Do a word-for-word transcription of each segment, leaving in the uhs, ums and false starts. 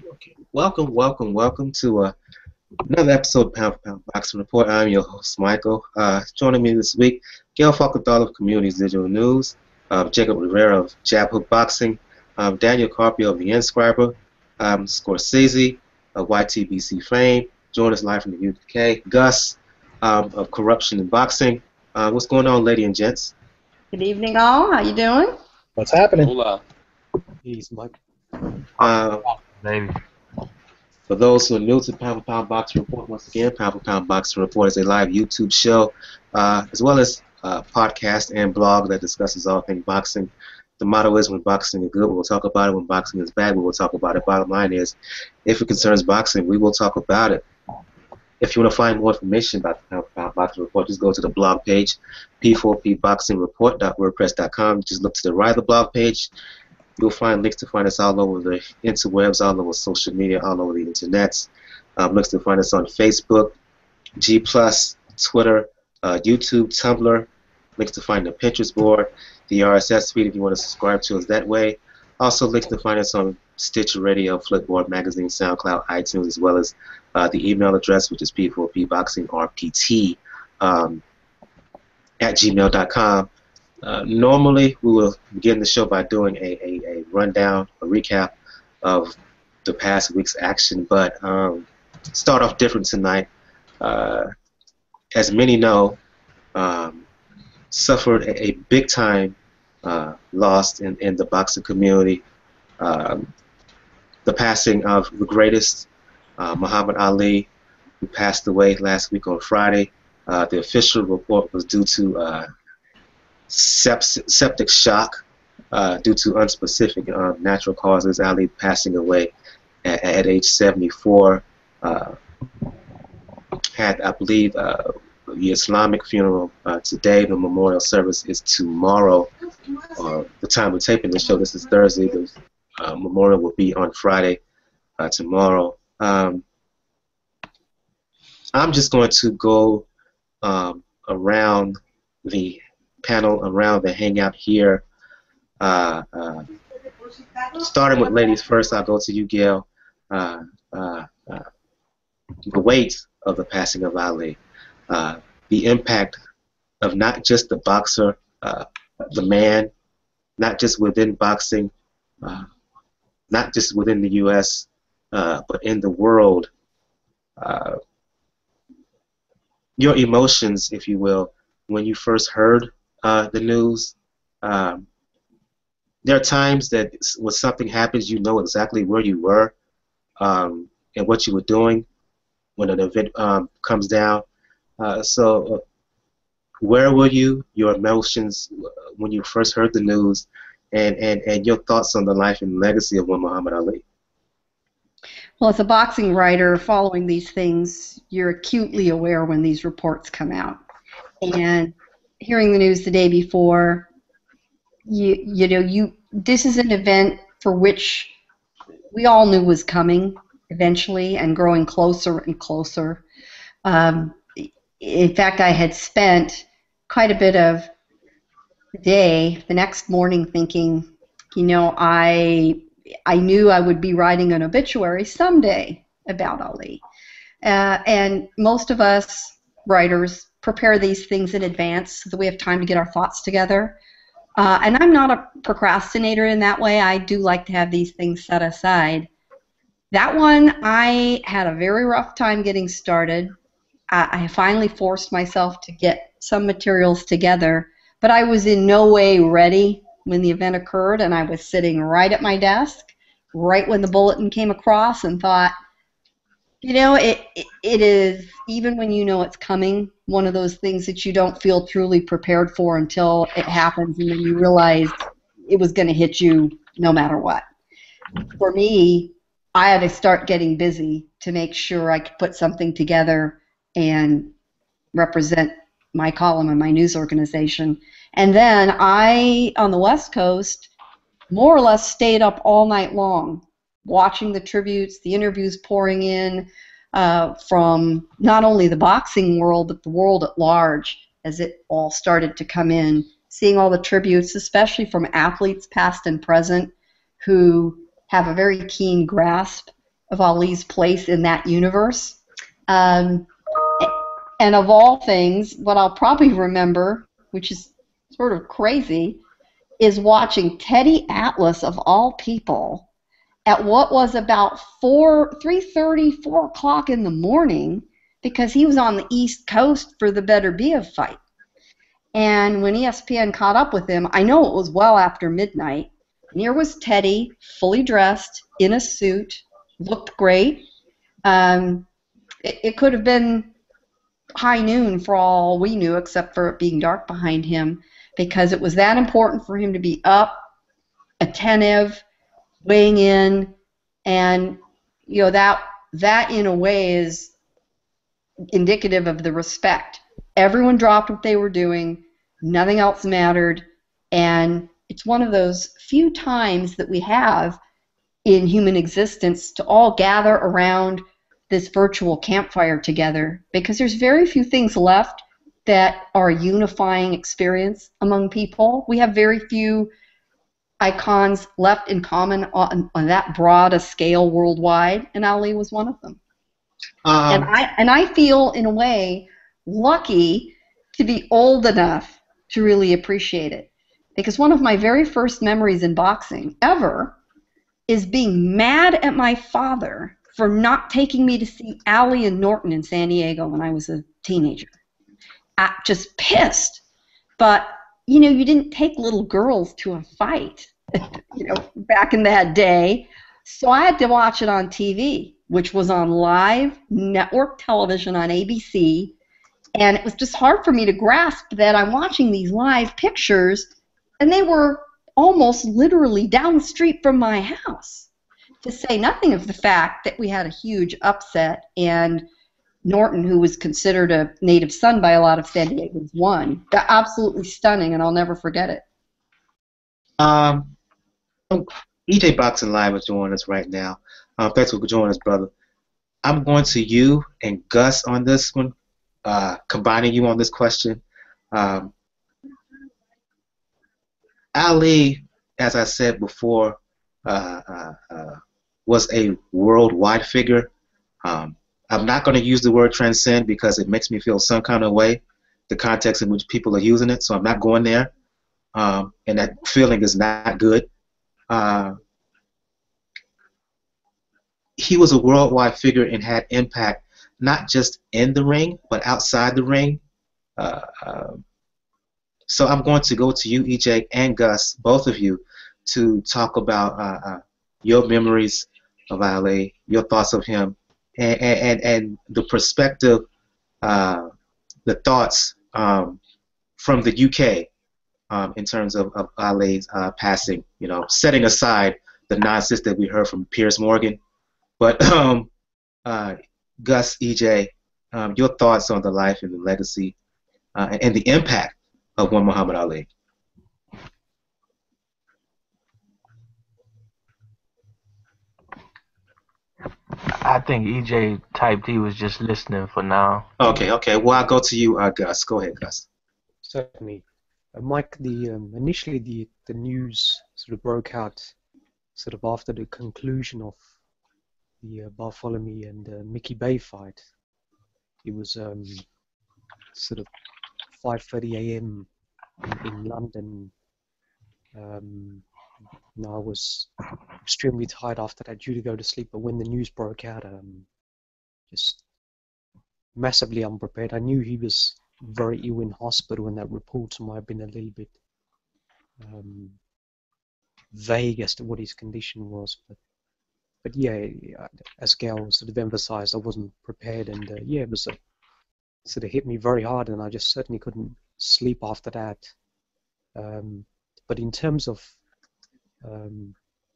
Okay. Welcome, welcome, welcome to uh, another episode of Pound for Pound Boxing Report. I'm your host, Michael. Uh, joining me this week, Gail Falkenthal of Communities Digital News, uh, Jacob Rivera of Jab Hook Boxing, um, Daniel Carpio of The Inscriber, um, Scorsese of Y T B C fame, join us live from the U K, Gus um, of Corruption in Boxing. Uh, what's going on, ladies and gents? Good evening, all. How you doing? What's happening? Hola. He's Mike. Uh, Name. For those who are new to Pound for Pound Boxing Report, once again, Pound for Pound Boxing Report is a live YouTube show, uh, as well as a podcast and blog that discusses all things boxing. The motto is, when boxing is good, we will talk about it. When boxing is bad, we will talk about it. Bottom line is, if it concerns boxing, we will talk about it. If you want to find more information about the Pound for Pound Boxing Report, just go to the blog page, p four p boxing report dot wordpress dot com. Just look to the right of the blog page. You'll find links to find us all over the interwebs, all over social media, all over the internets. Um, links to find us on Facebook, G plus, Twitter, uh, YouTube, Tumblr. Links to find the Pinterest board, the R S S feed if you want to subscribe to us that way. Also links to find us on Stitcher Radio, Flipboard Magazine, SoundCloud, iTunes, as well as uh, the email address, which is p four p boxing r p t um, at gmail dot com. Uh, normally, we will begin the show by doing a, a, a rundown, a recap of the past week's action, but um, start off different tonight. Uh, as many know, um, suffered a, a big-time uh, loss in, in the boxing community. Um, the passing of the greatest, uh, Muhammad Ali, who passed away last week on Friday. Uh, the official report was due to uh, Sept septic shock uh, due to unspecific uh, natural causes. Ali passing away at, at age seventy-four. Uh, had, I believe, uh, the Islamic funeral uh, today. The memorial service is tomorrow. Uh, the time we're taping the show, this is Thursday. The uh, memorial will be on Friday, uh, tomorrow. Um, I'm just going to go um, around the panel, around the hangout here. Uh, uh, starting with ladies first, I'll go to you, Gail. Uh, uh, uh, the weight of the passing of Ali, uh, the impact of not just the boxer, uh, the man, not just within boxing, uh, not just within the U S, uh, but in the world. Uh, your emotions, if you will, when you first heard Uh, the news. Um, there are times that when something happens, you know exactly where you were um, and what you were doing when an event um, comes down. Uh, so, uh, where were you? Your emotions when you first heard the news, and, and, and your thoughts on the life and legacy of one Muhammad Ali. Well, as a boxing writer, following these things, you're acutely aware when these reports come out. And hearing the news the day before, you you know, you this is an event for which we all knew was coming eventually and growing closer and closer. Um, in fact, I had spent quite a bit of the day, the next morning, thinking, you know, I I knew I would be writing an obituary someday about Ali, uh, and most of us writers prepare these things in advance so that we have time to get our thoughts together. Uh, and I'm not a procrastinator in that way. I do like to have these things set aside. That one, I had a very rough time getting started. I, I finally forced myself to get some materials together, but I was in no way ready when the event occurred, and I was sitting right at my desk, right when the bulletin came across, and thought, you know, it, it, it is, even when you know it's coming, one of those things that you don't feel truly prepared for until it happens, and then you realize it was going to hit you no matter what. For me, I had to start getting busy to make sure I could put something together and represent my column and my news organization. And then I, on the West Coast, more or less stayed up all night long, watching the tributes, the interviews pouring in uh, from not only the boxing world, but the world at large as it all started to come in, seeing all the tributes, especially from athletes past and present, who have a very keen grasp of Ali's place in that universe. Um, and of all things, what I'll probably remember, which is sort of crazy, is watching Teddy Atlas, of all people, at what was about four, three thirty, four o'clock in the morning, because he was on the East Coast for the Beterbiev fight. And when E S P N caught up with him, I know it was well after midnight, and here was Teddy, fully dressed, in a suit, looked great. Um, it, it could have been high noon for all we knew, except for it being dark behind him, because it was that important for him to be up, attentive, weighing in, and you know that that in a way is indicative of the respect. Everyone dropped what they were doing, nothing else mattered, and it's one of those few times that we have in human existence to all gather around this virtual campfire together, because there's very few things left that are a unifying experience among people. We have very few icons left in common on, on that broad a scale worldwide, and Ali was one of them. Um, and I and I feel in a way lucky to be old enough to really appreciate it, because one of my very first memories in boxing ever is being mad at my father for not taking me to see Ali and Norton in San Diego when I was a teenager. I'm just pissed. But, you know, you didn't take little girls to a fight, you know, back in that day. So I had to watch it on T V, which was on live network television on A B C. And it was just hard for me to grasp that I'm watching these live pictures, and they were almost literally down the street from my house. To say nothing of the fact that we had a huge upset, and Norton, who was considered a native son by a lot of San Diegans, won. Absolutely stunning, and I'll never forget it. Um, E J Boxing Live is joining us right now. Um, thanks for joining us, brother. I'm going to you and Gus on this one, uh, combining you on this question. Um, Ali, as I said before, uh, uh, uh, was a worldwide figure. Um, I'm not going to use the word transcend because it makes me feel some kind of way, the context in which people are using it, so I'm not going there. Um, and that feeling is not good. Uh, he was a worldwide figure and had impact not just in the ring, but outside the ring. Uh, uh, so I'm going to go to you, E J, and Gus, both of you, to talk about uh, uh, your memories of Ali, your thoughts of him, and, and, and the perspective, uh, the thoughts um, from the U K um, in terms of, of Ali's uh, passing, you know, setting aside the nonsense that we heard from Piers Morgan. But um, uh, Gus, E J, um, your thoughts on the life and the legacy uh, and, and the impact of one Muhammad Ali. I think E J typed he was just listening for now. Okay, okay. Well, I'll go to you, uh, Gus. Go ahead, Gus. Certainly. Uh, Mike, the um, initially the, the news sort of broke out sort of after the conclusion of the uh, Bartholomew and uh, Mickey Bay fight. It was um, sort of five thirty a m in, in London. Um, and I was extremely tired after that, due to go to sleep. But when the news broke out, um, just massively unprepared. I knew he was very ill in hospital, and that reports might have been a little bit um, vague as to what his condition was. But but yeah, as Gail sort of emphasized, I wasn't prepared, and uh, yeah, it was a, sort of hit me very hard, and I just certainly couldn't sleep after that. Um, but in terms of Um,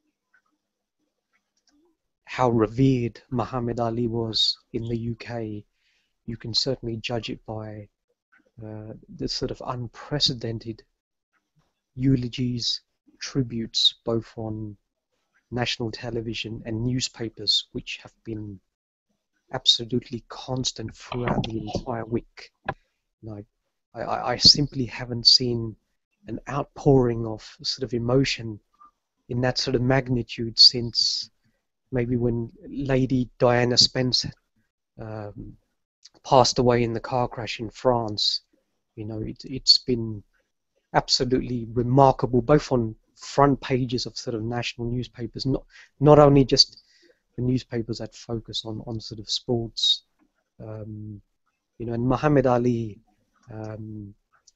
how revered Muhammad Ali was in the U K, you can certainly judge it by uh, the sort of unprecedented eulogies, tributes, both on national television and newspapers, which have been absolutely constant throughout the entire week. And I, I, I simply haven't seen an outpouring of sort of emotion in that sort of magnitude since maybe when Lady Diana Spence um, passed away in the car crash in France. You know, it, it's been absolutely remarkable, both on front pages of sort of national newspapers, not not only just the newspapers that focus on, on sort of sports. Um, you know, and Muhammad Ali, um,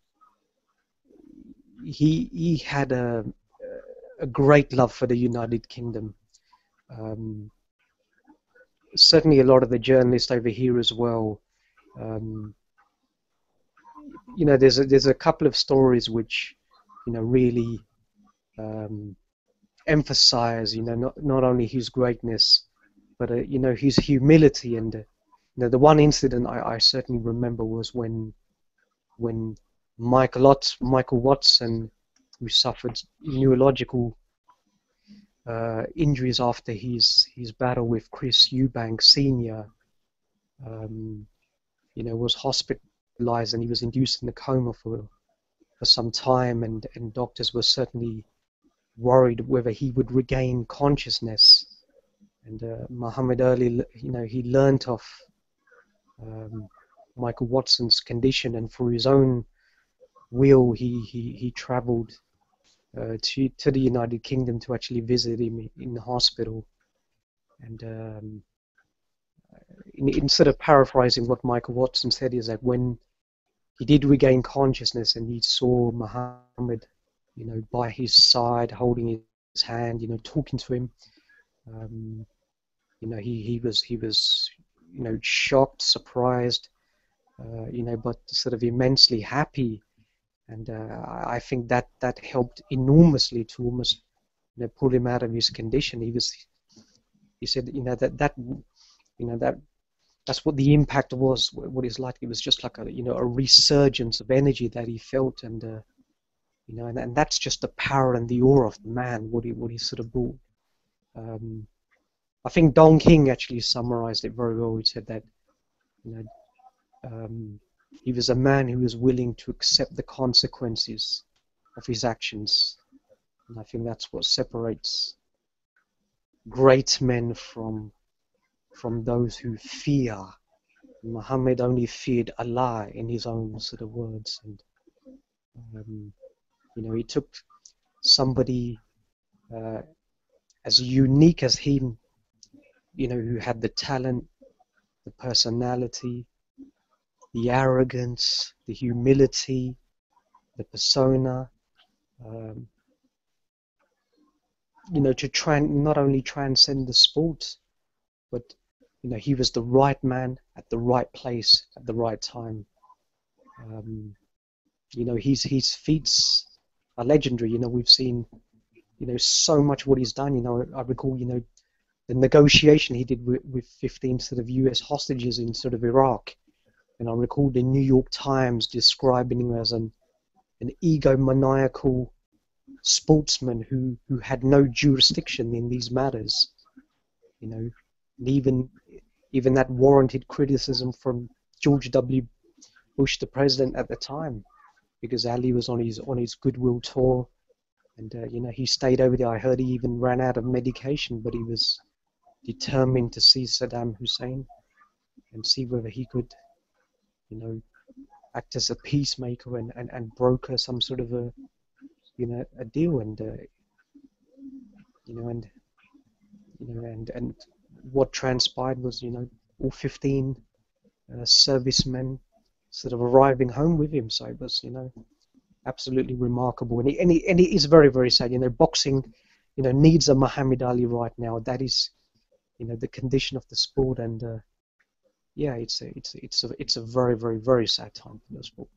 he he had a a great love for the United Kingdom. Um, certainly, a lot of the journalists over here as well. Um, you know, there's a, there's a couple of stories which, you know, really um, emphasize, you know, not not only his greatness, but uh, you know, his humility. And uh, you know, the one incident I, I certainly remember was when when Michael Watts, Michael Watson, who suffered neurological uh, injuries after his his battle with Chris Eubank Senior, um, you know, was hospitalized and he was induced in a coma for for some time, and and doctors were certainly worried whether he would regain consciousness. And uh, Muhammad Ali, you know, he learnt of um, Michael Watson's condition, and for his own will, he he he travelled uh, to to the United Kingdom to actually visit him in the hospital. And um, in, instead of paraphrasing what Michael Watson said, is that when he did regain consciousness and he saw Muhammad, you know, by his side, holding his hand, you know, talking to him, um, you know, he he was he was, you know, shocked, surprised, uh, you know, but sort of immensely happy. And uh, I think that that helped enormously to almost, you know, pull him out of his condition. He was, he said, you know, that that, you know, that that's what the impact was. What it's like. It was just like a, you know, a resurgence of energy that he felt, and uh, you know, and, and that's just the power and the aura of the man. What he what he sort of brought. Um, I think Don King actually summarized it very well. He said that, you know, um, he was a man who was willing to accept the consequences of his actions, and I think that's what separates great men from from those who fear. Muhammad only feared Allah, in his own sort of words, and um, you know, he took somebody uh, as unique as him, you know, who had the talent, the personality, the arrogance, the humility, the persona, um, you know, to try and not only transcend the sport, but, you know, he was the right man at the right place at the right time. Um, you know, his his feats are legendary. You know, we've seen, you know, so much what he's done. You know, I recall, you know, the negotiation he did with, with fifteen sort of U S hostages in sort of Iraq. And I recall the New York Times describing him as an an egomaniacal sportsman who, who had no jurisdiction in these matters. You know, and even even that warranted criticism from George W. Bush, the president at the time, because Ali was on his on his goodwill tour, and uh, you know, he stayed over there. I heard he even ran out of medication, but he was determined to see Saddam Hussein and see whether he could, you know, act as a peacemaker and, and, and broker some sort of a, you know, a deal. And uh, you know, and you know, and and what transpired was, you know, all fifteen uh, servicemen sort of arriving home with him. So it was, you know, absolutely remarkable. And it, and it, and it is very, very sad. You know, boxing, you know, needs a Muhammad Ali right now. That is, you know, the condition of the sport. And uh, yeah, it's a, it's a, it's a, it's a very, very, very sad time for the sport.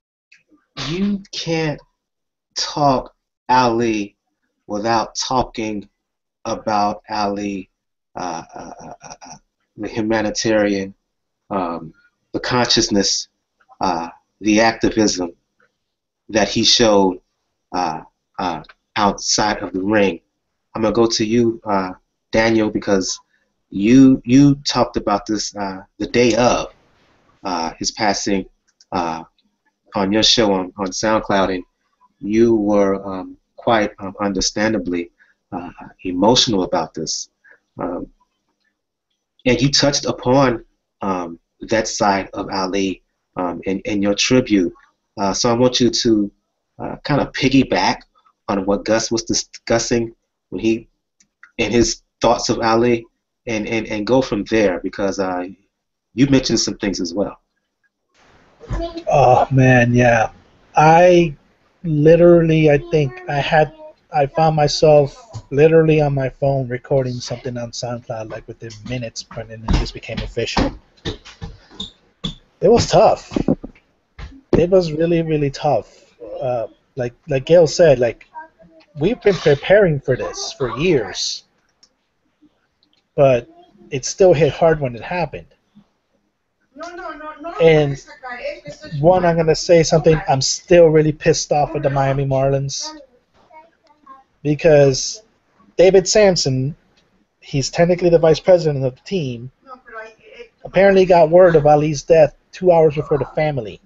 You can't talk Ali without talking about Ali, uh, uh, uh, uh, the humanitarian, um, the consciousness, uh, the activism that he showed uh, uh, outside of the ring. I'm gonna go to you, uh, Daniel, because you you talked about this uh, the day of uh, his passing uh, on your show on, on SoundCloud, and you were um, quite um, understandably uh, emotional about this. Um, and you touched upon um, that side of Ali um, in, in your tribute. Uh, so I want you to uh, kind of piggyback on what Gus was discussing when he and his thoughts of Ali, and, and, and go from there because uh, you mentioned some things as well. Oh man, yeah. I literally, I think I had, I found myself literally on my phone recording something on SoundCloud like within minutes, and then it just became official. It was tough. It was really, really tough. Uh, like, like Gail said, like we've been preparing for this for years, but it still hit hard when it happened. And one, I'm going to say something, I'm still really pissed off with the Miami Marlins because David Sampson, he's technically the vice president of the team, apparently got word of Ali's death two hours before the family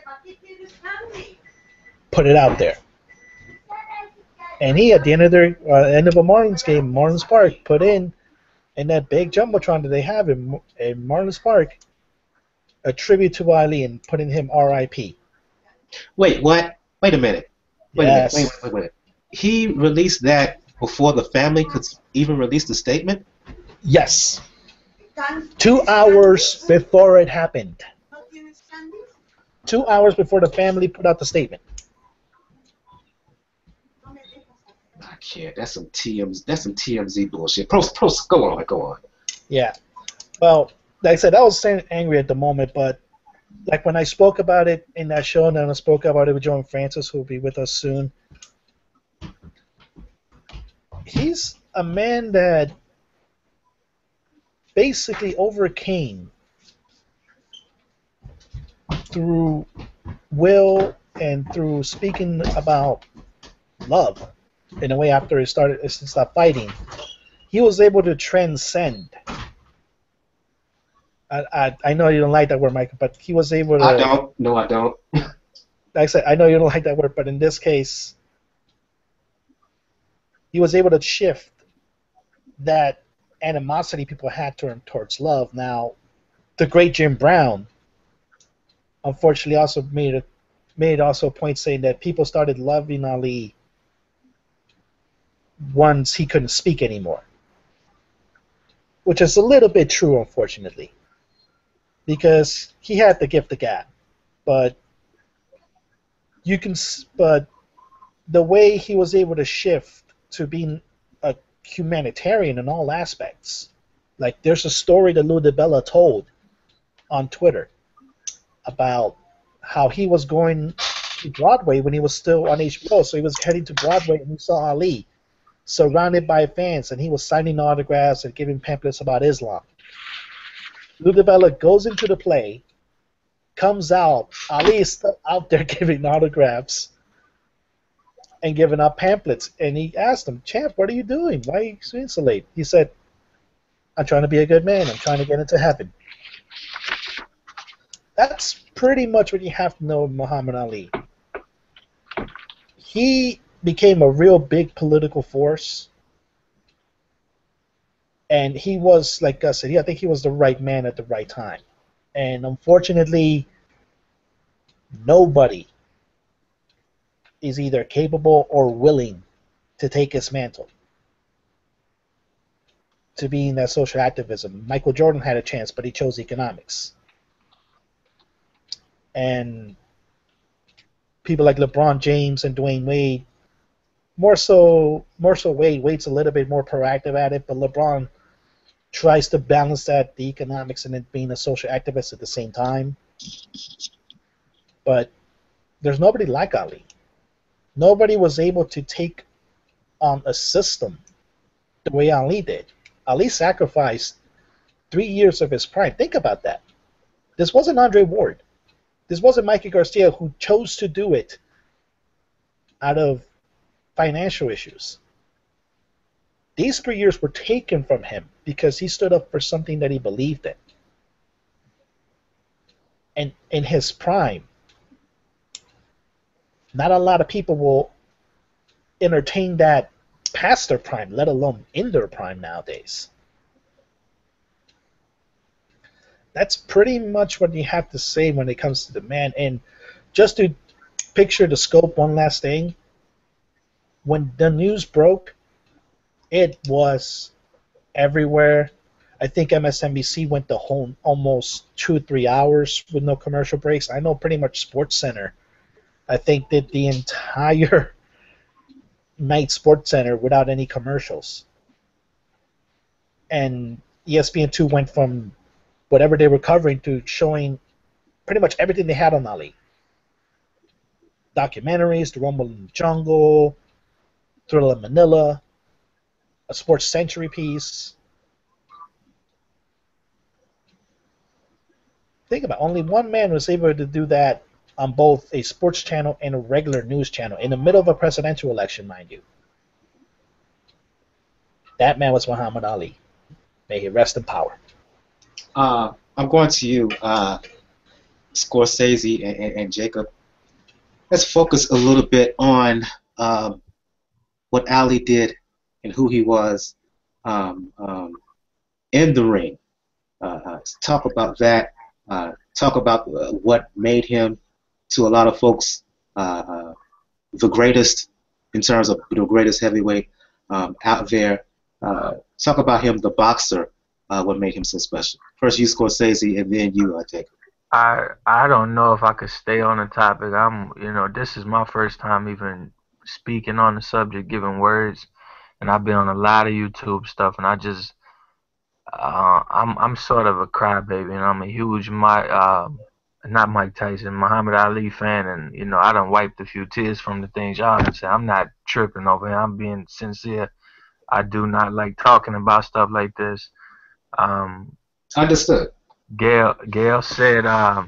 put it out there. And he, at the end of the uh, end of a Marlins game, Marlins Park, put in, in that big jumbotron that they have in, in Marlins Park, a tribute to Ali and putting him R I P. Wait, what? Wait a minute. Wait Yes. a minute. Wait, wait, wait, wait. He released that before the family could even release the statement? Yes. Two hours before it happened. Two hours before the family put out the statement. I can't. That's some T M Z. That's some T M Z bullshit. Pros, pros. Go on. Go on. Yeah. Well, like I said, I was staying angry at the moment, but like when I spoke about it in that show, and then I spoke about it with Joe and Francis, who will be with us soon. He's a man that basically overcame through will and through speaking about love in a way after he started he stopped fighting. He was able to transcend. I, I I know you don't like that word, Michael, but he was able to. I don't. No, I don't. Like I said, I know you don't like that word, but in this case, he was able to shift that animosity people had to him towards love. Now, the great Jim Brown, unfortunately, also made a made also a point saying that people started loving Ali once he couldn't speak anymore, which is a little bit true, unfortunately, because he had the gift of gab, but you can, but the way he was able to shift to being a humanitarian in all aspects, like there's a story that Lou DiBella told on Twitter about how he was going to Broadway when he was still on H B O, so he was heading to Broadway and he saw Ali surrounded by fans, and he was signing autographs and giving pamphlets about Islam. Lou DiBella goes into the play, comes out, Ali is still out there giving autographs and giving out pamphlets, and he asked him, "Champ, what are you doing? Why are you so insulate?" He said, "I'm trying to be a good man. I'm trying to get into heaven." That's pretty much what you have to know of Muhammad Ali. He became a real big political force, and he was, like I said, he, I think he was the right man at the right time. And unfortunately, nobody is either capable or willing to take his mantle to be in that social activism. Michael Jordan had a chance, but he chose economics. And people like LeBron James and Dwayne Wade, more so, more so Wade. Wade's a little bit more proactive at it, but LeBron tries to balance that, the economics and it being a social activist at the same time. But there's nobody like Ali. Nobody was able to take on a system the way Ali did. Ali sacrificed three years of his prime. Think about that. This wasn't Andre Ward. This wasn't Mikey Garcia, who chose to do it out of financial issues. These three years were taken from him because he stood up for something that he believed in. And in his prime, not a lot of people will entertain that past their prime, let alone in their prime nowadays. that's pretty much what you have to say when it comes to the man. And just to picture the scope, one last thing. When the news broke, it was everywhere. I think M S N B C went the whole almost two three hours with no commercial breaks. I know pretty much SportsCenter, I think, did the entire night SportsCenter without any commercials. And E S P N two went from whatever they were covering to showing pretty much everything they had on Ali. Documentaries, The Rumble in the Jungle, Thriller in Manila, a Sports Century piece. Think about it. Only one man was able to do that on both a sports channel and a regular news channel in the middle of a presidential election, mind you. That man was Muhammad Ali. May he rest in power. Uh, I'm going to you, uh, Scorsese and, and, and Jacob. Let's focus a little bit on um, what Ali did and who he was um, um, in the ring. Uh, uh, talk about that. Uh, talk about uh, what made him, to a lot of folks, uh, uh, the greatest in terms of the greatest heavyweight um, out there. Uh, talk about him, the boxer, uh, what made him so special. First you, Scorsese, and then you, uh, Jacob. I I don't know if I could stay on the topic. I'm you know this is my first time even speaking on the subject, giving words, and I've been on a lot of YouTube stuff, and I just uh, I'm I'm sort of a crybaby, and I'm a huge my uh, not Mike Tyson, Muhammad Ali fan, and you know I done wiped a few tears from the things y'all done said. I'm not tripping over here. I'm being sincere. I do not like talking about stuff like this. Um, Understood. Gail Gail said, um,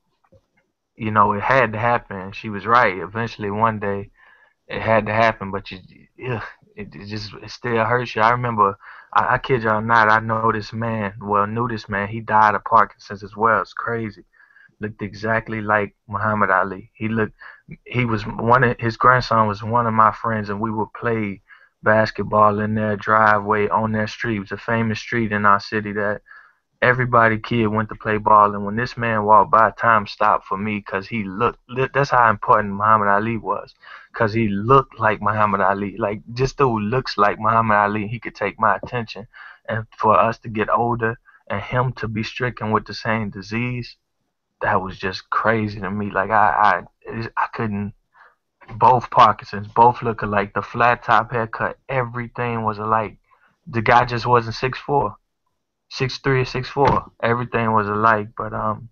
you know, it had to happen. She was right. Eventually, one day, it had to happen. But you, ugh, it, it just it still hurts you. I remember, I, I kid y'all not. I know this man. Well, knew this man. He died of Parkinson's as well. It's crazy. Looked exactly like Muhammad Ali. He looked. He was one of his grandson was one of my friends, and we would play basketball in their driveway on their street. It was a famous street in our city that everybody kid went to play ball, and when this man walked by, time stopped for me because he looked. That's how important Muhammad Ali was, because he looked like Muhammad Ali. Like, this dude looks like Muhammad Ali. He could take my attention, and for us to get older and him to be stricken with the same disease, that was just crazy to me. Like I, I, I couldn't. Both Parkinson's, both look alike. The flat top haircut, everything was alike. The guy just wasn't six four. Six three or six four, everything was alike. But um,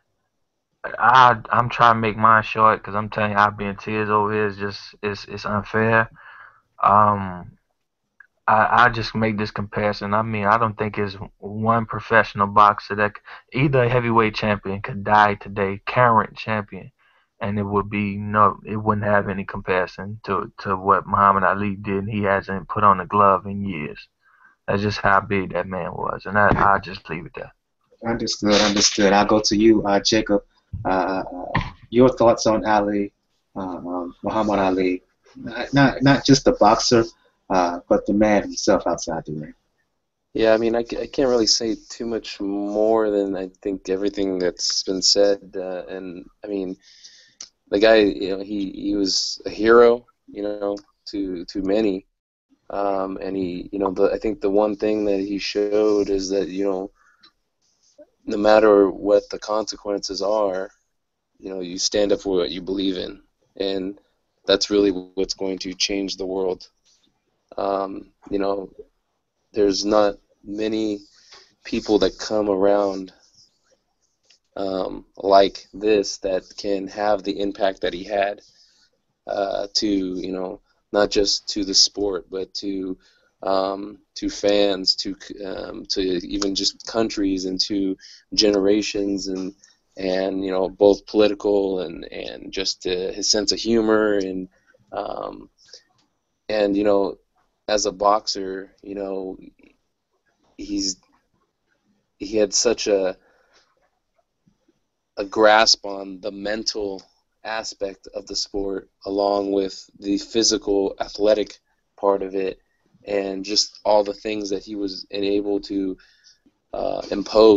I I'm trying to make mine short because I'm telling you, I'll be in tears over here. It's just it's it's unfair. Um, I I just make this comparison. I mean, I don't think there's one professional boxer that either a heavyweight champion could die today, current champion, and it would be no, it wouldn't have any comparison to to what Muhammad Ali did. And he hasn't put on a glove in years. That's just how big that man was, and I I just leave it there. Understood, understood. I'll go to you, uh, Jacob. Uh, your thoughts on Ali, uh, um, Muhammad Ali, not, not not just the boxer, uh, but the man himself outside the ring. Yeah, I mean, I, I can't really say too much more than I think everything that's been said. Uh, and I mean, the guy, you know, he, he was a hero, you know, to to many. Um, and he, you know, the, I think the one thing that he showed is that, you know, no matter what the consequences are, you know, you stand up for what you believe in, and that's really what's going to change the world. Um, you know, there's not many people that come around um, like this that can have the impact that he had uh, to, you know, not just to the sport, but to um, to fans, to um, to even just countries, and to generations, and and you know, both political and and just uh, his sense of humor, and um, and you know, as a boxer, you know, he's he had such a a grasp on the mental aspect of the sport, along with the physical athletic part of it, and just all the things that he was able to uh, impose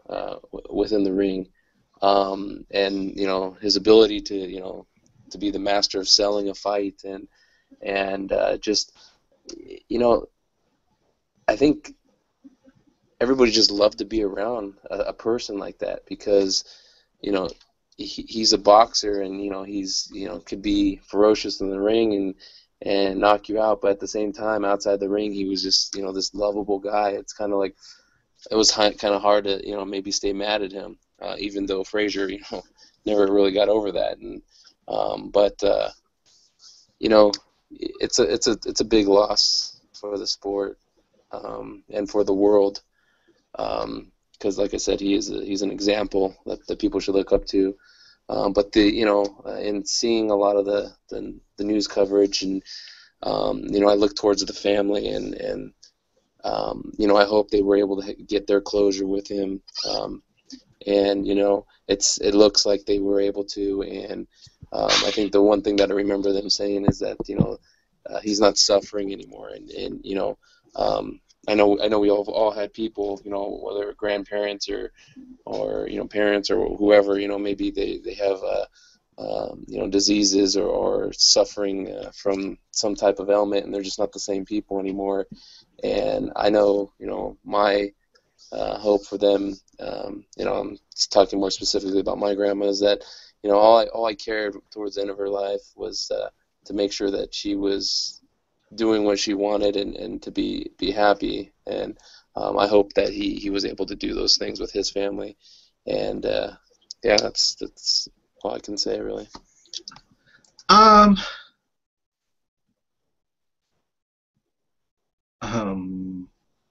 uh, w- within the ring, um, and you know his ability to you know to be the master of selling a fight, and and uh, just you know I think everybody just loved to be around a, a person like that because you know he, he's a boxer and you know he's you know could be ferocious in the ring and and knock you out, but at the same time outside the ring he was just you know this lovable guy. It's kind of like it was kind of hard to you know maybe stay mad at him, uh, even though Frazier you know never really got over that. And um, but uh, you know it's a it's a it's a big loss for the sport um, and for the world. Because, um, like I said, he is a, he's an example that, that people should look up to. Um, but the you know, uh, in seeing a lot of the, the, the news coverage, and um, you know, I look towards the family, and and um, you know, I hope they were able to get their closure with him. Um, and you know, it's it looks like they were able to. And um, I think the one thing that I remember them saying is that you know, uh, he's not suffering anymore, and and you know. Um, I know, I know, we all all had people, you know, whether grandparents or, or you know, parents or whoever, you know, maybe they they have, uh, um, you know, diseases or, or suffering uh, from some type of ailment, and they're just not the same people anymore. And I know, you know, my uh, hope for them, um, you know, I'm talking more specifically about my grandma, is that, you know, all I all I cared towards the end of her life was uh, to make sure that she was doing what she wanted and, and to be be happy, and um, I hope that he, he was able to do those things with his family, and uh, yeah, that's that's all I can say really. Um, um,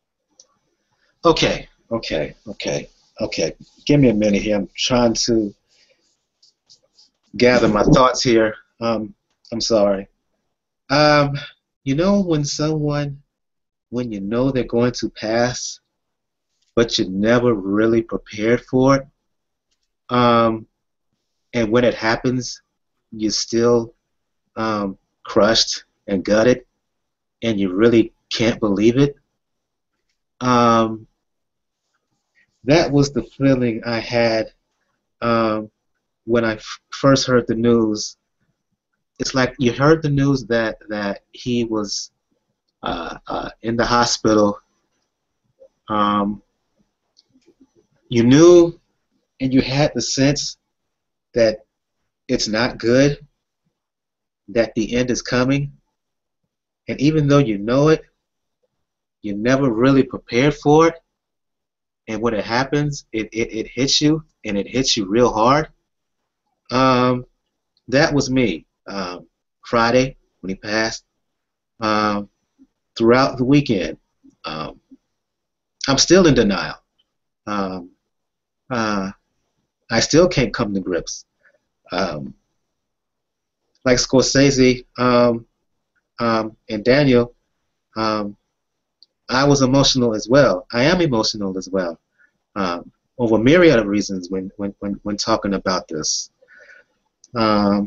okay, okay, okay, okay. Give me a minute here. I'm trying to gather my thoughts here. Um, I'm sorry. Um, you know when someone, when you know they're going to pass, but you're never really prepared for it, um, and when it happens, you're still um, crushed and gutted, and you really can't believe it. Um, that was the feeling I had um, when I f- first heard the news. It's like you heard the news that that he was uh, uh, in the hospital. Um, you knew, and you had the sense that it's not good, that the end is coming, and even though you know it, you never really prepared for it, and when it happens, it, it, it hits you, and it hits you real hard. Um, that was me. Um, Friday, when he passed, um, throughout the weekend, um, I'm still in denial. Um, uh, I still can't come to grips. Um, like Scorsese um, um, and Daniel, um, I was emotional as well. I am emotional as well, um, over a myriad of reasons when, when, when, when talking about this. Um,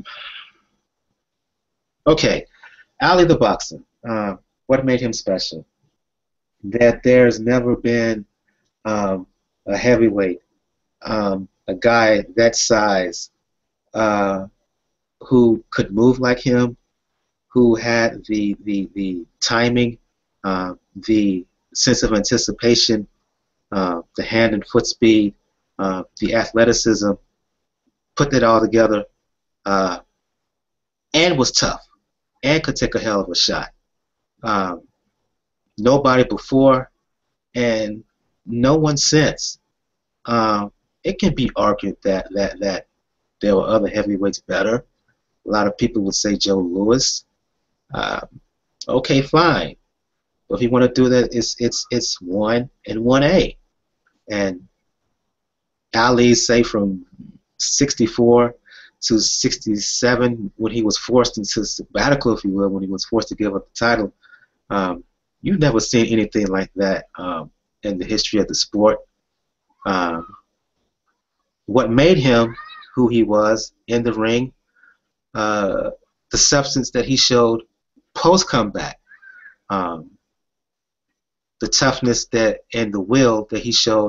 okay, Ali the Boxer. Uh, what made him special? That there's never been um, a heavyweight, um, a guy that size, uh, who could move like him, who had the the, the timing, uh, the sense of anticipation, uh, the hand and foot speed, uh, the athleticism, put that all together, uh, and was tough, and could take a hell of a shot. Um, nobody before, and no one since. Um, it can be argued that, that, that there were other heavyweights better. A lot of people would say Joe Louis. Uh, okay, fine. But if you want to do that, it's it's it's one and one A. And Ali, say from sixty-four to sixty-seven, when he was forced into sabbatical, if you will, when he was forced to give up the title, um, you've never seen anything like that um, in the history of the sport. Um, what made him who he was in the ring, uh, the substance that he showed post comeback, um, the toughness that and the will that he showed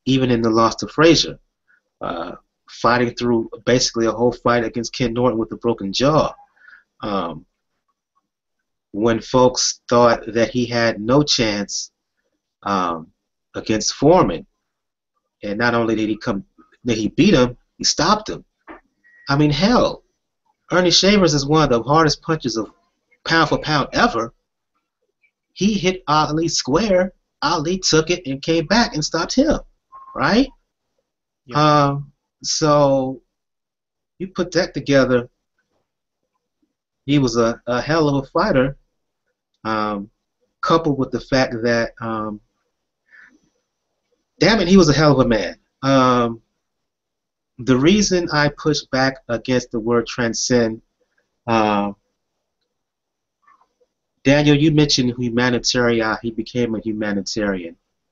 even in the loss to Frazier, uh, fighting through basically a whole fight against Ken Norton with a broken jaw. Um, when folks thought that he had no chance um, against Foreman, and not only did he come, did he beat him, he stopped him. I mean, hell, Ernie Shavers is one of the hardest punches of pound for pound ever. He hit Ali square. Ali took it and came back and stopped him, right? Yeah. Um, so you put that together. He was a, a hell of a fighter, um, coupled with the fact that, um, damn it, he was a hell of a man. Um, the reason I push back against the word transcend, uh, Daniel, you mentioned humanitarian. He became a humanitarian.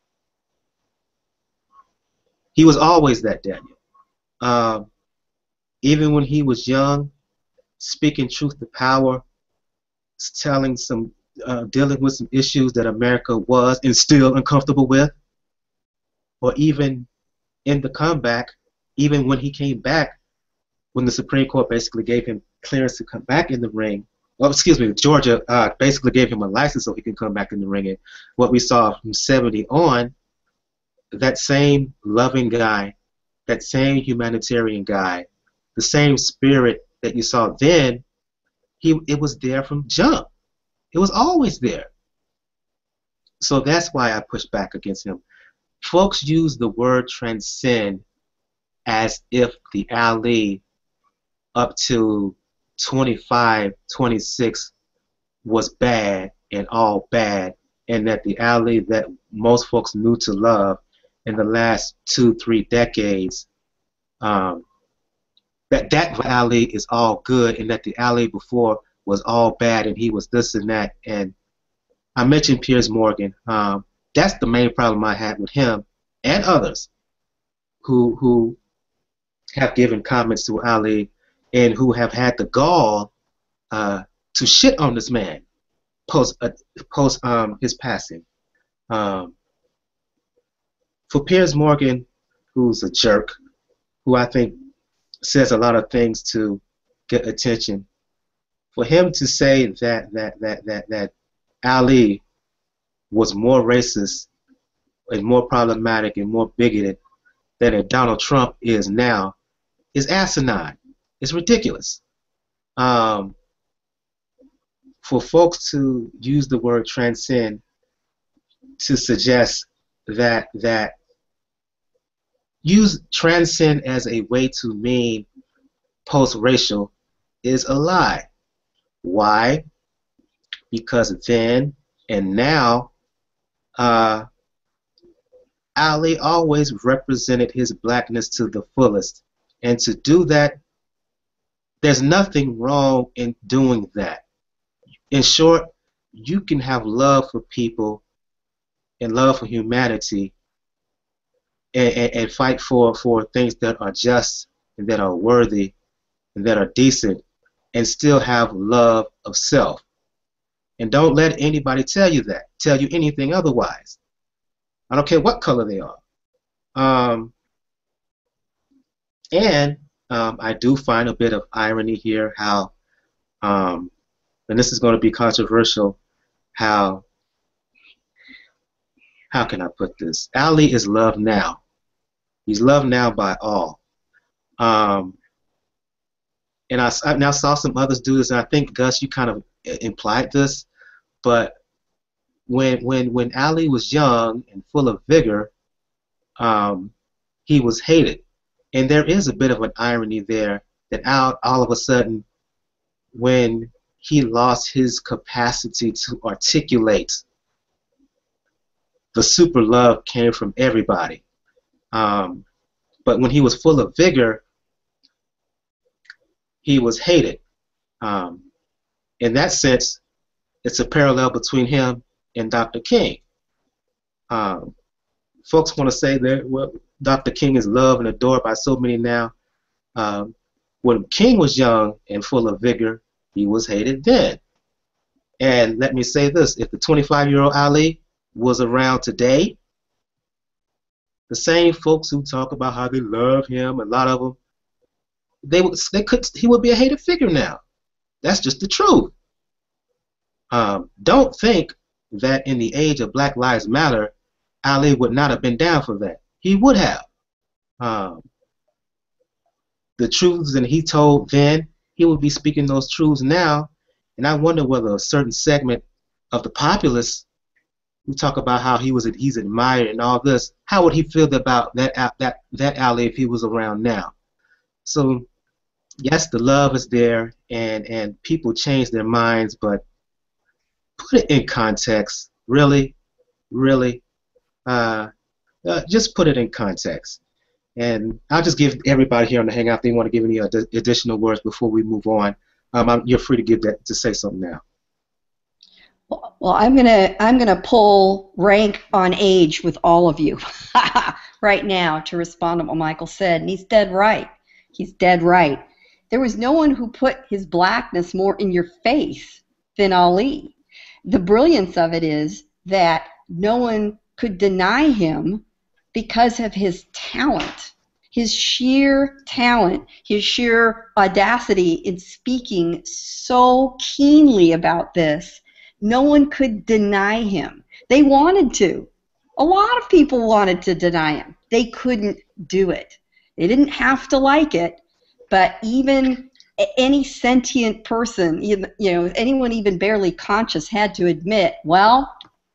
He was always that, Daniel. Um, even when he was young, speaking truth to power, telling some, uh, dealing with some issues that America was and still uncomfortable with, or even in the comeback, even when he came back, when the Supreme Court basically gave him clearance to come back in the ring. Well, excuse me, Georgia uh, basically gave him a license so he can come back in the ring. And what we saw from seventy on, that same loving guy, that same humanitarian guy, the same spirit that you saw then, he it was there from jump. It was always there. So that's why I push back against him. Folks use the word transcend as if the Ali up to twenty-five, twenty-six was bad and all bad, and that the Ali that most folks knew to love in the last two, three decades, um, that that Ali is all good, and that the Ali before was all bad, and he was this and that. And I mentioned Piers Morgan. Um, that's the main problem I had with him and others who who have given comments to Ali and who have had the gall uh, to shit on this man post uh, post um, his passing. Um, for Piers Morgan, who's a jerk, who I think says a lot of things to get attention, for him to say that that that that that Ali was more racist and more problematic and more bigoted than a Donald Trump is now is asinine. It's ridiculous. Um, for folks to use the word transcend to suggest that that use transcend as a way to mean post-racial is a lie. Why? Because then and now, uh, Ali always represented his blackness to the fullest, and to do that, there's nothing wrong in doing that. In short, you can have love for people and love for humanity and, and, and fight for, for things that are just and that are worthy and that are decent and still have love of self. And don't let anybody tell you that, tell you anything otherwise. I don't care what color they are. Um, and um, I do find a bit of irony here how, um, and this is going to be controversial, how, how can I put this? Ali is loved now. He's loved now by all. Um, and I, I now saw some others do this, and I think, Gus, you kind of implied this, but when when when Ali was young and full of vigor, um, he was hated, and there is a bit of an irony there that out all of a sudden, when he lost his capacity to articulate, the super love came from everybody. Um, but when he was full of vigor, he was hated. Um, in that sense, it's a parallel between him and Doctor King. Um, folks want to say that, well, Doctor King is loved and adored by so many now. Um, when King was young and full of vigor, he was hated then. And let me say this, if the twenty-five-year-old Ali was around today, the same folks who talk about how they love him, a lot of them, they would, they could, he would be a hated figure now. That's just the truth. Um, don't think that in the age of Black Lives Matter, Ali would not have been down for that. He would have. Um, the truths that he told then, he would be speaking those truths now. And I wonder whether a certain segment of the populace who talk about how he was he's admired and all this, how would he feel about that that that Ali if he was around now? So yes, the love is there, and and people change their minds, but put it in context. Really, really, uh, uh, just put it in context. And I'll just give everybody here on the Hangout, if they want to give any ad additional words before we move on. Um, I'm, you're free to give that to say something now. Well, I'm gonna I'm gonna pull rank on age with all of you right now to respond to what Michael said, and he's dead right. He's dead right. There was no one who put his blackness more in your face than Ali. The brilliance of it is that no one could deny him because of his talent, his sheer talent, his sheer audacity in speaking so keenly about this. No one could deny him. They wanted to. A lot of people wanted to deny him. They couldn't do it. They didn't have to like it, but even any sentient person, you know, anyone even barely conscious had to admit, well,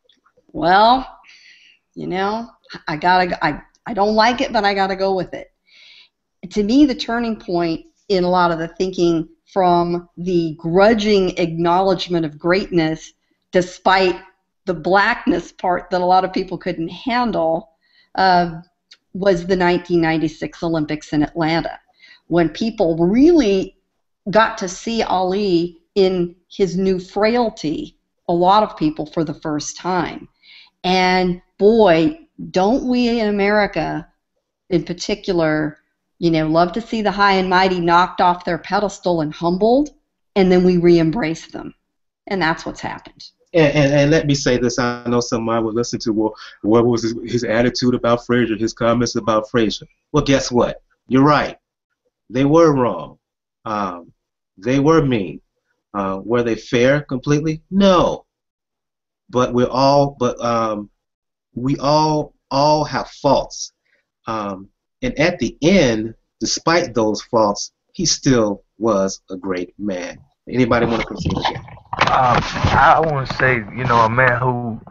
well, you know, I gotta, I, I don't like it, but I gotta go with it. To me, the turning point in a lot of the thinking from the grudging acknowledgement of greatness, despite the blackness part that a lot of people couldn't handle, uh, was the nineteen ninety-six Olympics in Atlanta, when people really got to see Ali in his new frailty, a lot of people for the first time. And boy, don't we in America in particular, you know, love to see the high and mighty knocked off their pedestal and humbled, and then we re-embrace them. And that's what's happened. And, and, and let me say this, I know somebody would listen to, well, what was his, his attitude about Frazier, his comments about Frazier. Well, guess what? You're right. They were wrong. Um, they were mean. Uh, were they fair completely? No. But we're all, but um, we all, all have faults. Um, and at the end, despite those faults, he still was a great man. Anybody want to concede again? Um, I want to say, you know, a man who,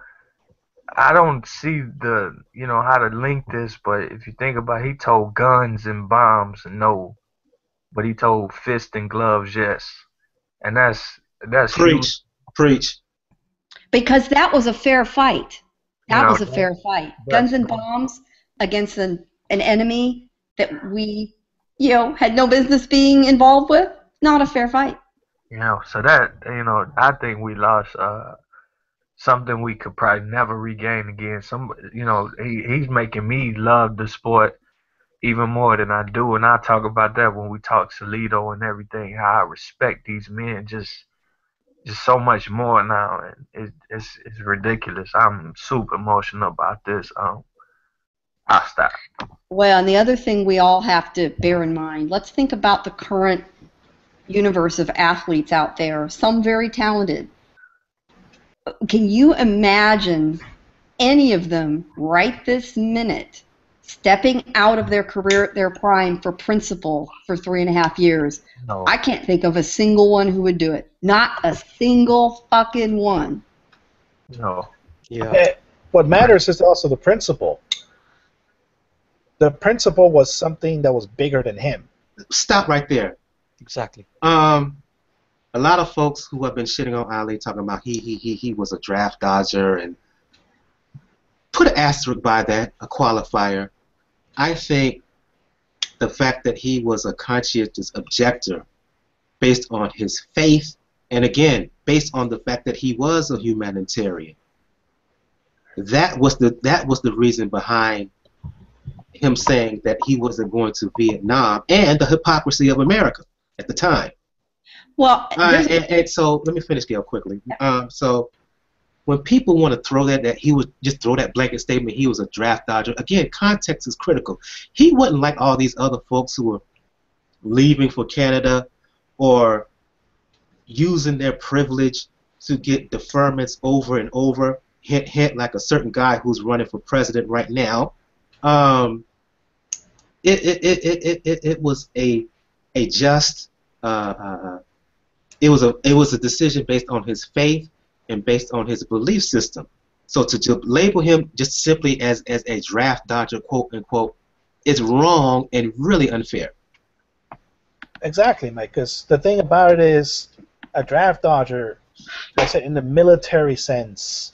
I don't see the, you know, how to link this, but if you think about it, he told guns and bombs no, but he told fist and gloves yes. And that's, that's Preach, huge. preach. Because that was a fair fight. That You know, was a fair fight. but- Guns and bombs against an, an enemy that we, you know, had no business being involved with, not a fair fight. You know, so that, you know, I think we lost uh, something we could probably never regain again. Some, you know, he, he's making me love the sport even more than I do, and I'll talk about that when we talk Salido and everything, how I respect these men just just so much more now, and it, it's it's ridiculous. I'm super emotional about this. Um, I'll stop. Well, and the other thing we all have to bear in mind, let's think about the current universe of athletes out there, some very talented. Can you imagine any of them right this minute stepping out of their career, their prime for principal for three and a half years? No. I can't think of a single one who would do it. Not a single fucking one. No. Yeah. Eh, What matters is also the principle. The principle was something that was bigger than him. Stop right there. Exactly. Um, a lot of folks who have been shitting on Ali talking about he he he he was a draft dodger and put an asterisk by that, a qualifier. I think the fact that he was a conscientious objector based on his faith, and again, based on the fact that he was a humanitarian, that was the that was the reason behind him saying that he wasn't going to Vietnam, and the hypocrisy of America at the time. Well, Uh, there's- and, and so let me finish, Gail, quickly. Um, so when people want to throw that, that he would just throw that blanket statement, he was a draft dodger. Again, context is critical. He wasn't like all these other folks who were leaving for Canada or using their privilege to get deferments over and over. Hint, hint, like a certain guy who's running for president right now. Um, it, it, it, it, it, it was a a just uh, uh, it was a it was a decision based on his faith and based on his belief system. So to, to label him just simply as as a draft dodger, quote unquote, is wrong and really unfair. Exactly, Mike. Because the thing about it is, a draft dodger, like I said, in the military sense,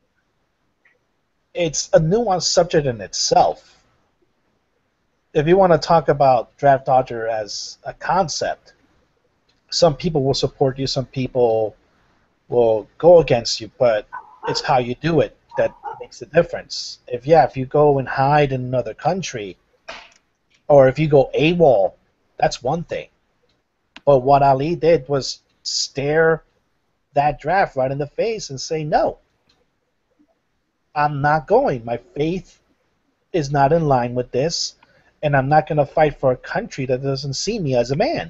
it's a nuanced subject in itself. If you want to talk about draft dodger as a concept, some people will support you, some people will go against you, but it's how you do it that makes the difference. If yeah, if you go and hide in another country, or if you go AWOL, that's one thing. But what Ali did was stare that draft right in the face and say, no, I'm not going. My faith is not in line with this, and I'm not going to fight for a country that doesn't see me as a man.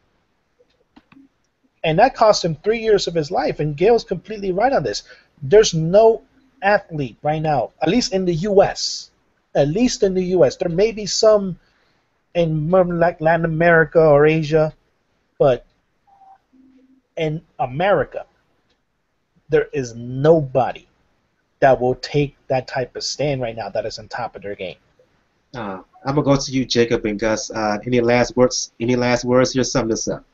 And that cost him three years of his life, and Gail's completely right on this. There's no athlete right now, at least in the U S, at least in the U S, there may be some in like Latin America or Asia, but in America, there is nobody that will take that type of stand right now that is on top of their game. Uh, I'm gonna go to you, Jacob and Gus. Uh, any last words? Any last words? Here, sum this up.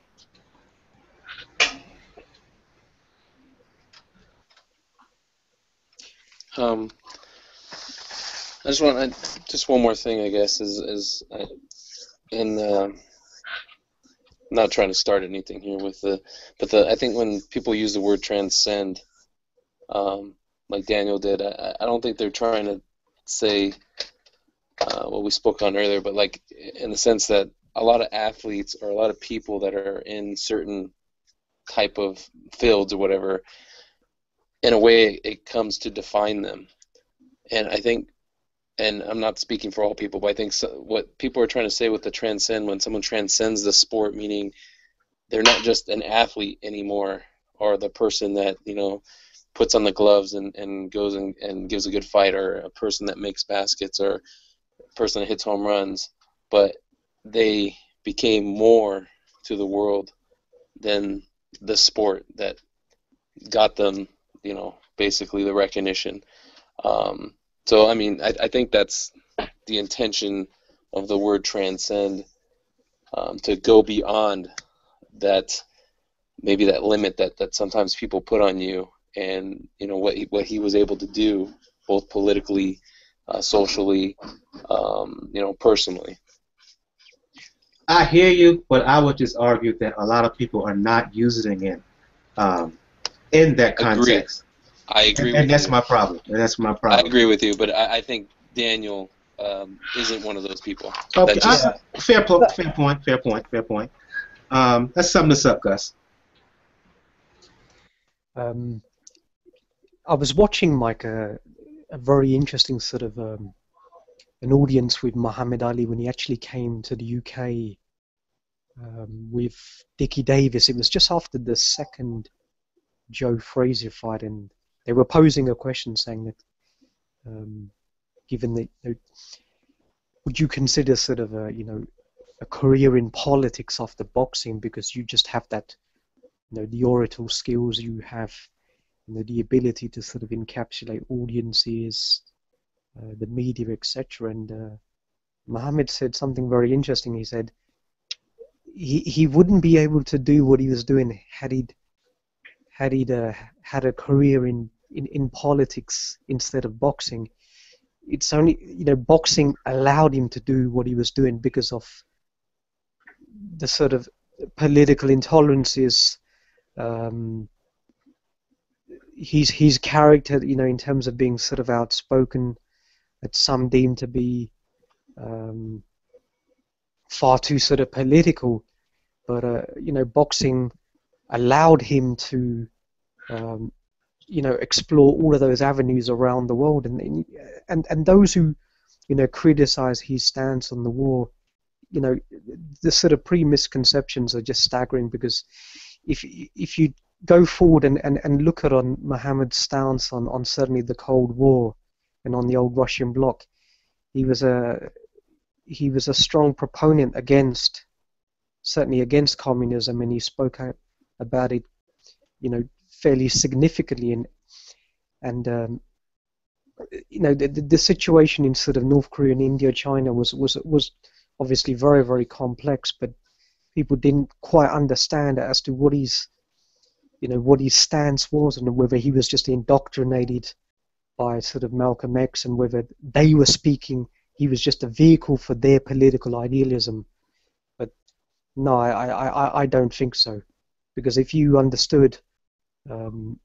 Um, I just want I, just one more thing, I guess, is is I, in uh, not trying to start anything here with the, but the I think when people use the word transcend, um, like Daniel did, I, I don't think they're trying to say uh, what we spoke on earlier, but like in the sense that a lot of athletes or a lot of people that are in certain type of fields or whatever, in a way it comes to define them. And I think, and I'm not speaking for all people, but I think so, what people are trying to say with the transcend, when someone transcends the sport, meaning they're not just an athlete anymore, or the person that, you know, puts on the gloves and, and goes and, and gives a good fight, or a person that makes baskets, or a person that hits home runs, but they became more to the world than the sport that got them, you know, basically the recognition. Um, so, I mean, I, I think that's the intention of the word transcend, um, to go beyond that, maybe that limit that, that sometimes people put on you, and, you know, what he, what he was able to do, both politically, uh, socially, um, you know, personally. I hear you, but I would just argue that a lot of people are not using it um, in that context. Agreed. I agree and, with and that's you. my problem. And that's my problem. I agree with you, but I, I think Daniel um, isn't one of those people. Okay, That just, I, fair, po- fair point, fair point, fair point. Um, let's sum this up, Gus. Um, I was watching like a, a very interesting sort of um, an audience with Muhammad Ali when he actually came to the U K um, with Dickie Davis. It was just after the second Joe Frazier fight, and they were posing a question saying that, um, given that, you know, would you consider sort of a, you know, a career in politics after boxing, because you just have that, you know, the oratorial skills, you have, you know, the ability to sort of encapsulate audiences, uh, the media, et cetera. And uh, Muhammad said something very interesting. He said he he wouldn't be able to do what he was doing had he'd had he uh, had a career in, in, in politics instead of boxing. It's only, you know, boxing allowed him to do what he was doing because of the sort of political intolerances, um, his, his character, you know, in terms of being sort of outspoken, that some deem to be um, far too sort of political. But, uh, you know, boxing allowed him to um, you know, explore all of those avenues around the world, and and and those who, you know, criticize his stance on the war, you know, the sort of pre-misconceptions are just staggering, because if if you go forward and, and, and look at on Muhammad's stance on, on certainly the Cold War and on the old Russian bloc, he was a he was a strong proponent against, certainly against communism, and he spoke out about it, you know, fairly significantly. And and um, you know, the, the situation in sort of North Korea and India, China was was was obviously very, very complex, but people didn't quite understand as to what his, you know, what his stance was, and whether he was just indoctrinated by sort of Malcolm X, and whether they were speaking, he was just a vehicle for their political idealism. But no, I, I, I, I don't think so, because if you understood, um,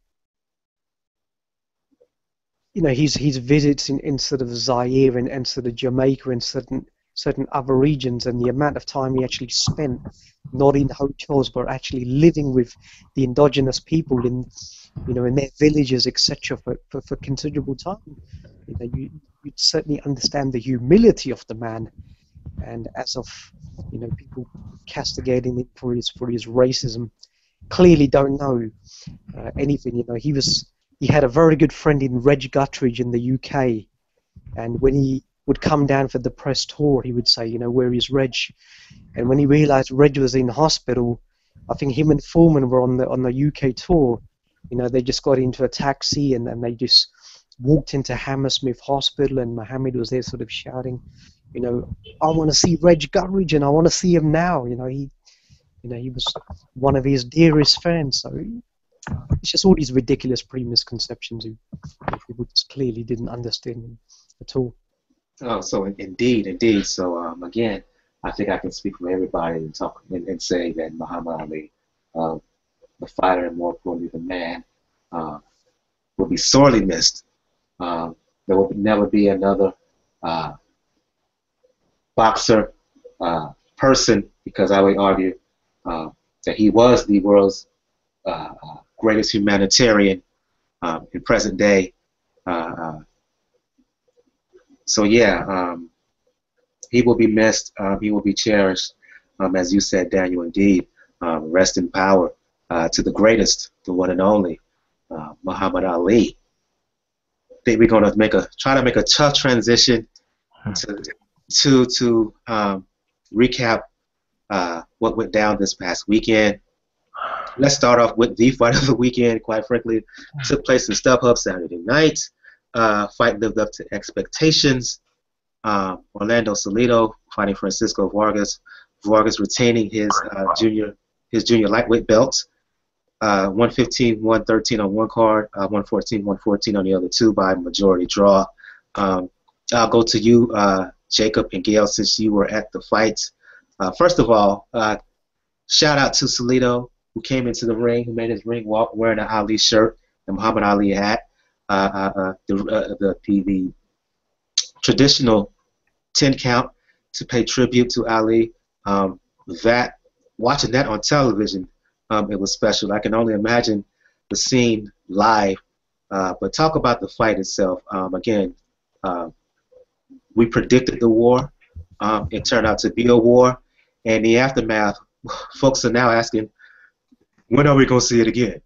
you know, his his visits in, in sort of Zaire and, and sort of Jamaica and certain certain other regions, and the amount of time he actually spent not in hotels but actually living with the indigenous people in, you know, in their villages, et cetera, for, for, for considerable time, you know, you, you'd certainly understand the humility of the man. And as of, you know, people castigating him for his for his racism, clearly don't know uh, anything. You know, he was he had a very good friend in Reg Guttridge in the U K, and when he would come down for the press tour, he would say, you know, where is Reg? And when he realized Reg was in hospital, I think him and Foreman were on the on the U K tour. You know, they just got into a taxi and, and they just walked into Hammersmith Hospital, and Muhammad was there sort of shouting, you know, I want to see Reg Guttridge and I want to see him now. You know, he, you know, he was one of his dearest fans. So it's just all these ridiculous pre-misconceptions who people just clearly didn't understand him at all. Oh, so indeed, indeed. So um, again, I think I can speak for everybody and talk and, and say that Muhammad Ali, uh, the fighter and more importantly the man, uh, will be sorely missed. Um, there will never be another uh, boxer, uh, person, because I would argue uh, that he was the world's uh, uh, greatest humanitarian um, in present day. Uh, uh, So yeah, um, he will be missed. Um, he will be cherished, um, as you said, Daniel. Indeed, um, rest in power uh, to the greatest, the one and only, uh, Muhammad Ali. I think we're gonna make a try to make a tough transition to to to um, recap uh, what went down this past weekend. Let's start off with the fight of the weekend. Quite frankly, took place in StubHub Saturday night. Uh, fight lived up to expectations. Uh, Orlando Salido fighting Francisco Vargas. Vargas retaining his uh, junior his junior lightweight belt. Uh, one fifteen, one thirteen on one card, uh, one fourteen, one fourteen on the other two by majority draw. Um, I'll go to you, uh, Jacob and Gail, since you were at the fight. Uh, first of all, uh, shout out to Salido, who came into the ring, who made his ring walk wearing an Ali shirt and Muhammad Ali hat. Uh, uh, uh, the, uh, the, the the traditional ten count to pay tribute to Ali. Um, that watching that on television, um, it was special. I can only imagine the scene live. Uh, but talk about the fight itself. Um, again, uh, we predicted the war. Um, it turned out to be a war, and the aftermath. Folks are now asking, when are we going to see it again?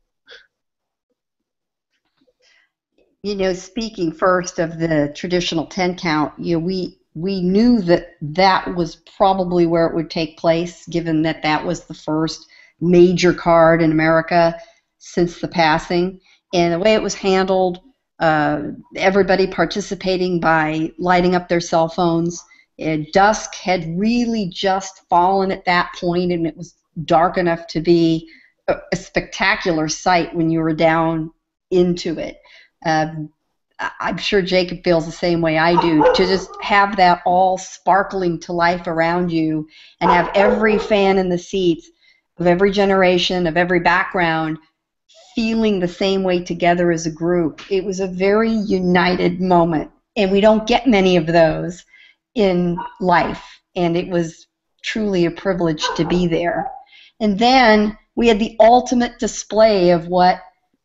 You know, speaking first of the traditional ten count, you know, we we knew that that was probably where it would take place, given that that was the first major card in America since the passing, and the way it was handled, uh, everybody participating by lighting up their cell phones. And dusk had really just fallen at that point, and it was dark enough to be a, a spectacular sight when you were down into it. Um, I'm sure Jacob feels the same way I do, to just have that all sparkling to life around you and have every fan in the seats of every generation, of every background, feeling the same way together as a group. It was a very united moment, and we don't get many of those in life, and it was truly a privilege to be there. And then we had the ultimate display of what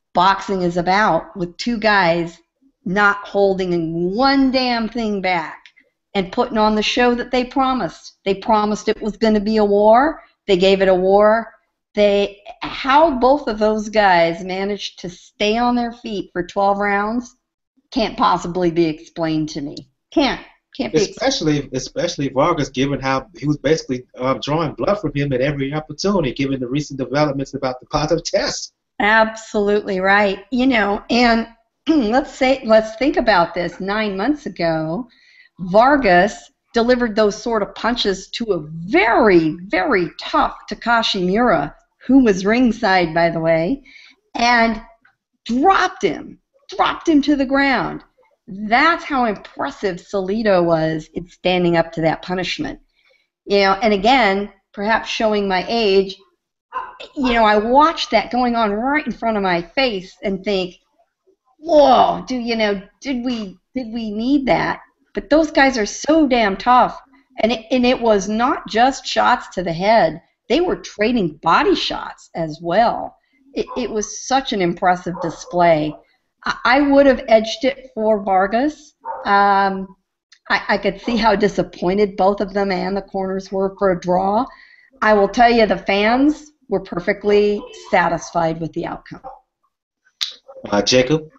boxing is about, with two guys not holding one damn thing back and putting on the show that they promised. They promised it was going to be a war. They gave it a war. They, how both of those guys managed to stay on their feet for twelve rounds can't possibly be explained to me. Can't. Can't be especially, especially Vargas, given how he was basically um, drawing blood from him at every opportunity, given the recent developments about the positive test. Absolutely right. You know, and let's say, let's think about this. Nine months ago, Vargas delivered those sort of punches to a very, very tough Takashi Miura, who was ringside, by the way, and dropped him, dropped him to the ground. That's how impressive Salido was in standing up to that punishment. You know, and again, perhaps showing my age, you know, I watched that going on right in front of my face and think, whoa, do you know, did we did we need that? But those guys are so damn tough. And it, and it was not just shots to the head. They were trading body shots as well. It, it was such an impressive display. I would have edged it for Vargas. Um, I, I could see how disappointed both of them and the corners were for a draw. I will tell you, the fans were perfectly satisfied with the outcome. Uh, Jacob?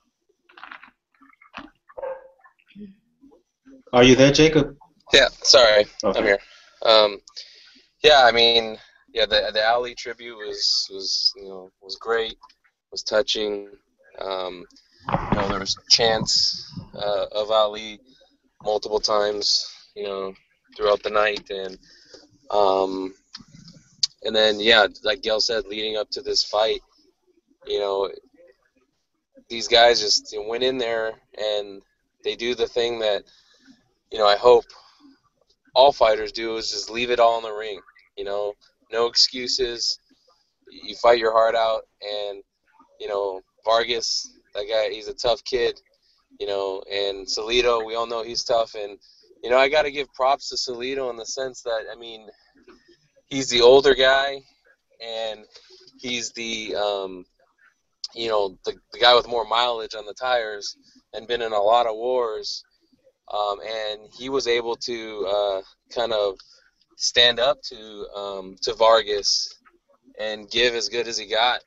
Are you there, Jacob? Yeah, sorry, Okay. I'm here. Um, yeah, I mean, yeah, the the Ali tribute was was you know was great, was touching. Um, you know, there was chants uh, of Ali multiple times, you know, throughout the night, and um, and then yeah, like Gail said, leading up to this fight, you know, these guys just you know, went in there and they do the thing that, you know, I hope all fighters do, is just leave it all in the ring. You know, no excuses. You fight your heart out, and you know, Vargas, that guy, he's a tough kid, you know, and Salido, we all know he's tough, and, you know, I got to give props to Salido in the sense that, I mean, he's the older guy, and he's the, um, you know, the, the guy with more mileage on the tires and been in a lot of wars, um, and he was able to uh, kind of stand up to um, to Vargas and give as good as he got.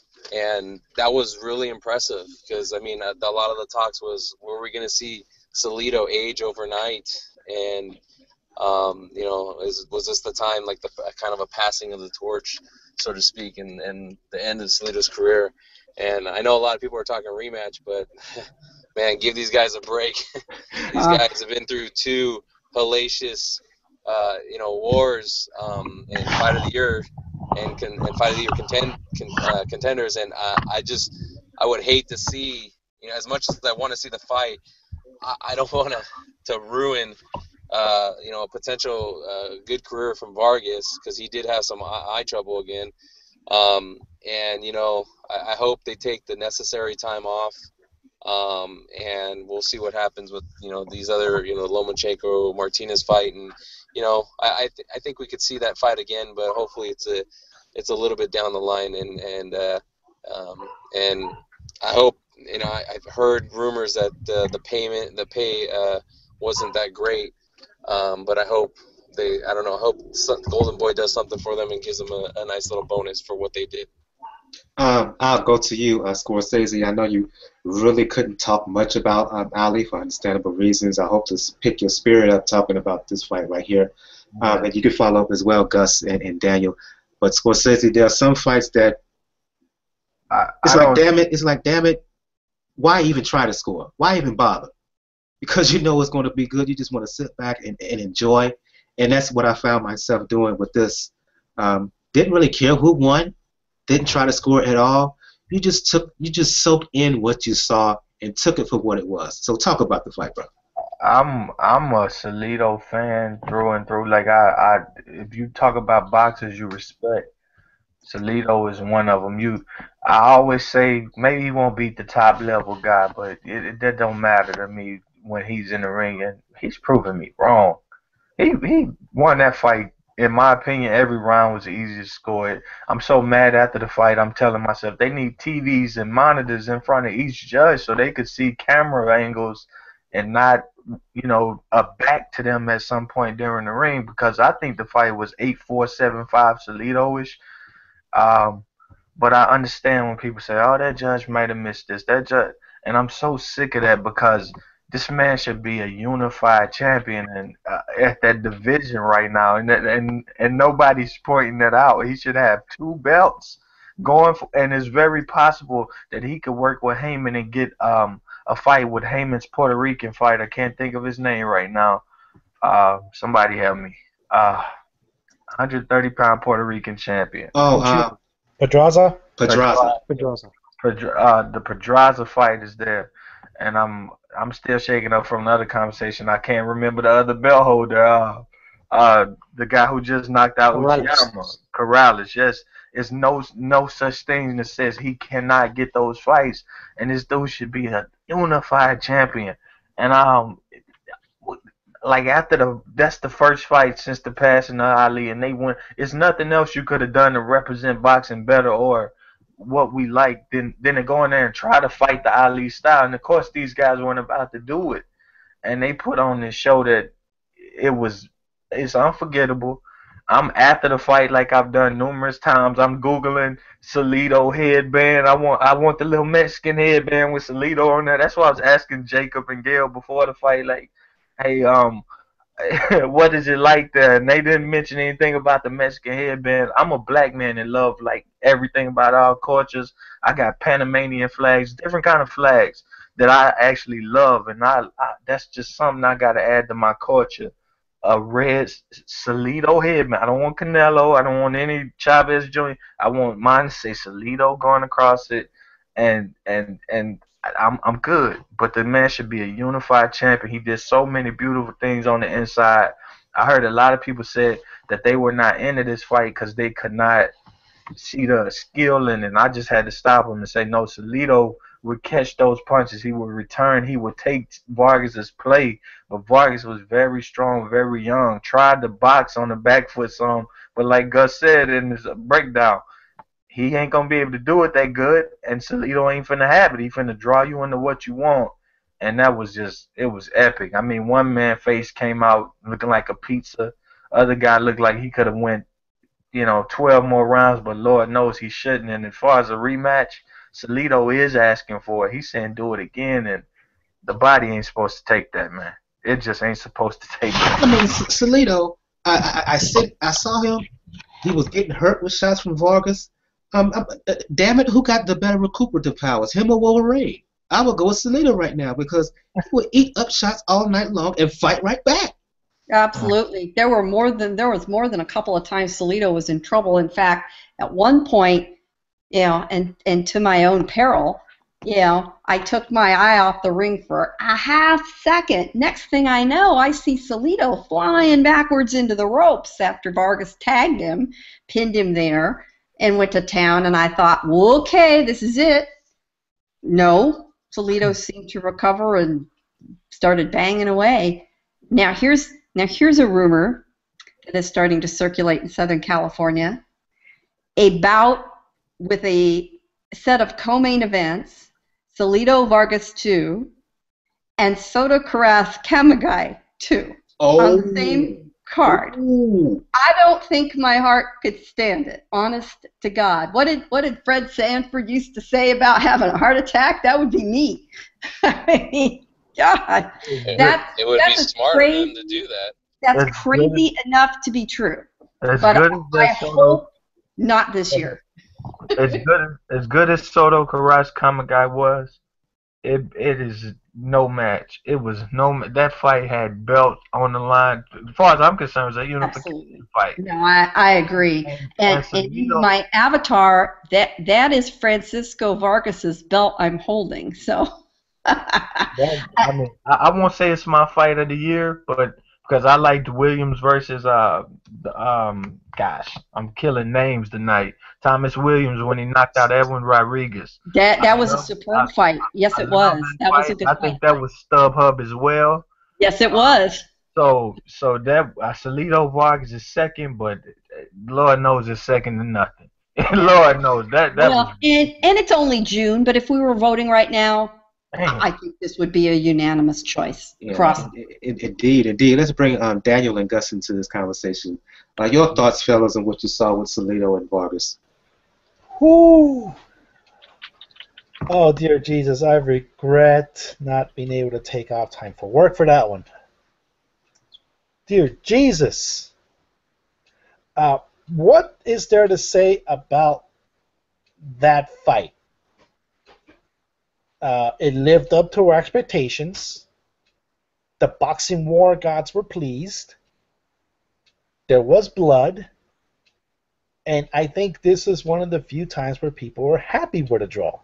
And that was really impressive because, I mean, a, a lot of the talks was, were we going to see Salido age overnight? And, um, you know, is, was this the time, like the kind of a passing of the torch, so to speak, and, and the end of Salido's career? And I know a lot of people are talking rematch, but, man, give these guys a break. These Uh, guys have been through two hellacious, uh, you know, wars um, in Fight of the Year and, con- and Fight of the Year contend- con- uh, contenders. And uh, I just, I would hate to see, you know, as much as I want to see the fight, I, I don't want to to ruin, uh, you know, a potential uh, good career from Vargas, because he did have some eye, eye trouble again. Um, and, you know, I, I hope they take the necessary time off. Um, and we'll see what happens with, you know, these other, you know, Lomachenko Martinez fight. And, you know, I I, th- I think we could see that fight again, but hopefully it's a it's a little bit down the line. And and uh, um, and I hope, you know, I, I've heard rumors that uh, the payment the pay uh, wasn't that great, um, but I hope they I don't know I hope some, Golden Boy does something for them and gives them a, a nice little bonus for what they did. Um, I'll go to you, uh, Scorsese. I know you really couldn't talk much about um, Ali for understandable reasons. I hope to s- pick your spirit up talking about this fight right here. Um, and you can follow up as well, Gus and, and Daniel. But Scorsese, there are some fights that I, it's I like, don't. damn it, it's like, damn it, why even try to score? Why even bother? Because you know it's going to be good. You just want to sit back and, and enjoy. And that's what I found myself doing with this. Um, didn't really care who won. Didn't try to score at all. You just took, you just soaked in what you saw and took it for what it was. So talk about the fight, bro. I'm I'm a Salido fan through and through. Like I, I, if you talk about boxers you respect, Salido is one of them. You, I always say maybe he won't beat the top level guy, but it, it that don't matter to me when he's in the ring, and he's proven me wrong. He he won that fight in my opinion, every round was easy to score. It. I'm so mad after the fight. I'm telling myself they need T Vs and monitors in front of each judge so they could see camera angles and not, you know, a back to them at some point during the ring, because I think the fight was eight four, seven five Salido-ish. Um, but I understand when people say, "Oh, that judge might have missed this." That judge, and I'm so sick of that, because this man should be a unified champion and uh, at that division right now, and and and nobody's pointing that out. He should have two belts going, for, and it's very possible that he could work with Heyman and get um a fight with Heyman's Puerto Rican fighter. I can't think of his name right now. Uh, somebody help me. Uh, one hundred thirty pound Puerto Rican champion. Oh, uh, Pedraza? Pedraza. Pedraza. Pedra- uh, the Pedraza fight is there, and I'm I'm still shaking up from another conversation. I can't remember the other belt holder. Uh, uh, the guy who just knocked out Corrales. Uchiyama. Corrales. Yes, it's no no such thing that says he cannot get those fights, and this dude should be a unified champion. And um, like after the that's the first fight since the passing of Ali, and they went. It's nothing else you could have done to represent boxing better or what we like than than to go in there and try to fight the Ali style. And of course, these guys weren't about to do it, and they put on this show that it was it's unforgettable. I'm after the fight, like I've done numerous times. I'm googling Salido headband. I want I want the little Mexican headband with Salido on there. That's why I was asking Jacob and Gail before the fight, like, hey, um, what is it like there? And they didn't mention anything about the Mexican headband. I'm a black man and love like everything about our cultures. I got Panamanian flags, different kind of flags that I actually love, and I, I that's just something I got to add to my culture. A red Salido headband. I don't want Canelo. I don't want any Chavez Junior I want mine to say Salido going across it, and and and I'm I'm good. But the man should be a unified champion. He did so many beautiful things on the inside. I heard a lot of people said that they were not into this fight because they could not see the skill in it. And I just had to stop him and say, no, Salido would catch those punches. He would return. He would take Vargas's play. But Vargas was very strong, very young. Tried to box on the back foot some. But like Gus said in his breakdown, he ain't going to be able to do it that good. And Salido ain't finna have it. He finna draw you into what you want. And that was just, it was epic. I mean, one man's face came out looking like a pizza. Other guy looked like he could have went, you know, twelve more rounds, but Lord knows he shouldn't. And as far as a rematch, Salido is asking for it. He's saying do it again, and the body ain't supposed to take that, man. It just ain't supposed to take that. I mean, Salido, I I, I, said, I saw him. He was getting hurt with shots from Vargas. Um, uh, damn it, who got the better recuperative powers, him or Wolverine? I would go with Salido right now because he would eat up shots all night long and fight right back. Absolutely. There were more than there was more than a couple of times Salido was in trouble. In fact, at one point, you know, and and to my own peril, you know, I took my eye off the ring for a half second. Next thing I know, I see Salido flying backwards into the ropes after Vargas tagged him, pinned him there, and went to town. And I thought, well, okay, this is it. No, Salido seemed to recover and started banging away. Now here's Now here's a rumor that is starting to circulate in Southern California. A bout with a set of co-main events, Salido Vargas two and Soto Karass Kamagai two oh. on the same card. Ooh. I don't think my heart could stand it, honest to God. What did what did Fred Sanford used to say about having a heart attack? That would be me. I mean, God, that's, it would that's be smart crazy, of them to do that. That's, That's crazy good. enough to be true. As But good I, as I that Soto, hope not this year. as good as good as Soto Karass Kamagai was, it it is no match. It was no that fight had belt on the line. As far as I'm concerned, it was a unification Absolutely. fight. No, I, I agree. And, and and Salido- my avatar, that that is Francisco Vargas's belt I'm holding. So That, I mean, I, I won't say it's my fight of the year, but because I liked Williams versus uh, the, um, gosh, I'm killing names tonight. Thomas Williams when he knocked out Edwin Rodriguez. that that was a love- superb I- fight. Yes, I it love was. that That was a fight. good I fight. think that was StubHub as well. Yes, it was. So, so that uh, Salido Vargas is second, but uh, Lord knows it's second to nothing. Lord knows that that Well, was. and, and it's only June, but if we were voting right now, Damn. I think this would be a unanimous choice. Yeah, Cross. in- in- indeed, indeed. Let's bring um, Daniel and Gus into this conversation. Uh, your thoughts, fellas, on what you saw with Salido and Vargas. Whoo! Oh dear Jesus, I regret not being able to take off time for work for that one. Dear Jesus. Uh, what is there to say about that fight? Uh, it lived up to our expectations. The boxing war gods were pleased. There was blood. And I think this is one of the few times where people were happy with a draw.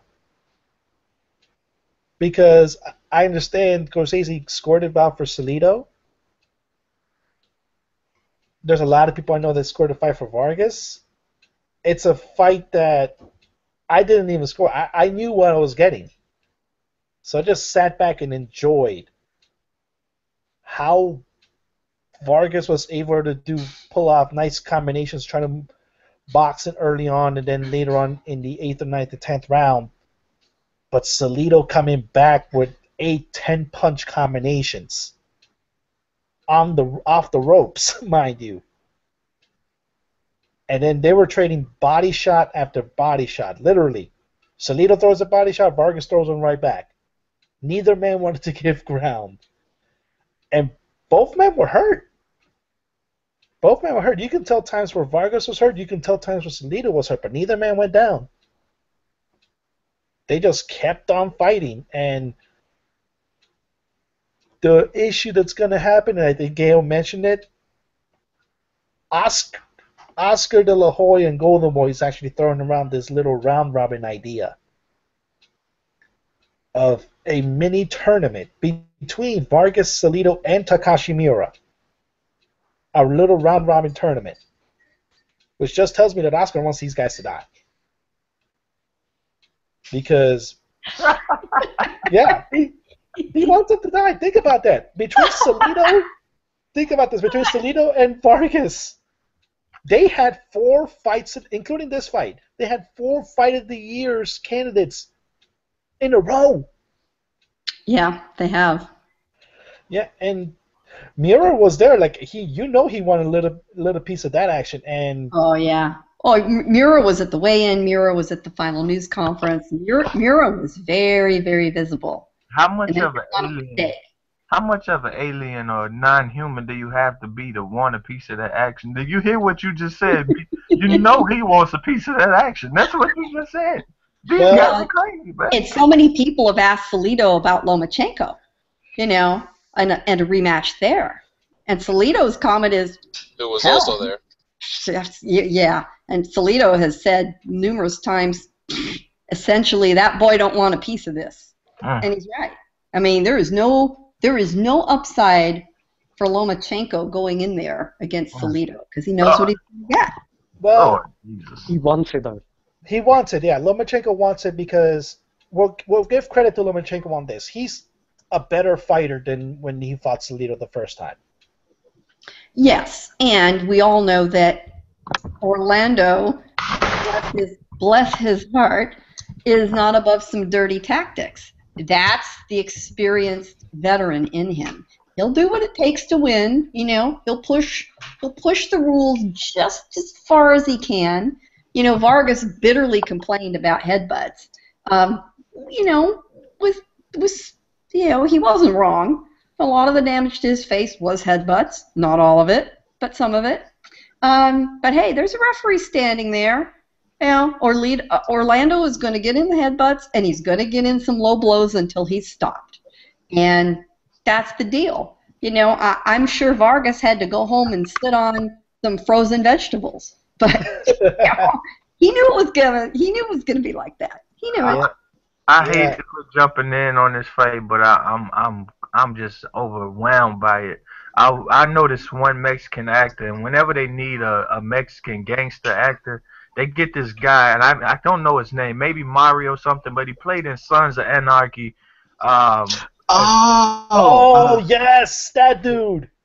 Because I understand Scorsese scored it out for Salido. There's a lot of people I know that scored a fight for Vargas. It's a fight that I didn't even score. I, I knew what I was getting. So I just sat back and enjoyed how Vargas was able to do pull off nice combinations, trying to box it early on, and then later on in the eighth or ninth or tenth round. But Salido coming back with eight, ten punch combinations on the off the ropes, mind you. And then they were trading body shot after body shot, literally. Salido throws a body shot, Vargas throws one right back. Neither man wanted to give ground. And both men were hurt. Both men were hurt. You can tell times where Vargas was hurt, you can tell times where Salido was hurt, but neither man went down. They just kept on fighting, and the issue that's going to happen, and I think Gail mentioned it, Oscar, Oscar De La Hoya and Golden Boy is actually throwing around this little round-robin idea of a mini tournament between Vargas, Salido, and Takashi Miura. A little round-robin tournament, which just tells me that Oscar wants these guys to die. Because, yeah, he, he wants them to die. Think about that. Between Salido, think about this, between Salido and Vargas, they had four fights, including this fight. They had four Fight of the Years candidates in a row. Yeah, they have. Yeah, and Miura was there. Like he, you know, he wanted a little, little piece of that action. And Oh, yeah. Oh, M- Miura was at the weigh-in. Miura was at the final news conference. Miura, Miura was very, very visible. How much And then of an on a alien? mistake. How much of an alien or non-human do you have to be to want a piece of that action? Did you hear what you just said? You know he wants a piece of that action. That's what you just said. These Well, guys are crazy, man. And so many people have asked Salido about Lomachenko, you know, and a, and a rematch there. And Salido's comment is, Who was Hell. also there. yeah. And Salido has said numerous times, essentially, that boy don't want a piece of this. Mm. And he's right. I mean, there is no there is no upside for Lomachenko going in there against Salido because he knows what he's going to get. well, Lord Jesus. He wants it though. he wants it. Yeah, Lomachenko wants it because we'll we'll give credit to Lomachenko on this. He's a better fighter than when he fought Salido the first time. Yes, and we all know that Orlando, bless his, bless his heart, is not above some dirty tactics. That's the experienced veteran in him. He'll do what it takes to win. You know, he'll push he'll push the rules just as far as he can. You know, Vargas bitterly complained about headbutts. Um, you know, with was you know he wasn't wrong. A lot of the damage to his face was headbutts. Not all of it, but some of it. Um, but hey, there's a referee standing there. You know, Orle- uh, Orlando is going to get in the headbutts, and he's going to get in some low blows until he's stopped. And that's the deal. You know, I- I'm sure Vargas had to go home and sit on some frozen vegetables, but you know, he knew it was gonna. He knew it was gonna be like that. He knew it. Yeah. I Yeah. hate to quit jumping in on this fight, but I, I'm I'm I'm just overwhelmed by it. I I know this one Mexican actor, and whenever they need a, a Mexican gangster actor, they get this guy, and I I don't know his name, maybe Mario something, but he played in Sons of Anarchy. Um, Oh, Oh, uh, yes, that dude.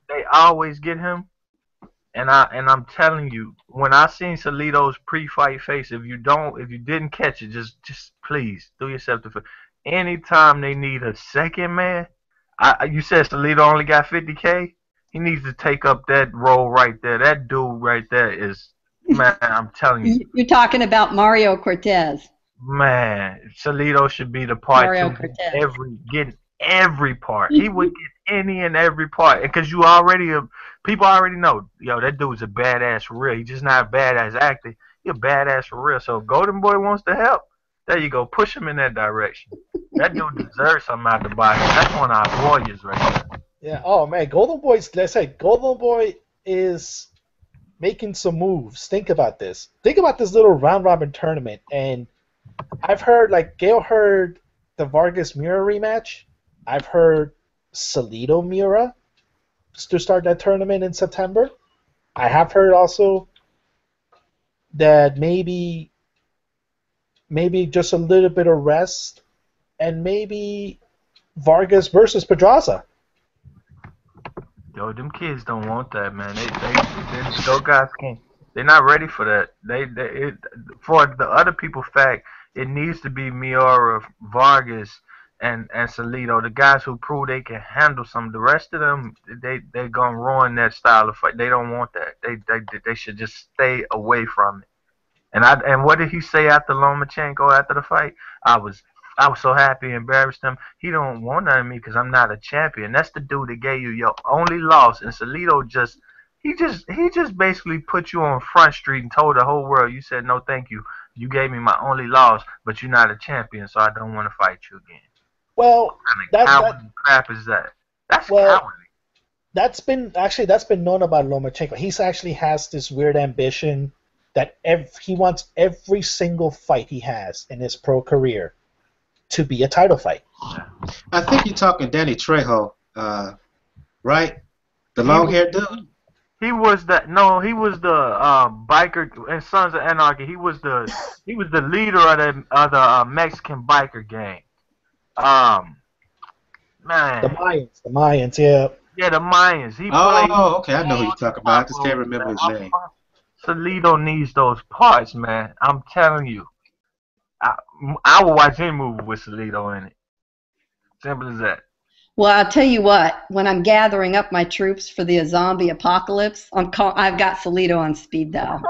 they always get him. And I and I'm telling you, when I seen Salido's pre-fight face, if you don't, if you didn't catch it, just just please do yourself the favor. Anytime they need a second man, I you said Salido only got fifty K. He needs to take up that role right there. That dude right there is, man. I'm telling you, You're talking about Mario Cortez. man. Salido should be the part Mario two, Cortez. every getting every part. He would get any and every part, because you already uh, people already know, yo, that dude's a badass for real. He's just not a badass actor. He's a badass for real. So if Golden Boy wants to help, there you go. Push him in that direction. That dude deserves something out the box. That's one of our warriors right there. Yeah. Oh man, Golden Boy's. Let's say Golden Boy is making some moves. Think about this. Think about this little round robin tournament, and I've heard, like Gail heard the Vargas Mira rematch. I've heard Salido Mira to start that tournament in September. I have heard also that maybe maybe just a little bit of rest, and maybe Vargas versus Pedraza. Yo, them kids don't want that, man. They, they, they those guys can't. They're not ready for that. They, they, it, for the other people, fact, it needs to be Miura, Vargas, and and Salido, the guys who prove they can handle some. The rest of them, they they gonna ruin that style of fight. They don't want that. They they they should just stay away from it. And I and what did he say after Lomachenko after the fight? I was I was so happy, embarrassed him. He don't want none of me because I'm not a champion. That's the dude that gave you your only loss. And Salido just he just he just basically put you on Front Street and told the whole world, you said no, thank you. You gave me my only loss, but you're not a champion, so I don't want to fight you again. Well, What kind of that, cowardly that crap is that? That's well, cowardly. that's been actually that's been known about Lomachenko. He actually has this weird ambition that ev- he wants every single fight he has in his pro career to be a title fight. I think you're talking Danny Trejo, uh, right? The long-haired dude. He was the no. He was the uh, biker in Sons of Anarchy. He was the he was the leader of the of the uh, Mexican biker gang. Um, man. The Mayans, the Mayans, yeah. Yeah, the Mayans. He Oh, played. okay, I know who you're talking about. I just can't remember his name. Salido needs those parts, man. I'm telling you. I, I will watch any movie with Salido in it. Simple as that. Well, I'll tell you what. When I'm gathering up my troops for the zombie apocalypse, I'm call- I've got Salido on speed dial.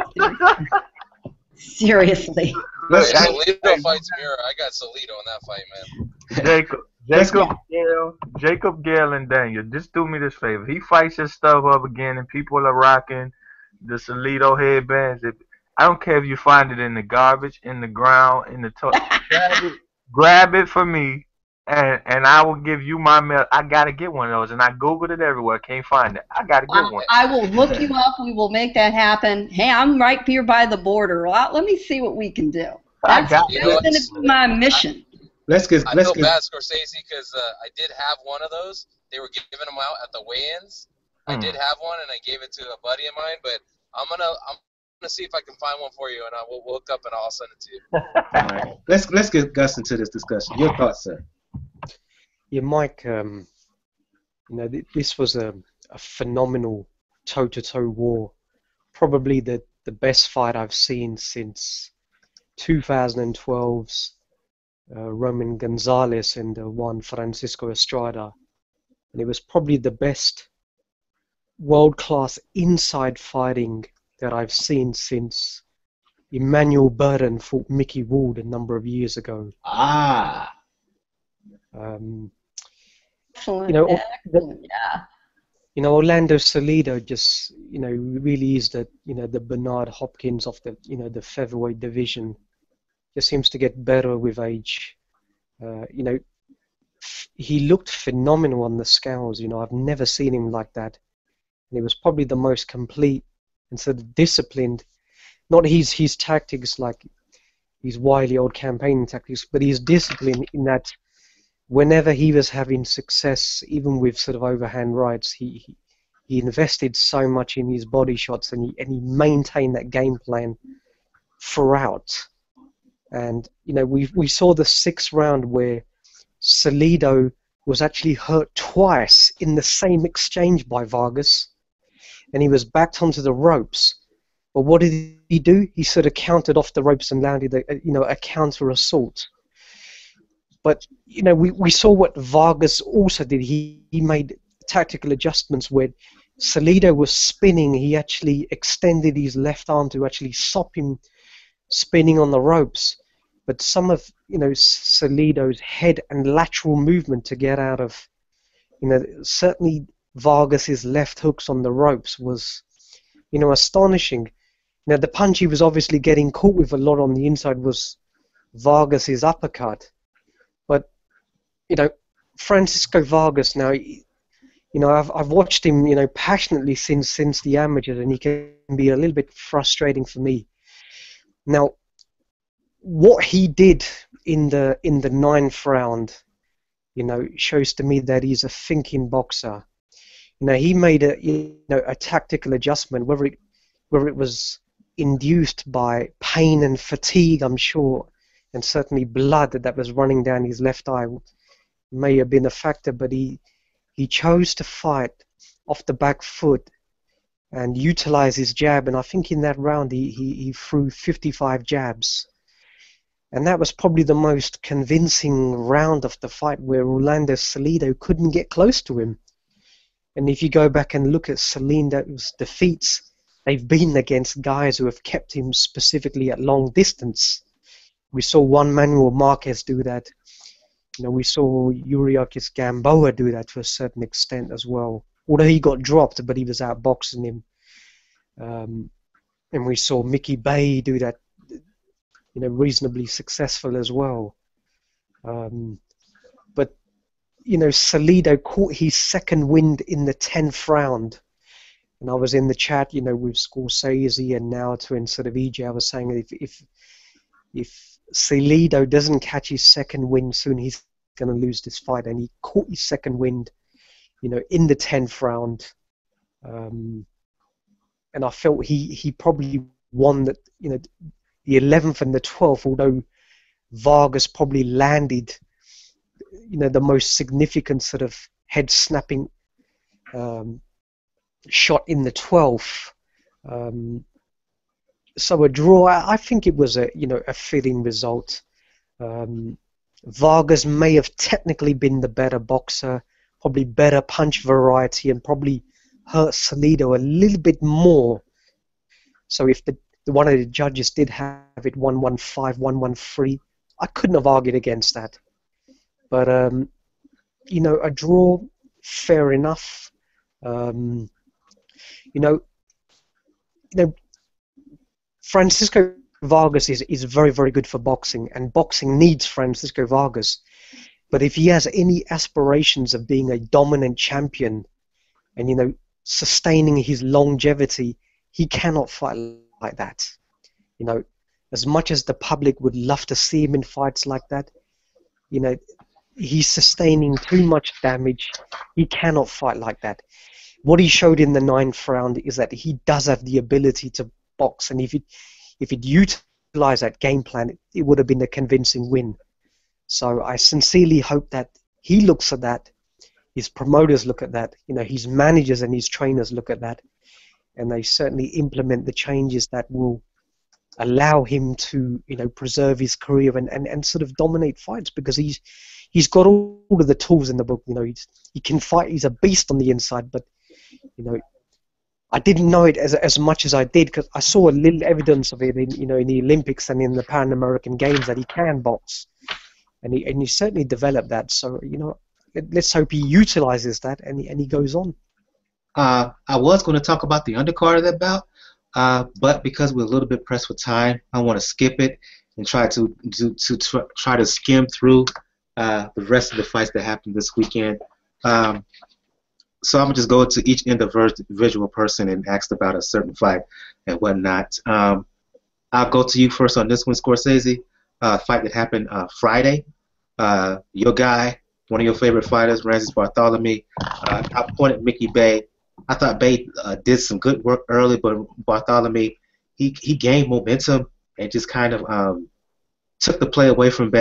Seriously. If Salido fights Mira, I got Salido in that fight, man. Jacob, Jacob Gale, Jacob Gale and Daniel, just do me this favor. He fights his stuff up again, and people are rocking the Salido headbands. If, I don't care if you find it in the garbage, in the ground, in the toilet. grab it, grab it for me, and and I will give you my mail. I gotta get one of those, and I googled it everywhere. Can't find it. I gotta get one. I will look you up. We will make that happen. Hey, I'm right here by the border. Well, let me see what we can do. I That's, got that's you. going to be my mission. Let's get I let's feel get bad, Scorsese, because uh, I did have one of those. They were giving them out at the weigh-ins. I Hmm. did have one, and I gave it to a buddy of mine. But I'm gonna I'm gonna see if I can find one for you, and I will we'll hook up and I'll send it to you. all right. Let's let's get Gus into this discussion. Your thoughts, sir? Yeah, Mike. Um, you know, th- this was a, a phenomenal toe-to-toe war. Probably the the best fight I've seen since twenty twelve's uh, Roman Gonzalez and the Juan Francisco Estrada, and it was probably the best world-class inside fighting that I've seen since Emmanuel Burden fought Mickey Ward a number of years ago. Ah, Um, Excellent. you know, the, Excellent. Yeah. you know, Orlando Salido just, you know, really is the, you know, the Bernard Hopkins of the, you know, the featherweight division. Just seems to get better with age. Uh, you know, f- he looked phenomenal on the scales. You know, I've never seen him like that. And he was probably the most complete and sort of disciplined. Not his his tactics like his wily old campaigning tactics, but his discipline in that whenever he was having success, even with sort of overhand rights, he he, he invested so much in his body shots, and he and he maintained that game plan throughout. And you know, we we saw the sixth round where Salido was actually hurt twice in the same exchange by Vargas, and he was backed onto the ropes. But what did he do? He sort of countered off the ropes and landed a, you know, a counter assault. But you know, we, we saw what Vargas also did. He, he made tactical adjustments where Salido was spinning. He actually extended his left arm to actually stop him spinning on the ropes. But some of, you know, Salido's head and lateral movement to get out of, you know, certainly Vargas's left hooks on the ropes was, you know, astonishing. Now the punch he was obviously getting caught with a lot on the inside was Vargas's uppercut. But, you know, Francisco Vargas now, you know, I've I've watched him, you know, passionately since since the amateurs, and he can be a little bit frustrating for me. Now, what he did in the in the ninth round, you know, shows to me that he's a thinking boxer. You know, he made a you know a tactical adjustment, whether it whether it was induced by pain and fatigue, I'm sure, and certainly blood that was running down his left eye may have been a factor, but he he chose to fight off the back foot and utilize his jab, and I think in that round he, he, he threw fifty-five jabs. And that was probably the most convincing round of the fight, where Orlando Salido couldn't get close to him. And if you go back and look at Salido's defeats, they've been against guys who have kept him specifically at long distance. We saw Juan Manuel Marquez do that. You know, we saw Yuriakis Gamboa do that to a certain extent as well. Although he got dropped, but he was outboxing him. Um, and we saw Mickey Bay do that, you know, reasonably successful as well. Um, but, you know, Salido caught his second wind in the tenth round. And I was in the chat, you know, with Scorsese and Naoto and sort of E J. I was saying if if if Salido doesn't catch his second wind soon, he's going to lose this fight. And he caught his second wind, you know, in the tenth round. Um, and I felt he, he probably won that, you know, the eleventh and the twelfth, although Vargas probably landed, you know, the most significant sort of head-snapping um, shot in the twelfth. Um, so a draw, I think it was a, you know, a fitting result. Um, Vargas may have technically been the better boxer, probably better punch variety, and probably hurt Salido a little bit more. So if the, the one of the judges did have it one one five, one one three, I couldn't have argued against that. But um, you know, a draw, fair enough. Um, you know, you know, Francisco Vargas is is very very good for boxing, and boxing needs Francisco Vargas. But if he has any aspirations of being a dominant champion, and you know, sustaining his longevity, he cannot fight like that. You know, as much as the public would love to see him in fights like that, you know, he's sustaining too much damage. He cannot fight like that. What he showed in the ninth round is that he does have the ability to box, and if it if it utilized that game plan, it, it would have been a convincing win. So I sincerely hope that he looks at that, his promoters look at that, you know, his managers and his trainers look at that, and they certainly implement the changes that will allow him to, you know, preserve his career and, and, and sort of dominate fights, because he's he's got all, all of the tools in the book. You know, he's, he can fight. He's a beast on the inside, but you know, I didn't know it as as much as I did, because I saw a little evidence of it in, you know, in the Olympics and in the Pan American Games, that he can box, and he and he certainly developed that. So you know, let, let's hope he utilizes that and he, and he goes on. Uh, I was going to talk about the undercard of that bout, uh, but because we're a little bit pressed for time, I want to skip it and try to to, to tr try to skim through uh, the rest of the fights that happened this weekend. Um, so I'm gonna just go to each individual person and ask about a certain fight and whatnot. Um, I'll go to you first on this one, Scorsese. Uh, fight that happened uh, Friday. Uh, your guy, one of your favorite fighters, Rances Barthelemy, uh, outpointed Mickey Bay. I thought Bay uh, did some good work early, but Barthelemy, he he gained momentum and just kind of um, took the play away from Bay.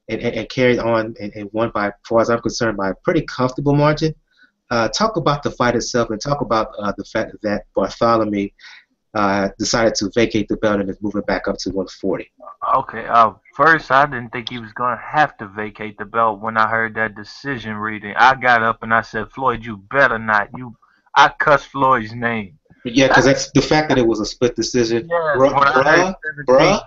and, and, and carried on and, and won by, as far as I'm concerned, by a pretty comfortable margin. Uh, talk about the fight itself, and talk about uh, the fact that Bartholomew uh, decided to vacate the belt and is moving back up to one forty. Okay, uh, first I didn't think he was gonna have to vacate the belt when I heard that decision reading. I got up and I said, Floyd, you better not. You, I cussed Floyd's name. Yeah, because that's the fact that it was a split decision. Yes, Bruh, when I heard bruh, bruh.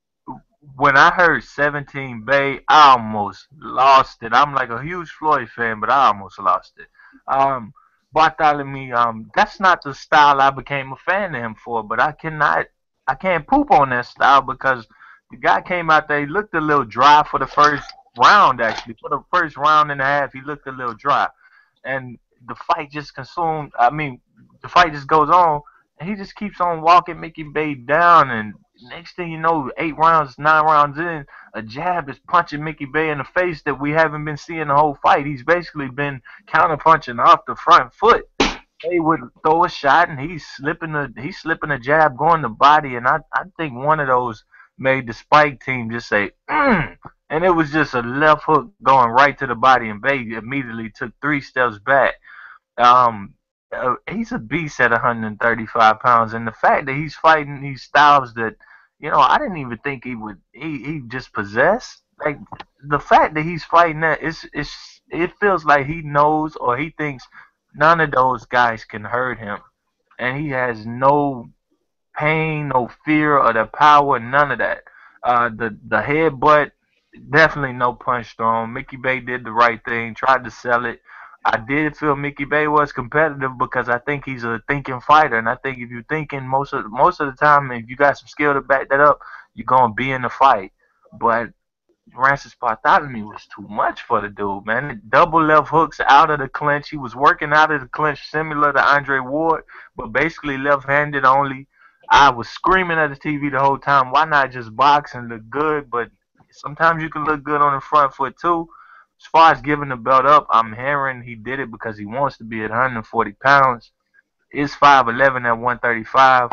when I heard seventeen Bay, I almost lost it. I'm like a huge Floyd fan, but I almost lost it. Um, Bartholomew, um, that's not the style I became a fan of him for. But I cannot, I can't poop on that style because the guy came out there. He looked a little dry for the first round. Actually, for the first round and a half, he looked a little dry, and the fight just consumed. I mean, the fight just goes on, and he just keeps on walking Mickey Bay down, and next thing you know, eight rounds, nine rounds in, a jab is punching Mickey Bay in the face that we haven't been seeing the whole fight. He's basically been counter punching off the front foot. They would throw a shot, and he's slipping a he's slipping a jab, going to body, and I I think one of those made the Spike team just say, mm, and it was just a left hook going right to the body, and Bay immediately took three steps back. Um, uh, he's a beast at one hundred thirty-five pounds, and the fact that he's fighting these styles that, you know, I didn't even think he would. He, he just possessed. Like the fact that he's fighting that, it's it's it feels like he knows or he thinks none of those guys can hurt him, and he has no pain, no fear, or the power, none of that. Uh, the the headbutt, definitely no punch thrown. Mickey Bay did the right thing, tried to sell it. I did feel Mickey Bay was competitive because I think he's a thinking fighter, and I think if you're thinking most of most of the time, if you got some skill to back that up, you're gonna be in the fight. But Francis Bartholomew was too much for the dude, man. Double left hooks out of the clinch. He was working out of the clinch similar to Andre Ward, but basically left-handed only. I was screaming at the T V the whole time, why not just box and look good? But sometimes you can look good on the front foot too. As far as giving the belt up, I'm hearing he did it because he wants to be at one hundred forty pounds. Is five eleven at one thirty-five.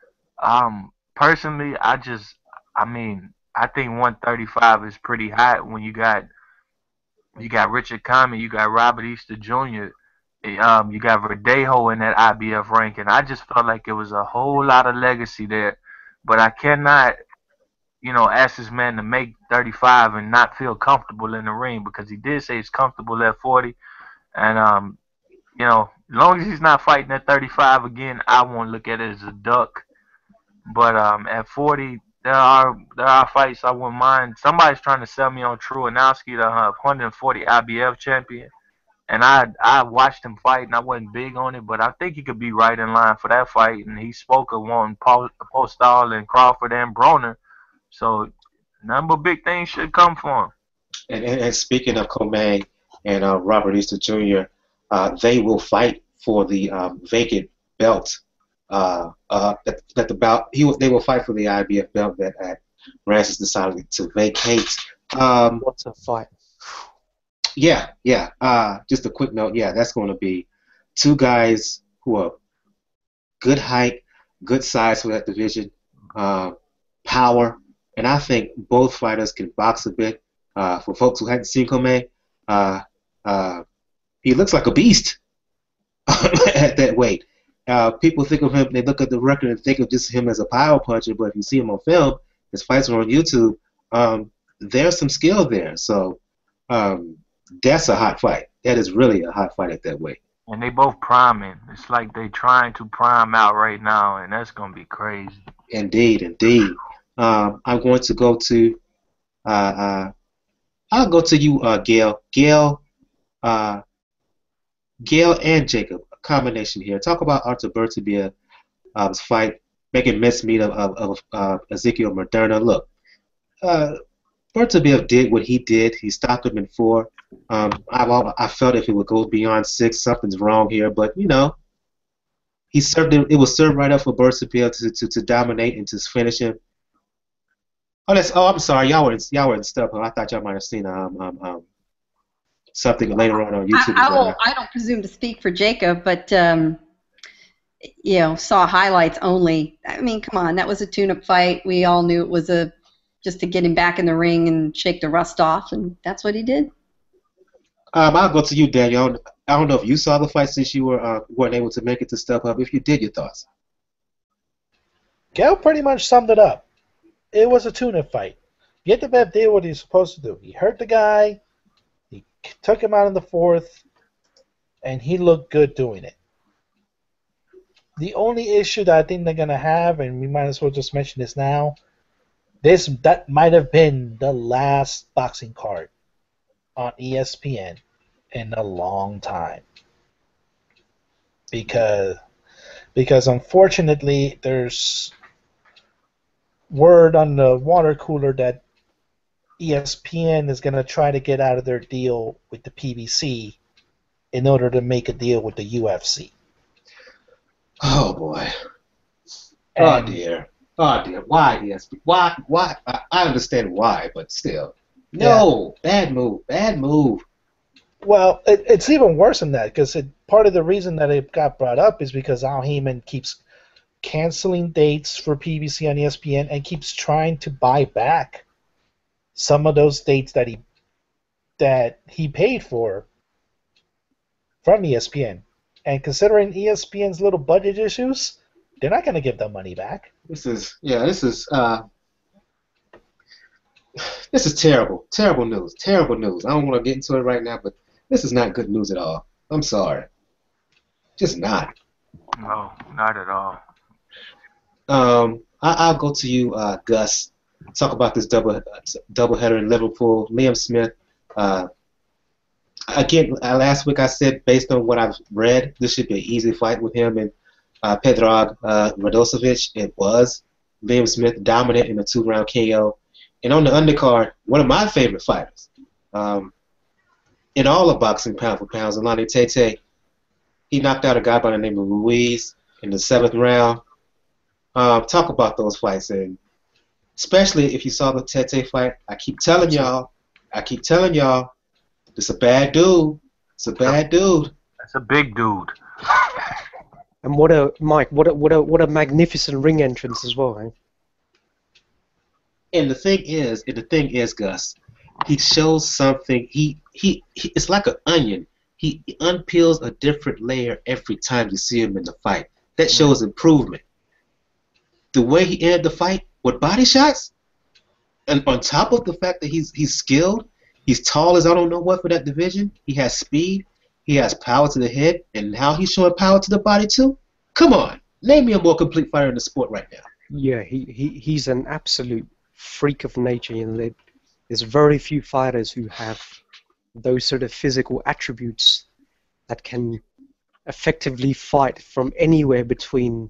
Um, personally, I just, I mean, I think one thirty-five is pretty hot when you got you got Richard Common, you got Robert Easter Junior, um, you got Verdejo in that I B F ranking. I just felt like it was a whole lot of legacy there, but I cannot, you know, ask this man to make thirty-five and not feel comfortable in the ring because he did say he's comfortable at forty. And, um, you know, as long as he's not fighting at thirty-five again, I won't look at it as a duck. But um, at forty, there are there are fights I wouldn't mind. Somebody's trying to sell me on True Anowski, the uh, one forty I B F champion. And I I watched him fight, and I wasn't big on it, but I think he could be right in line for that fight. And he spoke of wanting Postol and Crawford and Broner. So, number of big things should come for him. And, and, and speaking of Comey and uh, Robert Easter Junior, uh, they will fight for the um, vacant belt. Uh, uh, that, that the belt he will, they will fight for the I B F belt that uh, Francis decided to vacate. Um, What a fight! Yeah, yeah. Uh, just a quick note. Yeah, that's going to be two guys who are good height, good size for that division, uh, power. And I think both fighters can box a bit. Uh, for folks who hadn't seen Comey, uh, uh, he looks like a beast at that weight. Uh, people think of him, they look at the record and think of just him as a power puncher, but if you see him on film, his fights are on YouTube, um, there's some skill there. So um, that's a hot fight. That is really a hot fight at that weight. And they both priming. It's like they trying to prime out right now, and that's going to be crazy. Indeed, indeed. Um, I'm going to go to, uh, uh, I'll go to you, uh, Gail. Gail, uh, Gail and Jacob, a combination here. Talk about Artur Beterbiev, uh, his fight, making mincemeat of, of, of uh, Ezekiel Moderna. Look, uh, Beterbiev did what he did. He stopped him in four. Um, I've all, I felt if it would go beyond six, something's wrong here. But you know, he served it. It was served right up for Beterbiev to, to to dominate and to finish him. Oh, that's. Oh, I'm sorry. Y'all were y'all were in stuff. I thought y'all might have seen um, um, um something later on on YouTube. I, I, will, I don't presume to speak for Jacob, but um, you know, saw highlights only. I mean, come on, that was a tune-up fight. We all knew it was a just to get him back in the ring and shake the rust off, and that's what he did. Um, I'll go to you, Daniel. I don't, I don't know if you saw the fight since you were uh, weren't able to make it to Step Up. If you did, your thoughts? Gail pretty much summed it up. It was a tune-up fight. Yedembev did what he was supposed to do. He hurt the guy, he took him out in the fourth, and he looked good doing it. The only issue that I think they're going to have, and we might as well just mention this now, this that might have been the last boxing card on E S P N in a long time. Because, because unfortunately, there's word on the water cooler that E S P N is going to try to get out of their deal with the P B C in order to make a deal with the U F C. Oh boy. And, oh dear. Oh dear. Why E S P N? Why? Why? I, I understand why, but still. No. Yeah. Bad move. Bad move. Well, it, it's even worse than that because part of the reason that it got brought up is because Al Heyman keeps canceling dates for P B C on E S P N and keeps trying to buy back some of those dates that he that he paid for from E S P N. And considering E S P N's little budget issues, they're not going to give that money back. This is yeah. This is uh. This is terrible. Terrible news. Terrible news. I don't want to get into it right now, but this is not good news at all. I'm sorry. Just not. No, not at all. Um, I, I'll go to you, uh, Gus. Talk about this double uh, doubleheader in Liverpool. Liam Smith. Uh, again, uh, last week I said based on what I've read, this should be an easy fight with him and uh, Predrag uh, Radosevic. It was. Liam Smith dominant in a two-round K O. And on the undercard, one of my favorite fighters um, in all of boxing, pound for pound, Zolani Tete. He knocked out a guy by the name of Ruiz in the seventh round. Um, talk about those fights, and especially if you saw the Tete fight. I keep telling y'all, I keep telling y'all, it's a bad dude. It's a bad dude. That's a big dude. And what a Mike, what a what a what a magnificent ring entrance as well, eh? And the thing is, and the thing is, Gus, he shows something. He he, he it's like an onion. He, he unpeels a different layer every time you see him in the fight. That shows improvement. The way he ended the fight with body shots, and on top of the fact that he's he's skilled, he's tall as I don't know what for that division. He has speed. He has power to the head, and how he's showing power to the body too. Come on, name me a more complete fighter in the sport right now. Yeah, he, he he's an absolute freak of nature. You know, there's very few fighters who have those sort of physical attributes that can effectively fight from anywhere between,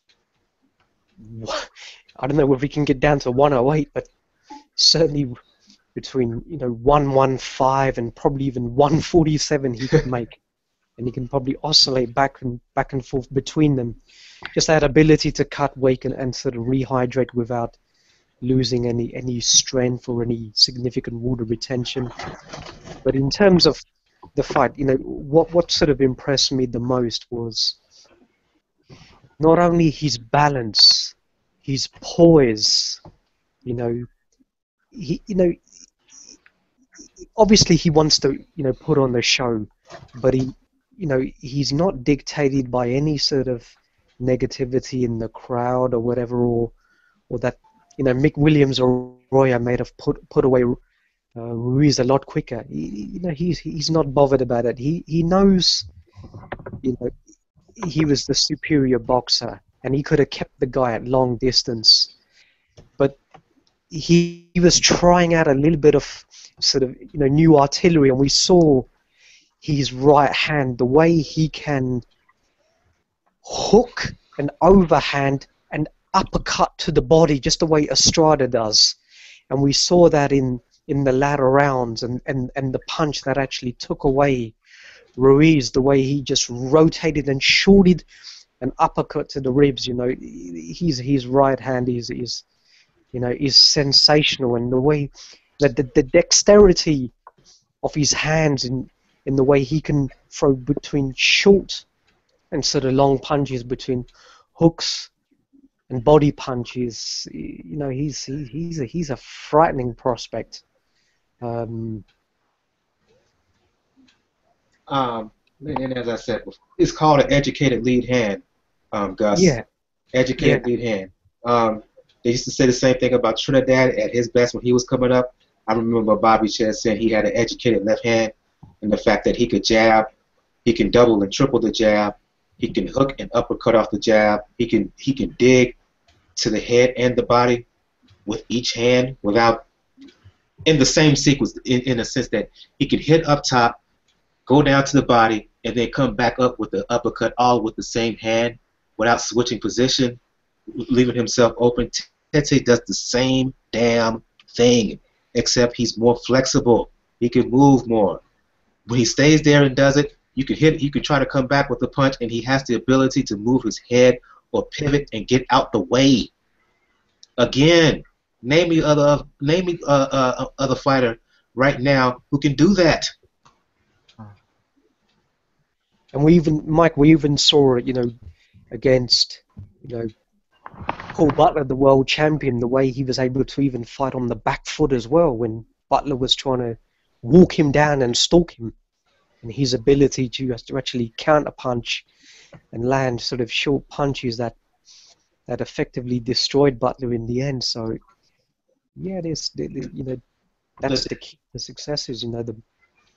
I don't know if we can get down to one oh eight, but certainly between, you know, one fifteen and probably even one forty-seven he could make. And he can probably oscillate back and back and forth between them. Just that ability to cut weight and, and sort of rehydrate without losing any any strength or any significant water retention. But in terms of the fight, you know, what what sort of impressed me the most was not only his balance, his poise. You know, he you know obviously he wants to, you know, put on the show, but he you know he's not dictated by any sort of negativity in the crowd or whatever, or or that, you know, Mick Williams or Roya may have put put away uh, Ruiz a lot quicker. He, you know, he's he's not bothered about it. He he knows, you know, he was the superior boxer, and he could have kept the guy at long distance, but he, he was trying out a little bit of sort of, you know, new artillery, and we saw his right hand, the way he can hook an overhand and uppercut to the body, just the way Estrada does. And we saw that in, in the latter rounds, and, and, and the punch that actually took away Ruiz, the way he just rotated and shorted an uppercut to the ribs. You know, his, his right hand is, is, you know, is sensational, and the way that the, the dexterity of his hands in, in the way he can throw between short and sort of long punches, between hooks and body punches. You know, he's he, he's a he's a frightening prospect. Um, Um, and as I said, it's called an educated lead hand, um, Gus. yeah, Educated yeah, lead hand. Um, they used to say the same thing about Trinidad at his best when he was coming up. I remember Bobby Chet saying he had an educated left hand, and the fact that he could jab, he can double and triple the jab, he can hook and uppercut off the jab, he can he can dig to the head and the body with each hand without in the same sequence. In, in a sense that he can hit up top, go down to the body, and then come back up with the uppercut all with the same hand without switching position, leaving himself open. Tete does the same damn thing, except he's more flexible. He can move more. When he stays there and does it, you can hit. You can try to come back with a punch, and he has the ability to move his head or pivot and get out the way. Again, name me other name me uh, uh, other fighter right now who can do that. and we even Mike, we even saw it, you know, against you know Paul Butler, the world champion, the way he was able to even fight on the back foot as well when Butler was trying to walk him down and stalk him, and his ability to, to actually counter punch and land sort of short punches that that effectively destroyed Butler in the end. So yeah, there's you know that's the key to success is you know the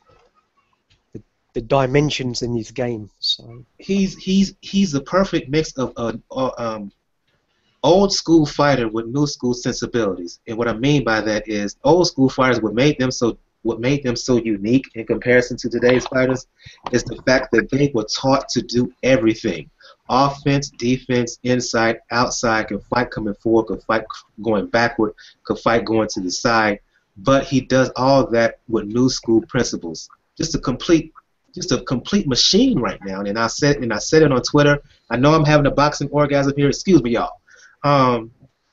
the, the dimensions in his game. So He's he's he's the perfect mix of an uh, um, old school fighter with new school sensibilities. And what I mean by that is old school fighters, what made them so what made them so unique in comparison to today's fighters is the fact that they were taught to do everything. Offense, defense, inside, outside, could fight coming forward, could fight going backward, could fight going to the side. But he does all that with new school principles. Just a complete just a complete machine right now. And I said and I said it on Twitter. I know I'm having a boxing orgasm here. Excuse me, y'all. Um,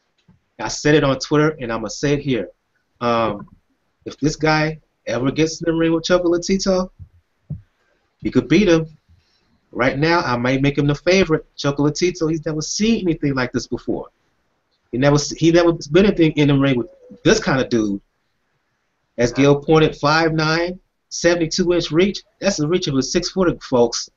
I said it on Twitter, and I'm gonna say it here. Um, if this guy ever gets in the ring with Chocolatito, he could beat him. Right now, I might make him the favorite. Chocolatito, he's never seen anything like this before. He never he never been anything in the ring with this kind of dude. As Gil pointed, five nine, seventy-two inch reach. That's the reach of a six footer, folks.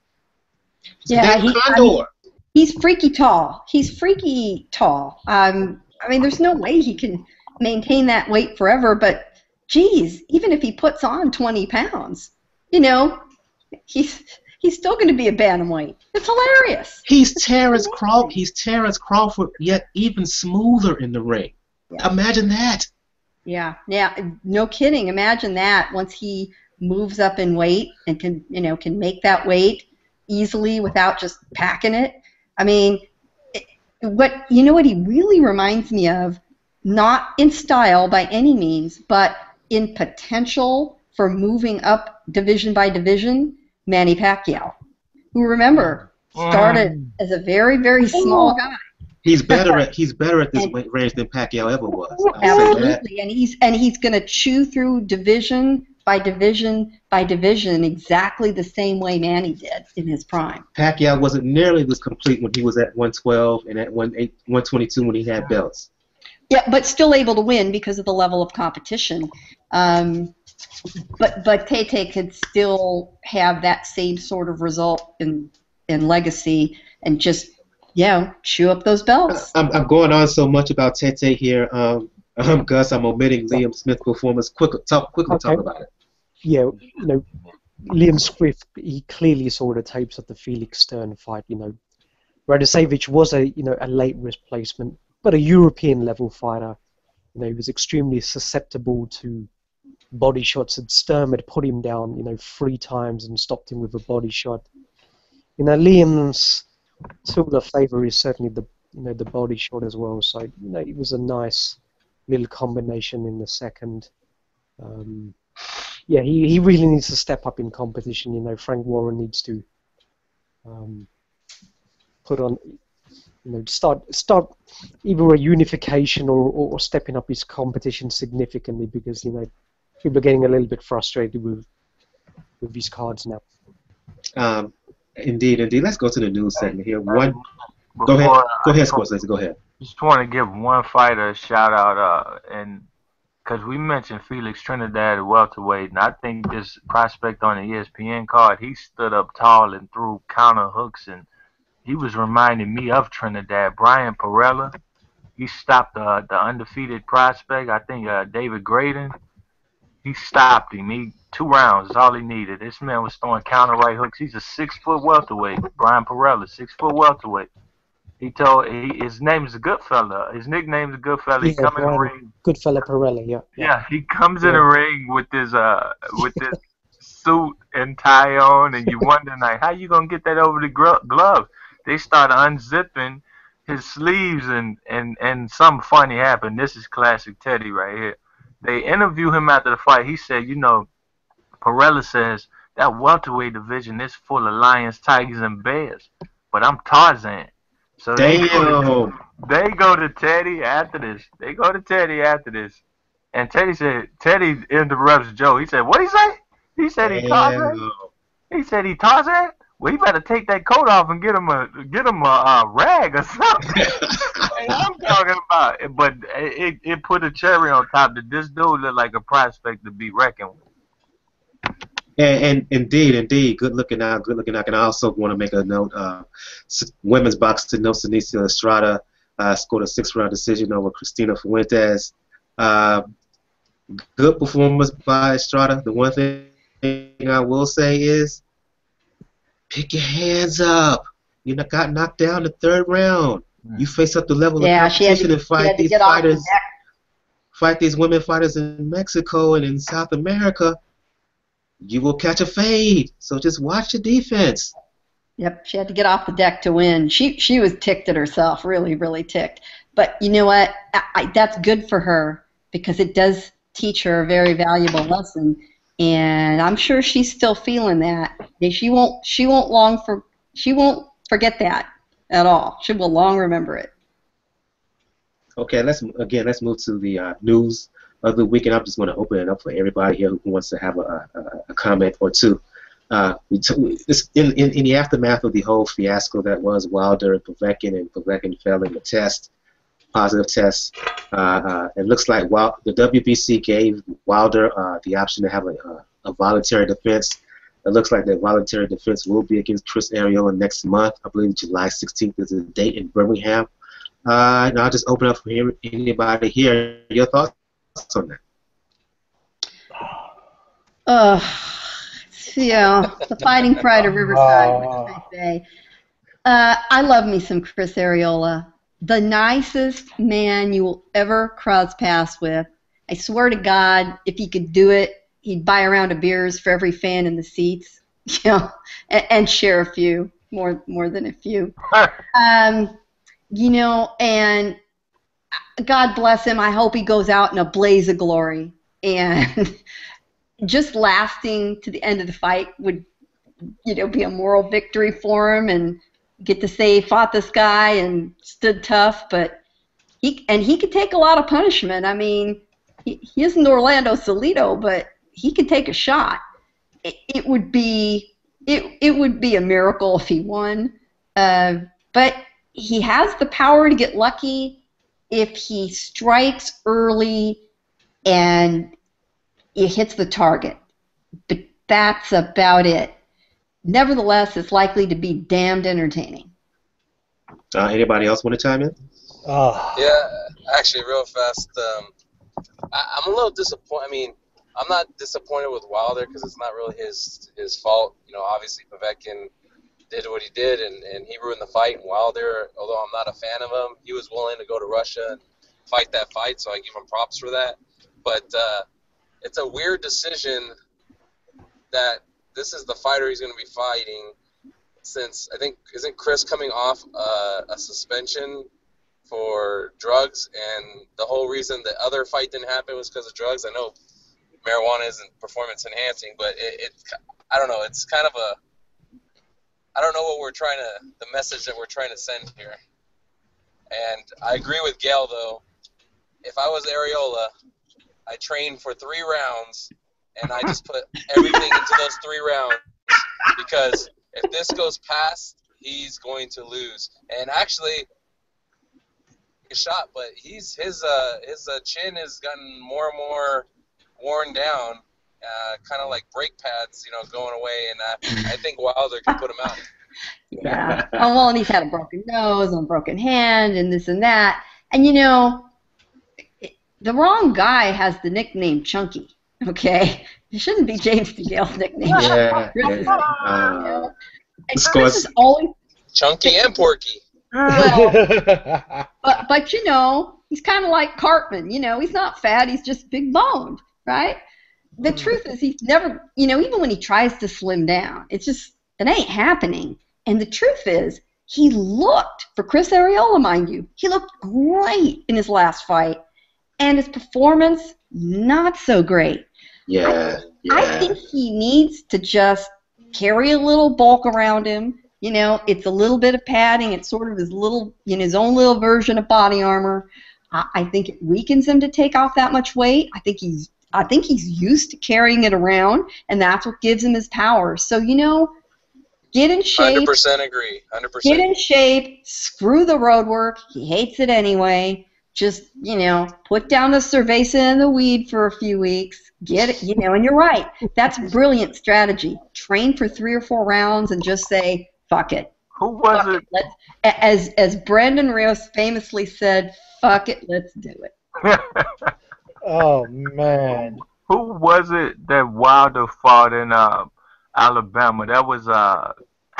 It's Yeah, a he, damn I condor. mean, he's freaky tall. He's freaky tall. Um, I mean, there's no way he can maintain that weight forever. But geez, even if he puts on twenty pounds, you know, he's he's still going to be a bantamweight. It's hilarious. He's Terrence Crawford. He's Terrence Crawford, yet even smoother in the ring. Yeah. Imagine that. Yeah, yeah, no kidding. Imagine that once he moves up in weight and can, you know, can make that weight easily without just packing it. I mean, it, what you know what he really reminds me of, not in style by any means, but in potential for moving up division by division, Manny Pacquiao, who remember started as a very, very small guy. He's better at he's better at this And- weight range than Pacquiao ever was. I'll say that. Absolutely, and he's and he's going to chew through division by division by division exactly the same way Manny did in his prime. Pacquiao wasn't nearly this complete when he was at one twelve and at one twenty-two when he had belts. Yeah, but still able to win because of the level of competition. Um, but but Tete could still have that same sort of result in in legacy and just, you know, chew up those belts. I'm, I'm going on so much about Tete here, um, um, Gus. I'm omitting Liam Smith's performance. Quick, talk, quickly Okay. talk about it. yeah, you know, Liam Swift, he clearly saw the tapes of the Felix Stern fight. You know, Radosevich was a you know a late replacement, but a European level fighter. You know, he was extremely susceptible to body shots, and Sturm had put him down, you know, three times and stopped him with a body shot. You know, Liam's tool of favour is certainly the you know the body shot as well. So you know, it was a nice little combination in the second. Um, yeah, he, he really needs to step up in competition. You know, Frank Warren needs to um, put on, you know, start start either a unification or, or, or stepping up his competition significantly, because you know people are getting a little bit frustrated with with these cards now. Um, indeed, indeed. Let's go to the news segment here. One Go ahead. Before Go I ahead, go, Scorsese. Go ahead. just want to give one fighter a shout out, uh, and because we mentioned Felix Trinidad at welterweight, and I think this prospect on the E S P N card, he stood up tall and threw counter hooks, and he was reminding me of Trinidad. Brian Perella, he stopped uh, the undefeated prospect, I think uh, David Graydon. He stopped him. He two rounds is all he needed. This man was throwing counter right hooks. He's a six foot welterweight. Brian Perella, six foot welterweight. He told he, his name is Goodfella. His nickname is Goodfella. He Yeah, come in the Brian, ring. Goodfella Pirelli, yeah. Yeah. Yeah, he comes in Yeah. the ring with this uh with this suit and tie on, and you wonder like how you gonna get that over the gro- glove? They start unzipping his sleeves, and and and something funny happened. This is classic Teddy right here. They interview him after the fight. He said, you know, Perella says that welterweight division is full of lions, tigers, and bears, but I'm Tarzan. So they go to, Damn. they go to Teddy after this. They go to Teddy after this, and Teddy said Teddy interrupts Joe. He said, "What he say?" He said he Tarzan. Damn. He said he Tarzan. Well, he better take that coat off and get him a get him a, a rag or something. Hey, I'm talking about, but it it put a cherry on top that this dude looked like a prospect to be reckoned with. And, and indeed, indeed, good looking out, good looking out. And I also want to make a note: uh, s- women's boxing, no Senicia Estrada uh, scored a six-round decision over Cristina Fuentes. Uh, good performance by Estrada. The one thing I will say is, pick your hands up. You kn- got knocked down the third round. You face up the level Yeah, of she had to, competition and she fight had to these get off the fighters, deck. fight these women fighters in Mexico and in South America. You will catch a fade. So just watch your defense. Yep, she had to get off the deck to win. She she was ticked at herself, really, really ticked. But you know what? I, I, that's good for her because it does teach her a very valuable lesson, and I'm sure she's still feeling that. She won't she won't long for she won't forget that at all. She will long remember it. Okay, let's again let's move to the uh, news of the week, and I'm just going to open it up for everybody here who wants to have a, a, a comment or two. Uh, we t- this, in, in, in the aftermath of the whole fiasco that was Wilder and Povetkin, and Povetkin failing the test, positive test, uh, uh, it looks like Wild, the W B C gave Wilder uh, the option to have a, a, a voluntary defense. It looks like that voluntary defense will be against Chris Arreola next month. I believe July sixteenth is the date in Birmingham. Uh, and I'll just open up for here, anybody here. Your thoughts on that? Ugh. Yeah, the fighting pride of Riverside, what can I say? Uh, I love me some Chris Arreola. The nicest man you will ever cross paths with. I swear to God, if he could do it, he'd buy a round of beers for every fan in the seats, you know, and, and share a few, more more than a few. Um, you know, and God bless him. I hope he goes out in a blaze of glory. And just lasting to the end of the fight would, you know, be a moral victory for him, and get to say he fought this guy and stood tough. But he and he could take a lot of punishment. I mean, he, he isn't Orlando Salido, but he could take a shot. It, it would be it it would be a miracle if he won. Uh, but he has the power to get lucky if he strikes early and it hits the target. But that's about it. Nevertheless, it's likely to be damned entertaining. Uh, anybody else want to chime in? Oh. Yeah, actually, real fast. Um, I, I'm a little disappointed. I mean, I'm not disappointed with Wilder because it's not really his his fault. You know, obviously Povetkin did what he did, and, and he ruined the fight. And Wilder, although I'm not a fan of him, he was willing to go to Russia and fight that fight, so I give him props for that. But uh, it's a weird decision that this is the fighter he's going to be fighting, since I think, isn't Chris coming off uh, a suspension for drugs, and the whole reason the other fight didn't happen was because of drugs? I know marijuana isn't performance enhancing, but it, it I don't know, it's kind of a, I don't know what we're trying to, the message that we're trying to send here. And I agree with Gail, though. If I was Arreola, I trained for three rounds, and I just put everything into those three rounds, because if this goes past he's going to lose. And actually, a shot, but he's his uh his uh, chin has gotten more and more worn down, uh, kind of like brake pads, you know, going away. And uh, I think Wilder can put him out. Yeah. Oh, well, and he's had a broken nose and a broken hand and this and that. And, you know, the wrong guy has the nickname Chunky, okay? It shouldn't be James DeGale's nickname. Yeah, Chris is, yeah. you Uh, know? And Of Chris course. is always, Chunky and Porky. well, but, but, you know, he's kind of like Cartman. You know, he's not fat, he's just big boned, right? The truth is he's never, you know, even when he tries to slim down, it's just, it ain't happening. And the truth is, he looked, for Chris Arreola, mind you, he looked great in his last fight. And his performance, not so great. yeah, yeah. I think he needs to just carry a little bulk around him. You know, it's a little bit of padding. It's sort of his little, you know, his own little version of body armor. I, I think it weakens him to take off that much weight. I think he's, I think he's used to carrying it around, and that's what gives him his power. So, you know, get in shape. one hundred percent agree. one hundred percent. Get in shape. Screw the road work. He hates it anyway. Just, you know, put down the cerveza and the weed for a few weeks. Get it, you know, and you're right. That's a brilliant strategy. Train for three or four rounds and just say, fuck it. Who was Fuck it? it. Let's, as, as Brandon Rios famously said, fuck it, let's do it. Oh man. Who was it that Wilder fought in uh, Alabama? That was, uh,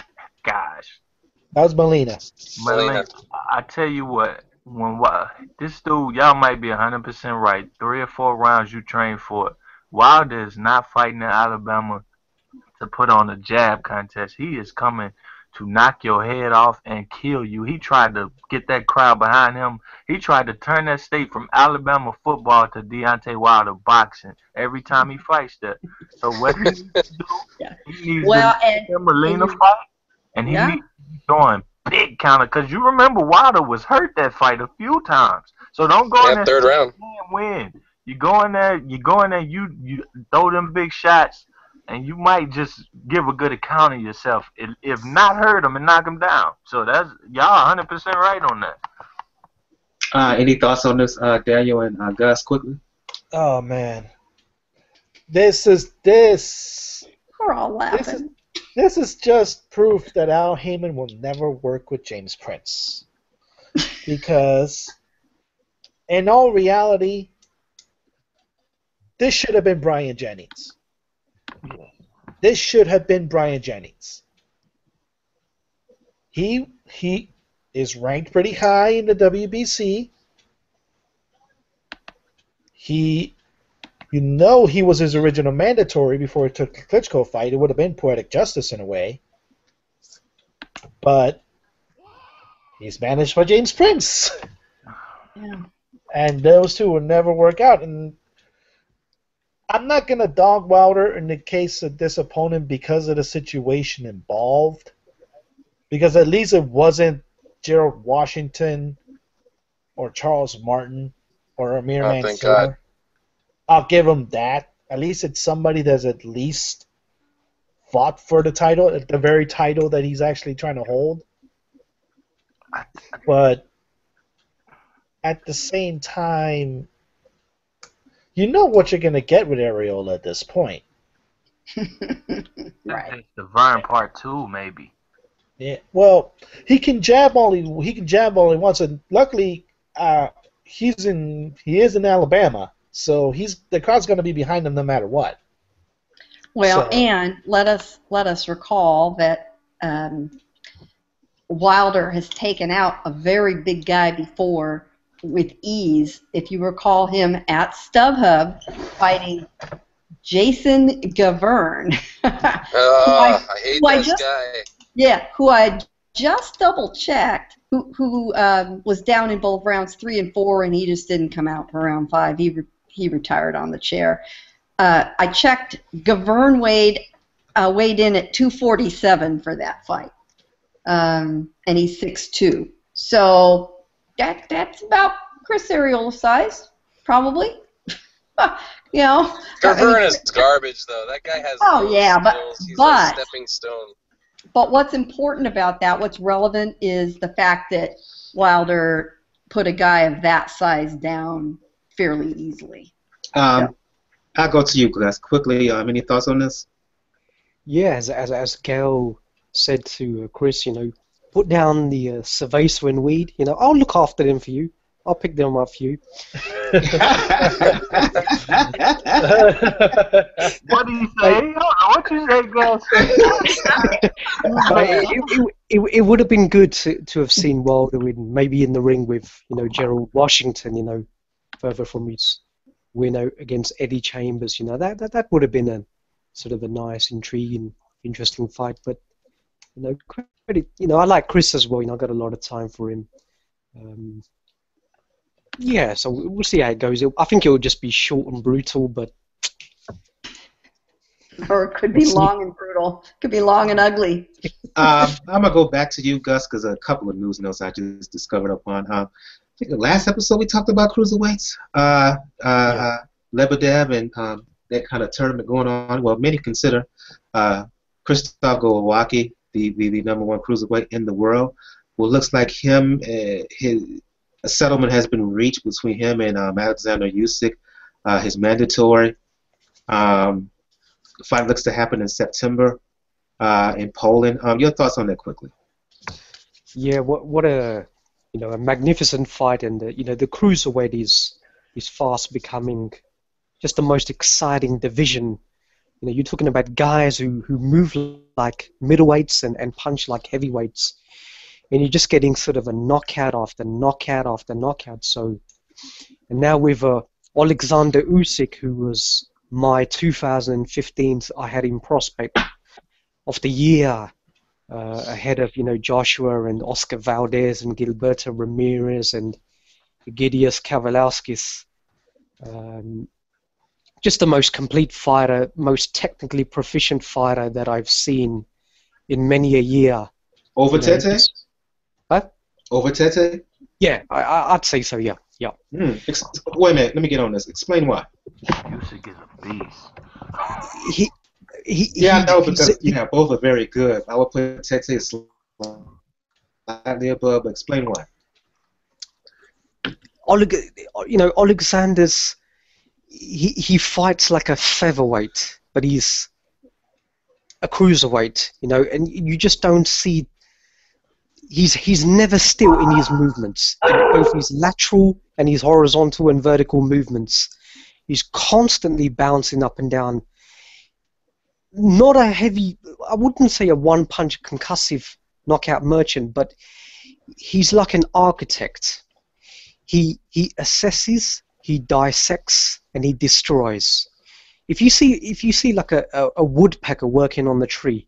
gosh. That was Molina. Molina. I tell you what, when Wi- this dude, y'all might be one hundred percent right. Three or four rounds you train for it. Wilder is not fighting in Alabama to put on a jab contest. He is coming to knock your head off and kill you. He tried to get that crowd behind him. He tried to turn that state from Alabama football to Deontay Wilder boxing every time he fights that. So what he needs to do, Yeah. he needs Well, to and- get a Molina and- fight, and he Yeah. needs to be throwing big counter, because you remember Wilder was hurt that fight a few times. So don't go in Yeah, there third round. and win. You go in there, you go in there, you you throw them big shots, and you might just give a good account of yourself. If, if not, hurt him and knock him down. So that's y'all one hundred percent right on that. Uh, any thoughts on this, uh, Daniel and uh, Gus, quickly? Oh man. This is this We're all this is laughing. this is just proof that Al Heyman will never work with James Prince. Because in all reality, this should have been Brian Jennings. This should have been Brian Jennings. He he is ranked pretty high in the W B C. He, you know, he was his original mandatory before he took the Klitschko fight. It would have been poetic justice in a way, but he's managed by James Prince, Yeah. and those two will never work out. And I'm not gonna dog Wilder in the case of this opponent because of the situation involved, because at least it wasn't Gerald Washington or Charles Martin or Amir Oh, thank Mansour. God. I'll give him that. At least it's somebody that's at least fought for the title, the very title that he's actually trying to hold. But at the same time, you know what you're going to get with Arreola at this point. Right. It's the Vern part two, maybe. Yeah. Well, he can jab all he he can jab all he wants, and luckily, uh, he's in he is in Alabama, so he's the crowd's going to be behind him no matter what. Well, So- and let us let us recall that um, Wilder has taken out a very big guy before with ease. If you recall him at StubHub fighting Jason Gavern. Uh, I hate who I this just- guy. Yeah, who I just double checked, who who um, was down in both rounds three and four, and he just didn't come out for round five. He re- he retired on the chair. Uh, I checked. Gavern weighed uh, weighed in at two forty-seven for that fight, um, and he's six two. So that that's about Chris Arreola size, probably. You know. Gavern I mean, is garbage, though. That guy has Oh, no yeah, but- skills. He's but- a stepping stone. But what's important about that, what's relevant, is the fact that Wilder put a guy of that size down fairly easily. Um, So, I'll go to you, Gus. Quickly, um, any thoughts on this? Yeah, as as as Gail said to uh, Chris, you know, put down the uh, Cerveza and weed. You know, I'll look after them for you. I'll pick them up for you. What do you say? What you say, Gus? But it, it, it, it would have been good to, to have seen Wilder in, maybe in the ring with, you know, Gerald Washington, you know, further from his win out against Eddie Chambers. You know, that, that, that would have been a sort of a nice, intriguing, interesting fight. But, you know, credit, you know, I like Chris as well. You know, I got a lot of time for him. Um, yeah, so we'll see how it goes. I think it will just be short and brutal, but or it could be Let's long and brutal. Could be long and ugly. um, I'm gonna go back to you, Gus, because a couple of news notes I just discovered upon. Uh, I think the last episode we talked about cruiserweights, uh, uh, uh, Lebedev, and um, that kind of tournament going on. Well, many consider uh, Krzysztof Gowacki the, the the number one cruiserweight in the world. Well, looks like him, uh, his a settlement has been reached between him and um, Alexander Usyk. Uh, his mandatory um, fight looks to happen in September uh, in Poland. Um, your thoughts on that quickly? yeah, what what a you know a magnificent fight, and the, you know the cruiserweight is is fast becoming just the most exciting division. You know, you're talking about guys who, who move like middleweights and, and punch like heavyweights, and you're just getting sort of a knockout after knockout after knockout. So, and now with uh, Alexander Usyk, who was my two thousand fifteen, I had him prospect of the year, uh, ahead of you know Joshua and Oscar Valdez and Gilberto Ramirez and Gidius Kavaliauskas. Um, just the most complete fighter, most technically proficient fighter that I've seen in many a year. Over You know, Tete? it's- Huh? Over Tete? Yeah, I, I- I'd say so. Yeah, yeah. Hmm. Ex- wait a minute. Let me get on this. Explain why. Usyk is a beast. He, he, Yeah, I he- know he's because a- yeah, both are very good. I would put Tete slightly above, but explain why. Oleg, you know, Alexander's he he fights like a featherweight, but he's a cruiserweight, you know, and you just don't see. He's he's never still in his movements, in both his lateral and his horizontal and vertical movements. He's constantly bouncing up and down. Not a heavy, I wouldn't say a one-punch concussive knockout merchant, but he's like an architect. He he assesses, he dissects, and he destroys. If you see if you see like a, a, a woodpecker working on the tree,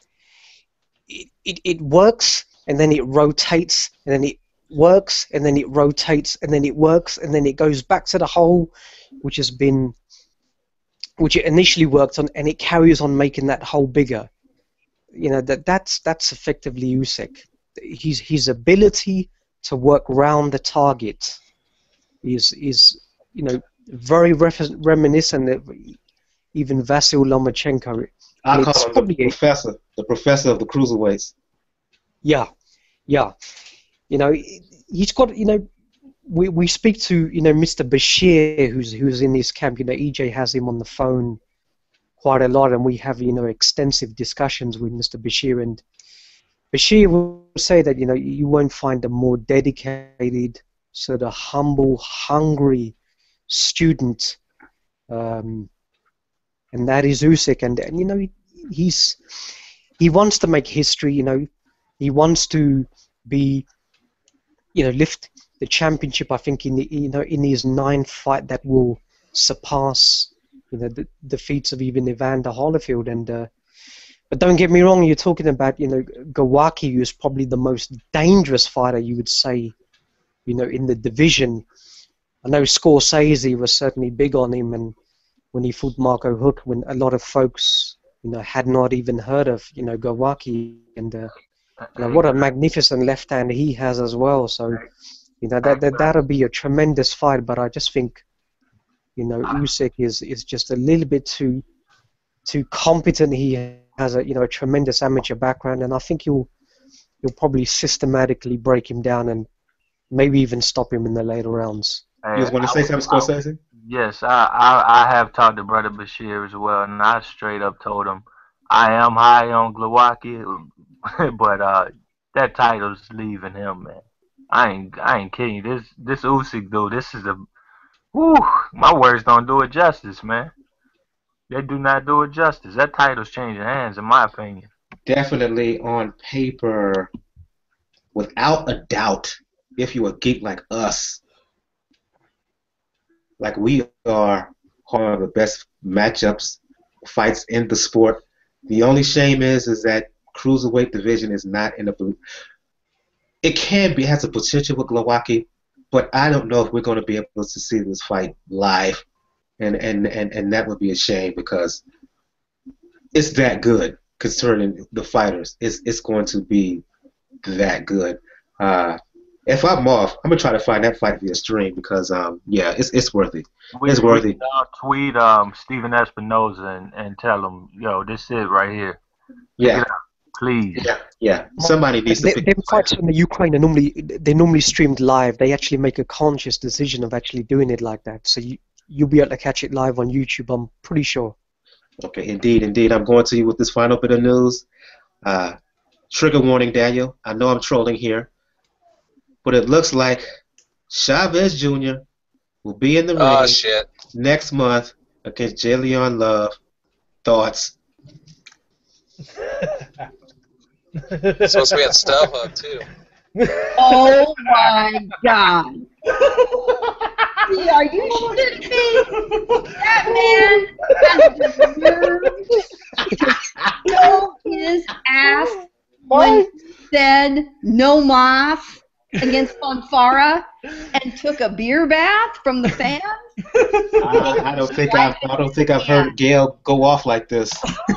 it, it, it works and then it rotates and then it works and then it rotates and then it works and then it goes back to the hole which has been which it initially worked on, and it carries on making that hole bigger. You know that that's that's effectively Usyk. His his ability to work round the target is is you know very ref- reminiscent of even Vasyl Lomachenko. I And call it's him the probably a- professor, the professor of the cruiserweights. Yeah, yeah. You know, he's got, you know, we, we speak to, you know, Mister Bashir, who's who's in this camp. You know, E J has him on the phone quite a lot, and we have, you know, extensive discussions with Mister Bashir. And Bashir will say that, you know, you won't find a more dedicated, sort of humble, hungry student, um, and that is Usyk. And, and you know, he, he's he wants to make history. You know, he wants to be, you know, lift the championship. I think in the, you know in his ninth fight that will surpass, you know, the defeats of even Evander Holyfield. And uh, but don't get me wrong, you're talking about, you know, Gowacki, who's probably the most dangerous fighter, you would say, you know, in the division. I know Scorsese was certainly big on him, and when he fought Marco Huck, when a lot of folks, you know, had not even heard of, you know, Gowacki, and uh, you know, what a magnificent left hand he has as well. So, you know, that, that that'll be a tremendous fight. But I just think, you know, Usyk is is just a little bit too too competent. He has a you know a tremendous amateur background, and I think you'll you'll probably systematically break him down and maybe even stop him in the later rounds. You just want to say something, Scorsese? Yes, I, I I have talked to Brother Bashir as well, and I straight up told him I am high on Glowacki, but uh, that title's leaving him, man. I ain't I ain't kidding you. This this Usyk though, this is a whew, my words don't do it justice, man. They do not do it justice. That title's changing hands, in my opinion. Definitely on paper, without a doubt, if you're a geek like us, like we are, one of the best matchups, fights in the sport. The only shame is is that cruiserweight division is not in the. It can be has a potential with Glowacki, but I don't know if we're going to be able to see this fight live, and and and and that would be a shame because it's that good concerning the fighters. It's it's going to be that good. Uh, if I'm off, I'm gonna try to find that fight via stream because um yeah, it's it's worthy. We, it's worthy. We, uh, tweet um Steven Espinoza and, and tell him, yo, this is right here. Yeah. Please. Yeah, yeah. Somebody needs they, to pick them fights in the Ukraine are normally they're normally streamed live. They actually make a conscious decision of actually doing it like that. So you you'll be able to catch it live on YouTube. I'm pretty sure. Okay, indeed, indeed. I'm going to you with this final bit of news. Uh, trigger warning, Daniel. I know I'm trolling here, but it looks like Chavez Junior will be in the Oh, ring shit. next month against Jalen Love. Thoughts? It's supposed to be at StubHub, too. Oh my God! Are you shitting me? That man has the nerve to show his ass when he said no mas against Fonfara and took a beer bath from the fans. I, I don't think I've I don't think I've heard Gail go off like this.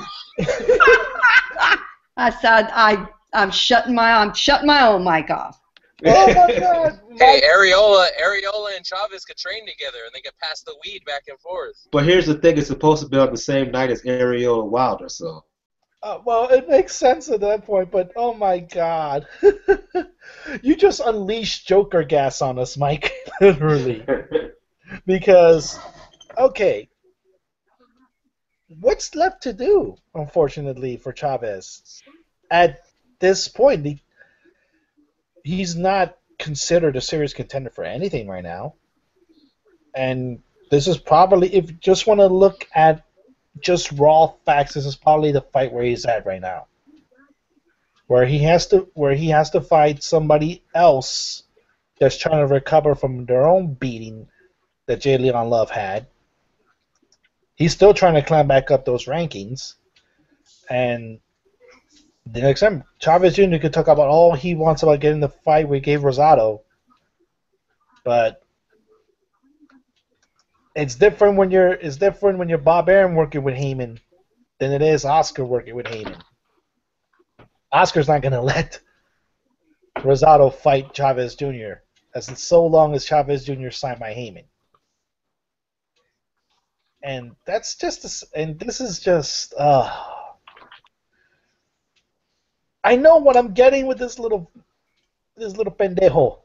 I said I I'm shutting my I'm shutting my own mic off. Oh my God! Hey, Areola, Areola and Chavez could train together, and they could pass the weed back and forth. But here's the thing: it's supposed to be on the same night as Areola Wilder, so. Uh, well, it makes sense at that point, but oh my God, you just unleashed Joker gas on us, Mike, literally. Because, okay, what's left to do, unfortunately, for Chavez? At this point, he, he's not considered a serious contender for anything right now. And this is probably, if you just want to look at just raw facts, this is probably the fight where he's at right now. Where he has to where he has to fight somebody else that's trying to recover from their own beating that Jay Leon Love had. He's still trying to climb back up those rankings. And the next time, Chavez Junior could talk about all he wants about getting the fight with Gabe Rosado. But it's different when you're it's different when you're Bob Arum working with Heyman than it is Oscar working with Heyman. Oscar's not gonna let Rosado fight Chavez Junior as so long as Chavez Junior signed by Heyman. And that's just a, and this is just uh I know what I'm getting with this little this little pendejo.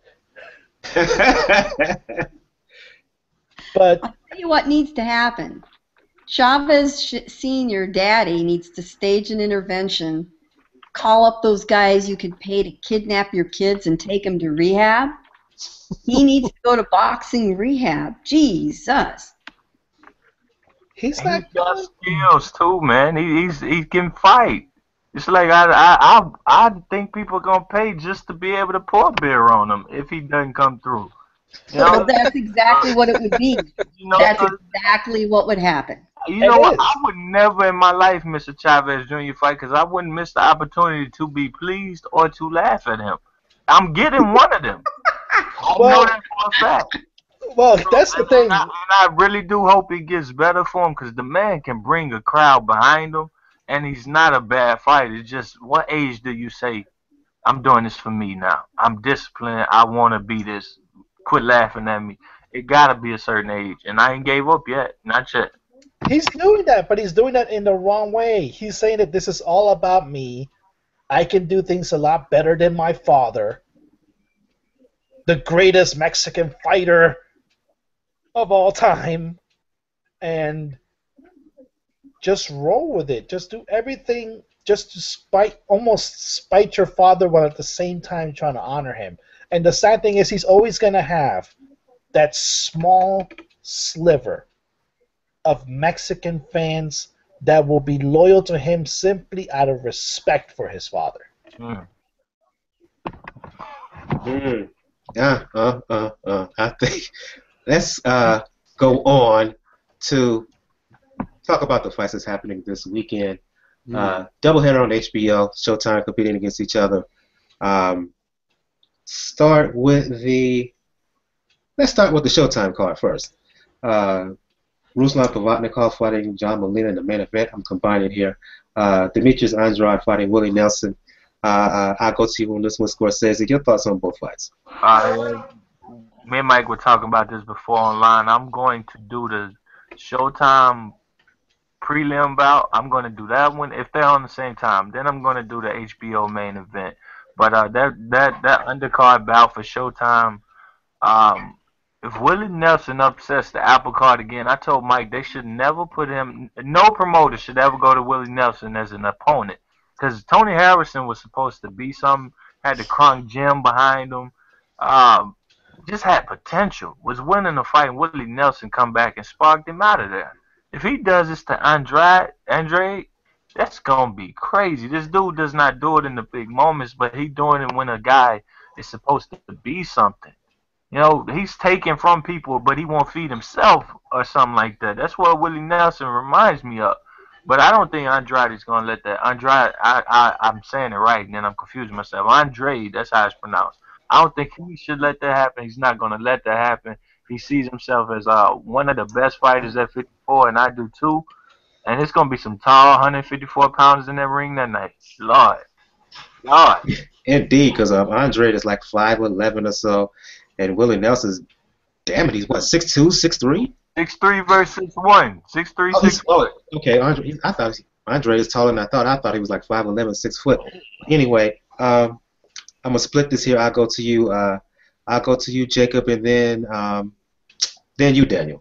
But I'll tell you what needs to happen. Chavez Senior Daddy needs to stage an intervention, call up those guys you could pay to kidnap your kids and take them to rehab. He needs to go to boxing rehab. Jesus. he's He's not got skills too, man. He, he's he can fight. It's like I I I, I think people are gonna pay just to be able to pour beer on him if he doesn't come through. You know, But that's exactly what it would be. you know, That's so- exactly what would happen. You know It what? is. I would never in my life miss a Chavez Junior fight because I wouldn't miss the opportunity to be pleased or to laugh at him. I'm getting one of them. I Well- know that for a fact. well, that's the And thing. I, and I really do hope it gets better for him because the man can bring a crowd behind him, and he's not a bad fighter. It's just what age do you say, I'm doing this for me now? I'm disciplined. I want to be this. Quit laughing at me. It got to be a certain age, and I ain't gave up yet. Not yet. He's doing that, but he's doing that in the wrong way. He's saying that this is all about me. I can do things a lot better than my father, the greatest Mexican fighter of all time, and just roll with it. Just do everything just to spite, almost spite your father while at the same time trying to honor him. And the sad thing is he's always going to have that small sliver of Mexican fans that will be loyal to him simply out of respect for his father. Mm. Mm. Yeah, uh, uh, uh. I think let's uh, go on to talk about the fights that's happening this weekend. Mm. Uh, doubleheader on H B O, Showtime competing against each other. Um, start with the. Let's start with the Showtime card first. Uh, Ruslan Provodnikov fighting John Molina in the main event. I'm combining here. Uh, Demetrius Andrade fighting Willie Nelson. Uh, uh, I'll go to you on this one, Scorsese. Your thoughts on both fights? Uh, me and Mike were talking about this before online. I'm going to do the Showtime prelim bout. I'm going to do that one if they're on the same time. Then I'm going to do the H B O main event. But uh, that that that undercard bout for Showtime. Um, if Willie Nelson upsets the apple cart again, I told Mike they should never put him. No promoter should ever go to Willie Nelson as an opponent because Tony Harrison was supposed to be something. Had the Kronk Gym behind him. Um, just had potential. Was winning the fight. And Willie Nelson come back and sparked him out of there. If he does this to Andrade, Andrade, that's gonna be crazy. This dude does not do it in the big moments, but he doing it when a guy is supposed to be something. You know, he's taking from people, but he won't feed himself or something like that. That's what Willie Nelson reminds me of. But I don't think Andrade is gonna let that. Andrade, I, I, I'm saying it right, and then I'm confusing myself. Andrade, that's how it's pronounced. I don't think he should let that happen. He's not gonna let that happen. He sees himself as uh, one of the best fighters at fifty-four, and I do too. And it's gonna be some tall, one hundred fifty-four pounders in that ring that night. Lord, Lord. Indeed, because um, Andrade is like five eleven or so, and Willie Nelson's, damn it, he's what, six two, six three? six three versus six one. six three, Oh, six one. oh, okay, Andre, I thought Andre is taller than I thought. I thought he was like five eleven, six foot. Anyway, um, I'm gonna split this here. I'll go to you. Uh, I'll go to you, Jacob, and then um, then you, Daniel.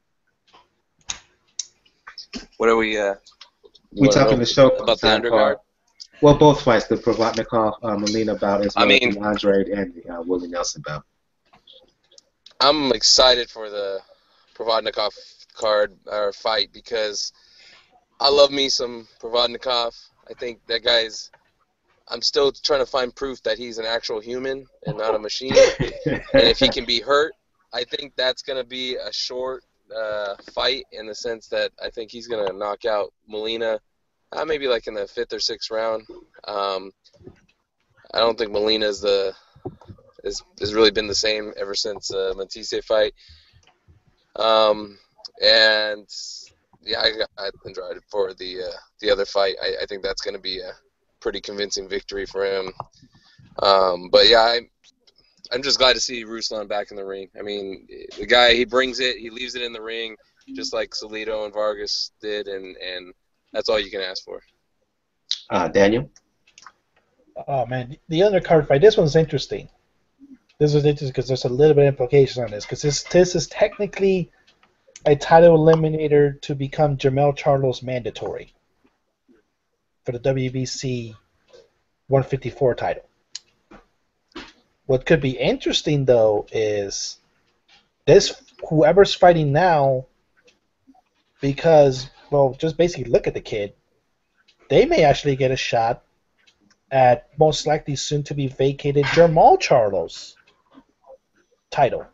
What are we? Uh, We talking the show about the undercard? card. Well, both fights, the Provodnikov uh, Molina bout as well I mean, as the Andrade and the uh, Willie Nelson bout. I'm excited for the Provodnikov card or fight because I love me some Provodnikov. I think that guy's. I'm still trying to find proof that he's an actual human and not a machine. And if he can be hurt, I think that's going to be a short uh, fight in the sense that I think he's going to knock out Molina, uh, maybe like in the fifth or sixth round. Um, I don't think Molina is the is has really been the same ever since the uh, Matisse fight. Um, and yeah, I got Andrade for the uh, the other fight. I, I think that's going to be a pretty convincing victory for him. Um, but yeah, I, I'm just glad to see Ruslan back in the ring. I mean, the guy, he brings it, he leaves it in the ring, just like Salido and Vargas did, and, and that's all you can ask for. Uh, Daniel? Oh, man, the undercard fight, this one's interesting. This is interesting because there's a little bit of implication on this, because this, this is technically a title eliminator to become Jermell Charlo's mandatory for the W B C one fifty-four title. What could be interesting, though, is this whoever's fighting now, because, well, just basically look at the kid, they may actually get a shot at most likely soon-to-be vacated Jermall Charlo's title.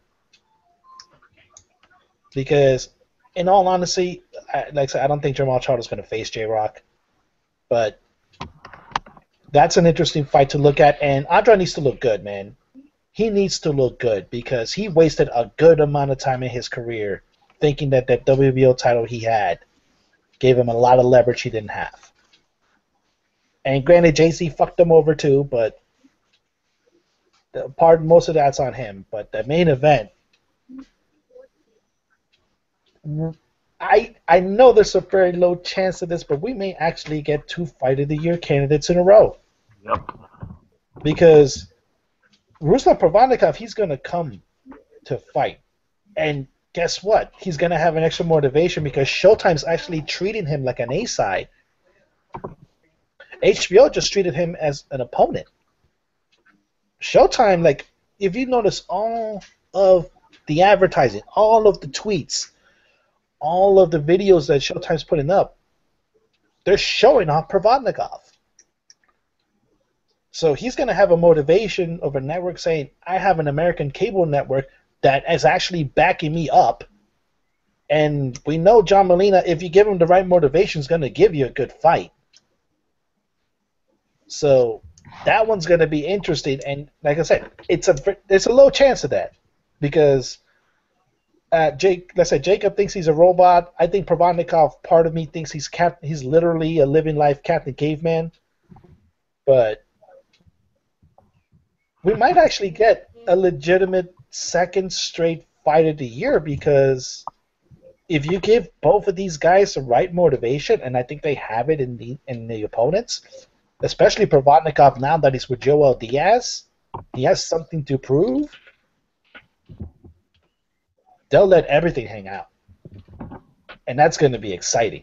Because, in all honesty, I, like I said, I don't think Jermall Charlo's going to face J-Rock. But that's an interesting fight to look at, and Andrade needs to look good, man. He needs to look good because he wasted a good amount of time in his career thinking that that W B O title he had gave him a lot of leverage he didn't have. And granted, J C fucked him over too, but the part most of that's on him. But the main event, I I know there's a very low chance of this, but we may actually get two Fight of the Year candidates in a row. Yep. Because Ruslan Provodnikov, he's going to come to fight. And guess what? He's going to have an extra motivation because Showtime's actually treating him like an A-side. H B O just treated him as an opponent. Showtime, like, if you notice all of the advertising, all of the tweets, all of the videos that Showtime's putting up, they're showing off Provodnikov. So he's going to have a motivation of a network saying, I have an American cable network that is actually backing me up. And we know John Molina, if you give him the right motivation, is going to give you a good fight. So that one's going to be interesting. And like I said, it's a it's a low chance of that because uh, Jake, let's say Jacob thinks he's a robot. I think Provodnikov, part of me thinks he's cap- he's literally a living life Captain Caveman. But we might actually get a legitimate second straight Fight of the Year because if you give both of these guys the right motivation, and I think they have it in the in the opponents, especially Provodnikov now that he's with Joel Diaz, he has something to prove. They'll let everything hang out, and that's going to be exciting.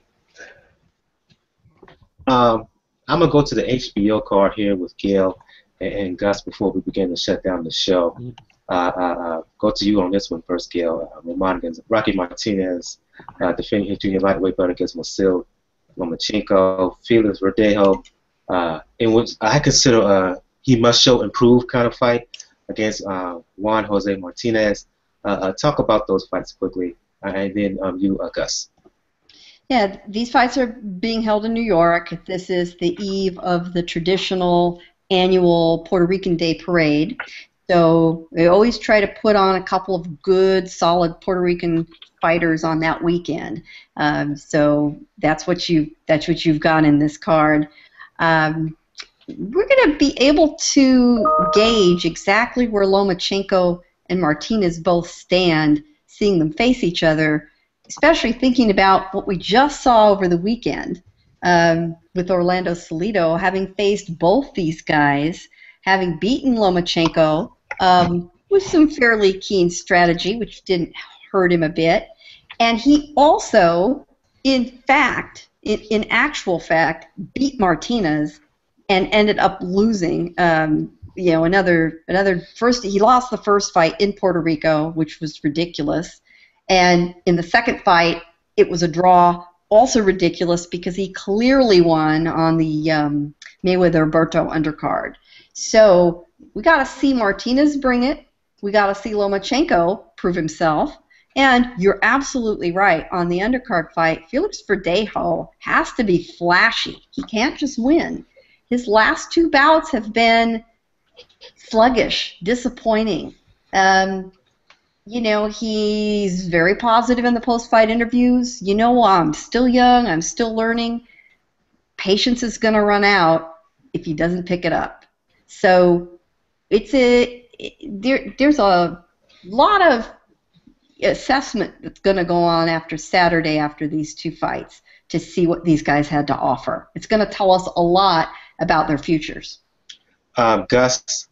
Um, I'm gonna go to the H B O card here with Gail and, and Gus before we begin to shut down the show. Uh, uh, uh, go to you on this one first, Gail. Uh, Roman against Rocky Martinez, uh, defending his junior lightweight belt against Vasil Lomachenko, Felix Verdejo, uh, in which I consider a he must show improve kind of fight against uh, Juan Jose Martinez. Uh, uh, talk about those fights quickly, uh, and then um, you, uh, Gus. Yeah, these fights are being held in New York. This is the eve of the traditional annual Puerto Rican Day Parade. So they always try to put on a couple of good, solid Puerto Rican fighters on that weekend. Um, so that's what you that's what you've got in this card. Um, we're going to be able to gauge exactly where Lomachenko and Martinez both stand, seeing them face each other, especially thinking about what we just saw over the weekend um, with Orlando Salido, having faced both these guys, having beaten Lomachenko um, with some fairly keen strategy, which didn't hurt him a bit. And he also, in fact, in, in actual fact, beat Martinez and ended up losing. Um, you know, another another first. He lost the first fight in Puerto Rico, which was ridiculous. And in the second fight, it was a draw, also ridiculous because he clearly won on the um, Mayweather-Berto undercard. So we got to see Martinez bring it. We got to see Lomachenko prove himself. And you're absolutely right. On the undercard fight, Felix Verdejo has to be flashy. He can't just win. His last two bouts have been sluggish, disappointing. Um, You know, he's very positive in the post-fight interviews. You know, I'm still young. I'm still learning. Patience is going to run out if he doesn't pick it up. So it's a it, there. There's a lot of assessment that's going to go on after Saturday after these two fights to see what these guys had to offer. It's going to tell us a lot about their futures. Um, Gus.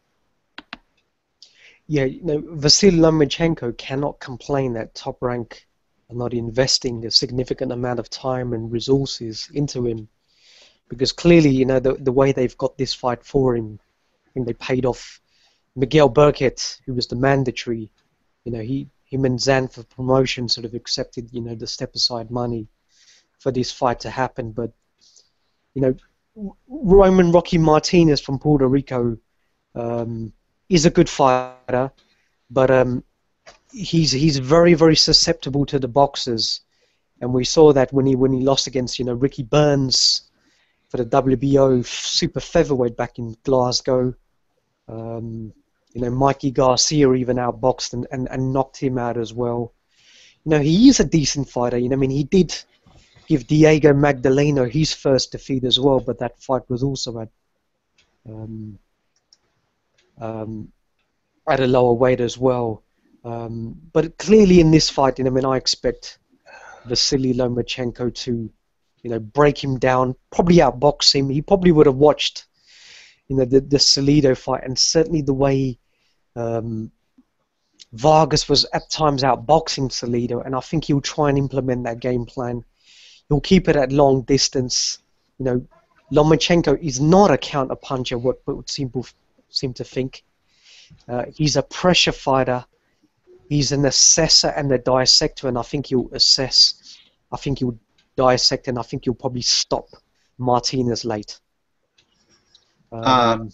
Yeah, you know, Vasil Lomachenko cannot complain that Top Rank are not investing a significant amount of time and resources into him, because clearly, you know, the the way they've got this fight for him, I think they paid off Miguel Burkett, who was the mandatory. You know, he him and Zanfer Promotion sort of accepted, you know, the step aside money for this fight to happen. But you know, Roman Rocky Martinez from Puerto Rico. Um, He's a good fighter, but um, he's he's very very susceptible to the boxers, and we saw that when he when he lost against you know Ricky Burns for the W B O super featherweight back in Glasgow. Um, you know Mikey Garcia even outboxed and, and, and knocked him out as well. You know he is a decent fighter. You know I mean he did give Diego Magdaleno his first defeat as well, but that fight was also at. Um, Um, at a lower weight as well, um, but clearly in this fight, you know, I mean, I expect Vasily Lomachenko to, you know, break him down, probably outbox him. He probably would have watched, you know, the the Salido fight, and certainly the way um, Vargas was at times outboxing Salido, and I think he'll try and implement that game plan. He'll keep it at long distance. You know, Lomachenko is not a counter puncher, what what people seem to think. Uh, he's a pressure fighter. He's an assessor and a dissector, and I think he'll assess. I think he'll dissect, and I think he'll probably stop Martinez late. Um, Um,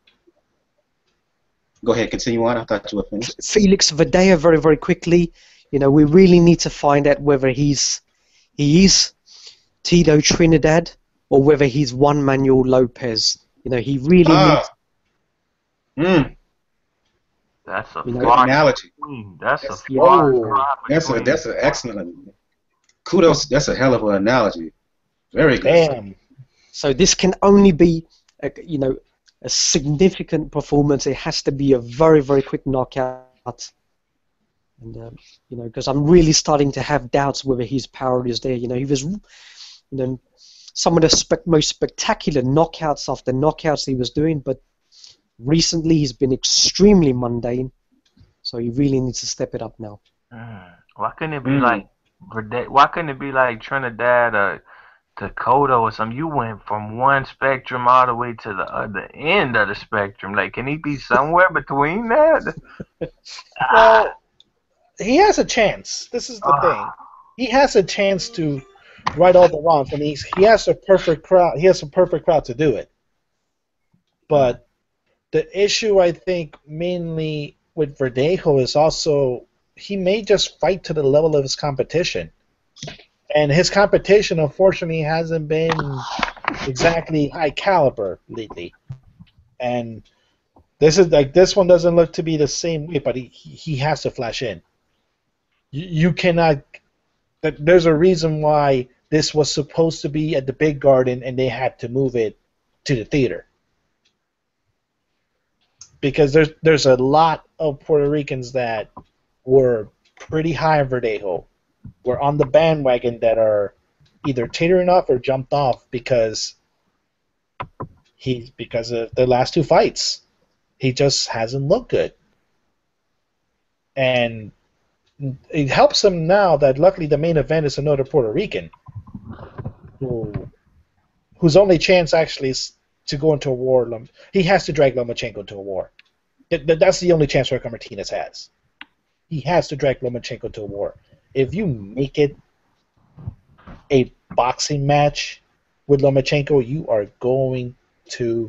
Go ahead, continue on. I thought you were finished. Felix Verdeja, very very quickly. You know, we really need to find out whether he's he is Tito Trinidad or whether he's Juan Manuel Lopez. You know, he really Ah. needs. Mm, That's a You know, good far analogy. between. That's a That's- far Oh. cry That's a between. that's an excellent. Kudos. That's a hell of an analogy. Very good. Damn. So this can only be, a, you know, a significant performance. It has to be a very, very quick knockout. And um, you know, because I'm really starting to have doubts whether his power is there. You know, he was, you know, some of the spe- most spectacular knockouts after knockouts he was doing, but recently he's been extremely mundane. So he really needs to step it up now. Mm. Why couldn't it be Mm. like Verde- Why couldn't it be like Trinidad or Dakota or something? You went from one spectrum all the way to the other end of the spectrum. Like, can he be somewhere between that? Well, he has a chance. This is the Ah. thing. He has a chance to right all the wrongs, and he's, he has a perfect crowd. He has a perfect crowd to do it. But the issue, I think, mainly with Verdejo is also he may just fight to the level of his competition, and his competition, unfortunately, hasn't been exactly high caliber lately. And this is like this one doesn't look to be the same way, but he he has to flash in. You, you cannot. There's a reason why this was supposed to be at the Big Garden, and they had to move it to the theater. Because there's there's a lot of Puerto Ricans that were pretty high on Verdejo, were on the bandwagon that are either teetering off or jumped off because he because of the last two fights, he just hasn't looked good, and it helps him now that luckily the main event is another Puerto Rican, who whose only chance actually is to go into a war. He has to drag Lomachenko into a war. That's the only chance Rico Martinez has. He has to drag Lomachenko to a war. If you make it a boxing match with Lomachenko, you are going to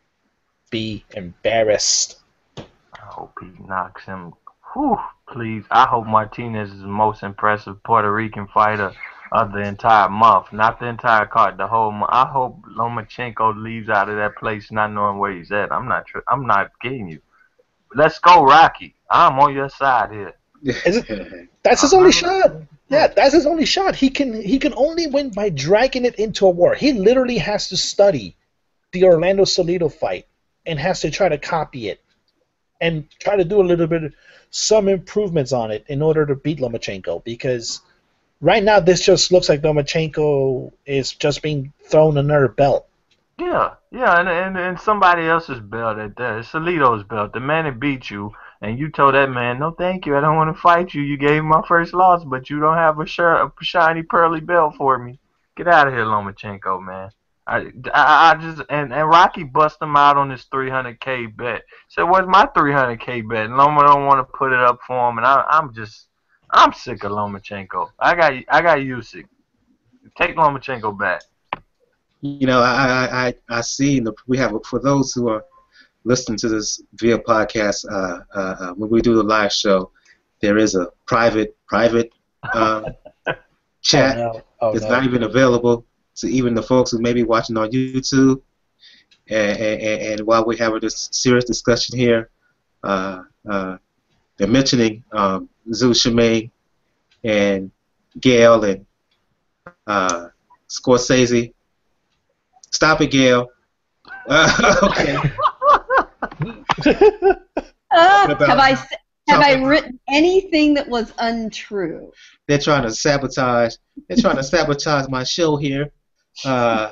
be embarrassed. I hope he knocks him. Whew, please. I hope Martinez is the most impressive Puerto Rican fighter of the entire month. Not the entire card, the whole month. I hope Lomachenko leaves out of that place not knowing where he's at. I'm not tr- I'm not kidding you. Let's go, Rocky. I'm on your side here. Is it, that's his only shot. Yeah, that's his only shot. He can he can only win by dragging it into a war. He literally has to study the Orlando Salido fight and has to try to copy it and try to do a little bit of some improvements on it in order to beat Lomachenko, because right now this just looks like Lomachenko is just being thrown another belt. Yeah, yeah, and, and and somebody else's belt at that. It's Salido's belt. The man that beat you, and you told that man, no thank you, I don't want to fight you. You gave me my first loss, but you don't have a, shirt, a shiny pearly belt for me. Get out of here, Lomachenko, man. I, I, I just and, and Rocky bust him out on his three hundred K bet. Said, where's my three hundred K bet? And Loma don't want to put it up for him, and I, I'm just, I'm sick of Lomachenko. I got, I got Usyk. Take Lomachenko back. You know, I I I, I see. The, we have for those who are listening to this via podcast. Uh, uh, uh, when we do the live show, there is a private private uh, chat. Oh, no. Oh, It's no. not even available to even the folks who may be watching on YouTube. And, and, and while we're having this serious discussion here, uh, uh, they're mentioning um, Zhu Shimei and Gail and uh, Scorsese. Stop it, Gail. Uh, okay. Uh, What about- have I s- Have I talking- written anything that was untrue? They're trying to sabotage. They're trying to sabotage my show here. Uh,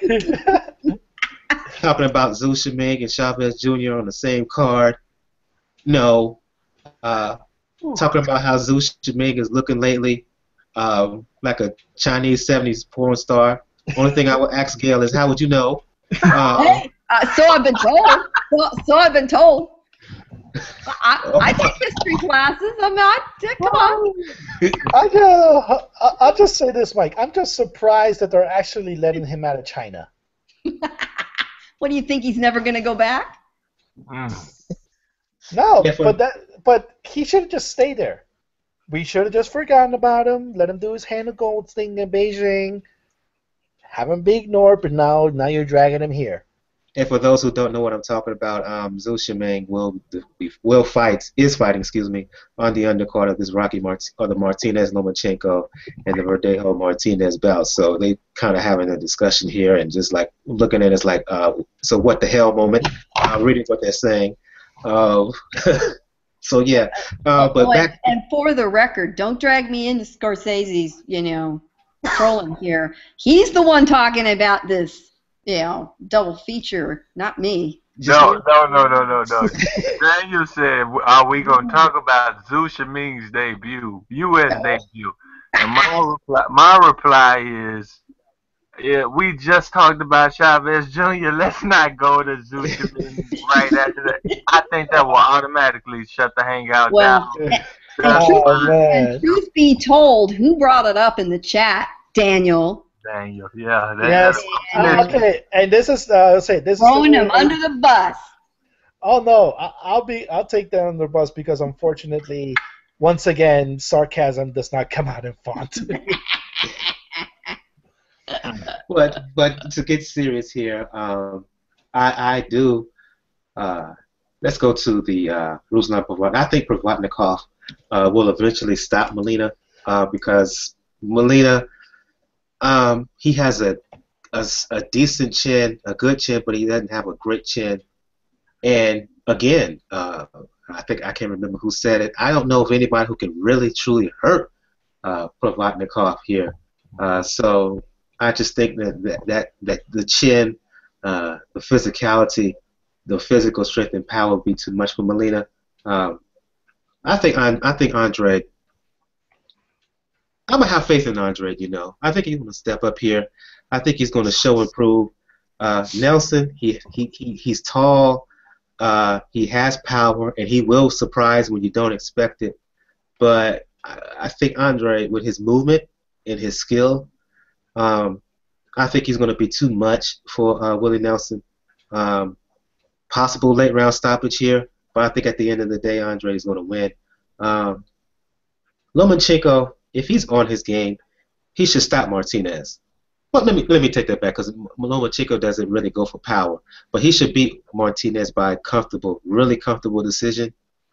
talking about Zhu Shiming and Chavez Junior on the same card. No. Uh, talking about how Zhu Shiming is looking lately um, like a Chinese seventies porn star. Only thing I would ask Gail is, how would you know? Uh, Hey, uh, so I've been told. So, so I've been told. I, I take history classes. I'm not. Come on. I just, I- I'll just say this, Mike. I'm just surprised that they're actually letting him out of China. What do you think? He's never going to go back? Mm. No, Yeah, for- but that, but he should have just stayed there. We should have just forgotten about him. Let him do his hand of gold thing in Beijing. Have him be ignored, but now, now you're dragging him here. And for those who don't know what I'm talking about, um, Zhu Shiming will will fight is fighting, excuse me, on the undercard of this Rocky Mart or the Martinez Lomachenko and the Verdejo Martinez bout. So they kind of having a discussion here and just like looking at it like, uh, so what the hell moment? Uh, reading what they're saying. Uh, so yeah, uh, but Oh, and, back. and for the record, don't drag me into Scorsese's, you know, trolling here. He's the one talking about this, you know, double feature, not me. No, no, no, no, no, no. Daniel said, "Are we gonna talk about Zhu Shiming's debut, U S debut?" And my reply, my reply is, "Yeah, we just talked about Chavez Junior Let's not go to Zhu Shiming right after that. I think that will automatically shut the hangout Well, down." and, Oh, truth, man. and truth be told, who brought it up in the chat? Daniel. Daniel, yeah, that, Yes. Yeah. Uh, okay, and this is uh, I'll say this Throwing is. him under the bus. Oh no, I, I'll be. I'll take that under the bus because unfortunately, once again, sarcasm does not come out in font. But but to get serious here, um, I I do. Uh, let's go to the uh, Ruslan Provodnikov. I think Provodnikov uh, will eventually stop Molina uh, because Molina, um, he has a, a a decent chin, a good chin, but he doesn't have a great chin. And again, uh, I think I can't remember who said it. I don't know of anybody who can really truly hurt uh, Provodnikov here. Uh, so. I just think that that, that, that the chin, uh, the physicality, the physical strength and power would be too much for Molina. Um, I think I, I think Andre. I'm gonna have faith in Andre. You know, I think he's gonna step up here. I think he's gonna show and prove. Uh, Nelson, he, he he he's tall. Uh, he has power, and he will surprise when you don't expect it. But I, I think Andre, with his movement and his skill. Um, I think he's going to be too much for uh, Willie Nelson. Um, possible late round stoppage here, but I think at the end of the day, Andre is going to win. Um, Lomachenko, if he's on his game, he should stop Martinez. Well, let me let me take that back because Lomachenko doesn't really go for power, but he should beat Martinez by a comfortable, really comfortable decision,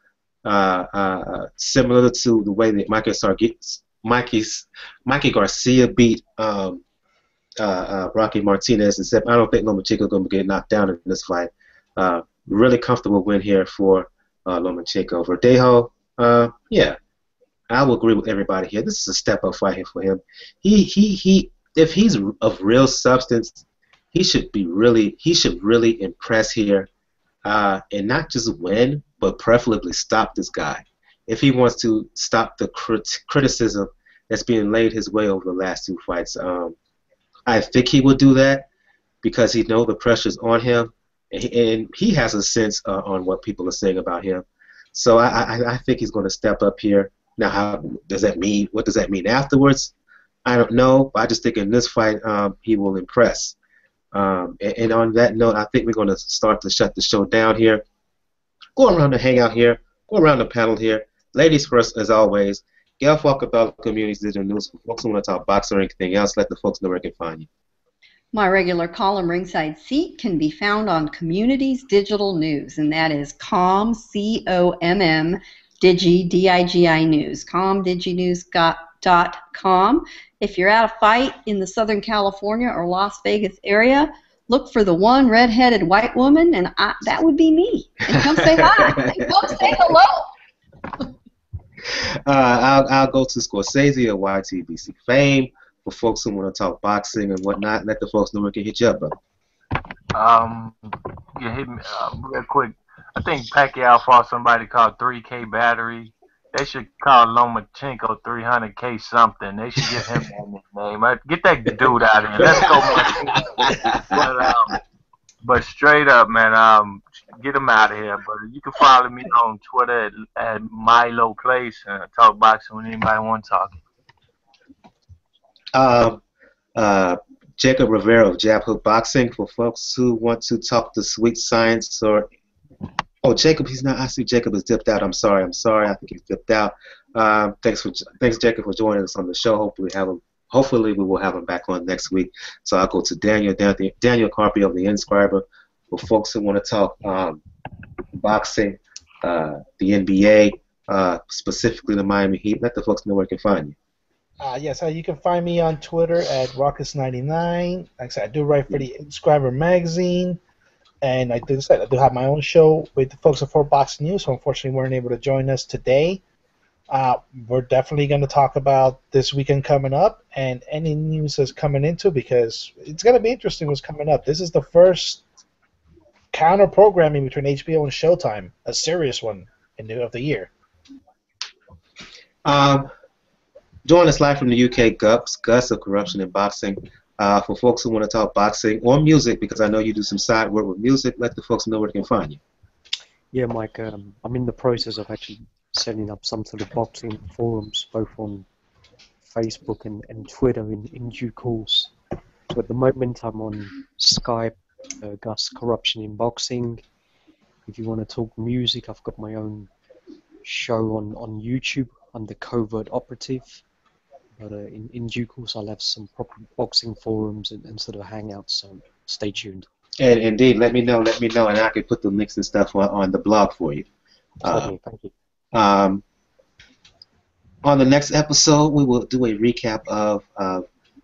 uh, uh, similar to the way that Mikey Sargis. Mikey's, Mikey Garcia beat um, uh, uh, Rocky Martinez, except I don't think Lomachenko is going to get knocked down in this fight. Uh, really comfortable win here for uh, Lomachenko. Verdejo, uh, yeah, I will agree with everybody here. This is a step-up fight here for him. He, he, he. If he's of real substance, he should be really, he should really impress here, uh, and not just win, but preferably stop this guy. If he wants to stop the crit- criticism that's being laid his way over the last two fights. Um, I think he will do that because he knows the pressure's on him, and he, and he has a sense uh, on what people are saying about him. So I, I, I think he's going to step up here. Now, how does that mean? What does that mean afterwards? I don't know, but I just think in this fight um, he will impress. Um, and, and on that note, I think we're going to start to shut the show down here. Go around the hangout here. Go around the panel here. Ladies first, as always. Gail Falk about Communities Digital News. For folks who want to talk boxing or anything else, let the folks know where they can find you. My regular column, Ringside Seat, can be found on Communities Digital News, and that is com, C O M M, Digi, D I G I News, com diginews dot com. If you're at a fight in the Southern California or Las Vegas area, look for the one red-headed white woman, and I, that would be me. And come say hi. And come say hello. I'll, I'll go to Scorsese of Y T B C fame for folks who want to talk boxing and whatnot. Let the folks know where they can hit you up, brother. Um, yeah, hit me uh, real quick. I think Pacquiao fought somebody called three K Battery. They should call Lomachenko three hundred K something. They should give him that nickname. Uh, Get that dude out of here. Let's go, Martinez. But, um, but straight up, man, um, get him out of here. But you can follow me on Twitter at, at Milo Place and talk boxing when anybody want to talk. Um, uh, Jacob Rivera of Jab Hook Boxing for folks who want to talk the sweet science or oh Jacob he's not I see Jacob has dipped out. I'm sorry I'm sorry I think he's dipped out. Um, thanks for thanks Jacob for joining us on the show. Hopefully have him hopefully we will have him back on next week. So I'll go to Daniel Daniel, Daniel Carpio of the Inscriber for folks who want to talk um, boxing, uh, the N B A, uh, specifically the Miami Heat. Let the folks know where they can find you. Uh, yes, uh, you can find me on Twitter at Raucous ninety-nine. Like I said, I do write for the Inscriber magazine, and I do, I do have my own show with the folks at Fort Boxing News, who unfortunately weren't able to join us today. Uh, we're definitely going to talk about this weekend coming up and any news that's coming into because it's going to be interesting what's coming up. This is the first counter-programming between H B O and Showtime, a serious one in the, of the year. Um. Join us live from the U K, Gus, Gus of Corruption in Boxing. Uh, for folks who want to talk boxing or music, because I know you do some side work with music, let the folks know where they can find you. Yeah, Mike, um, I'm in the process of actually setting up some sort of boxing forums, both on Facebook and, and Twitter in, in due course. So at the moment, I'm on Skype, uh, Gus Corruption in Boxing. If you want to talk music, I've got my own show on, on YouTube under Covert Operative. But uh, in, in due course, I'll have some proper boxing forums and, and sort of hangouts, so stay tuned. And indeed, let me know, let me know, and I can put the links and stuff on, on the blog for you. Uh, Thank you. Um, on the next episode, we will do a recap of uh,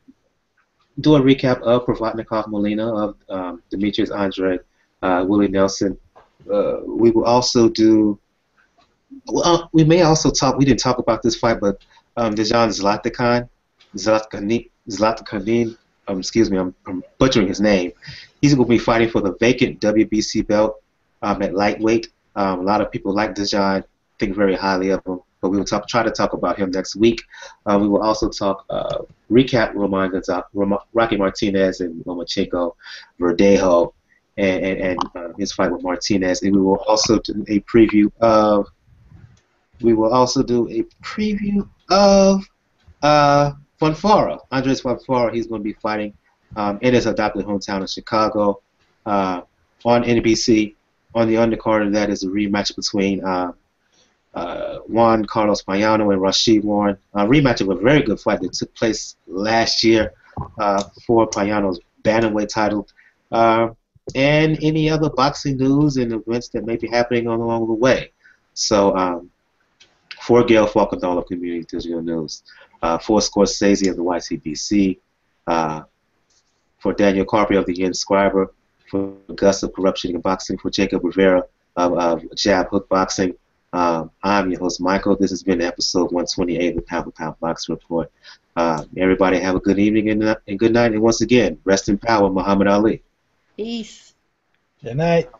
do a recap of Provodnikov Molina, of um, Demetrius Andre, uh, Willie Nelson. Uh, we will also do. Well, we may also talk. We didn't talk about this fight, but um, Dejan Zlatikan, Zlatkanin, Zlatkanin. Um, excuse me, I'm, I'm butchering his name. He's going to be fighting for the vacant W B C belt um, at lightweight. Um, a lot of people like Dejan, think very highly of him, but we will talk, try to talk about him next week. Uh, we will also talk, uh, recap Roman Gonzalez, Rocky Martinez and Lomachenko, Verdejo, and, and, and uh, his fight with Martinez. And we will also do a preview of. We will also do a preview of uh, Fonfara, Andres Fonfara. He's going to be fighting um, in his adopted hometown of Chicago uh, on N B C. On the undercard of that is a rematch between uh, uh, Juan Carlos Payano and Rashid Warren. A rematch of a very good fight that took place last year uh, for Payano's bantamweight title. Uh, and any other boxing news and events that may be happening on along the way. So, um, for Gail Falkenthal of Community Digital News, uh, for Scorsese of the Y T B C, uh, for Daniel Carpio of the Inscriber, for Gus of Corruption in Boxing, for Jacob Rivera of, of Jab Hook Boxing. Um, I'm your host, Michael. This has been episode one twenty-eight of the Pound for Pound Boxing Report. Uh, everybody have a good evening and, uh, and good night. And once again, rest in power, Muhammad Ali. Peace. Good night.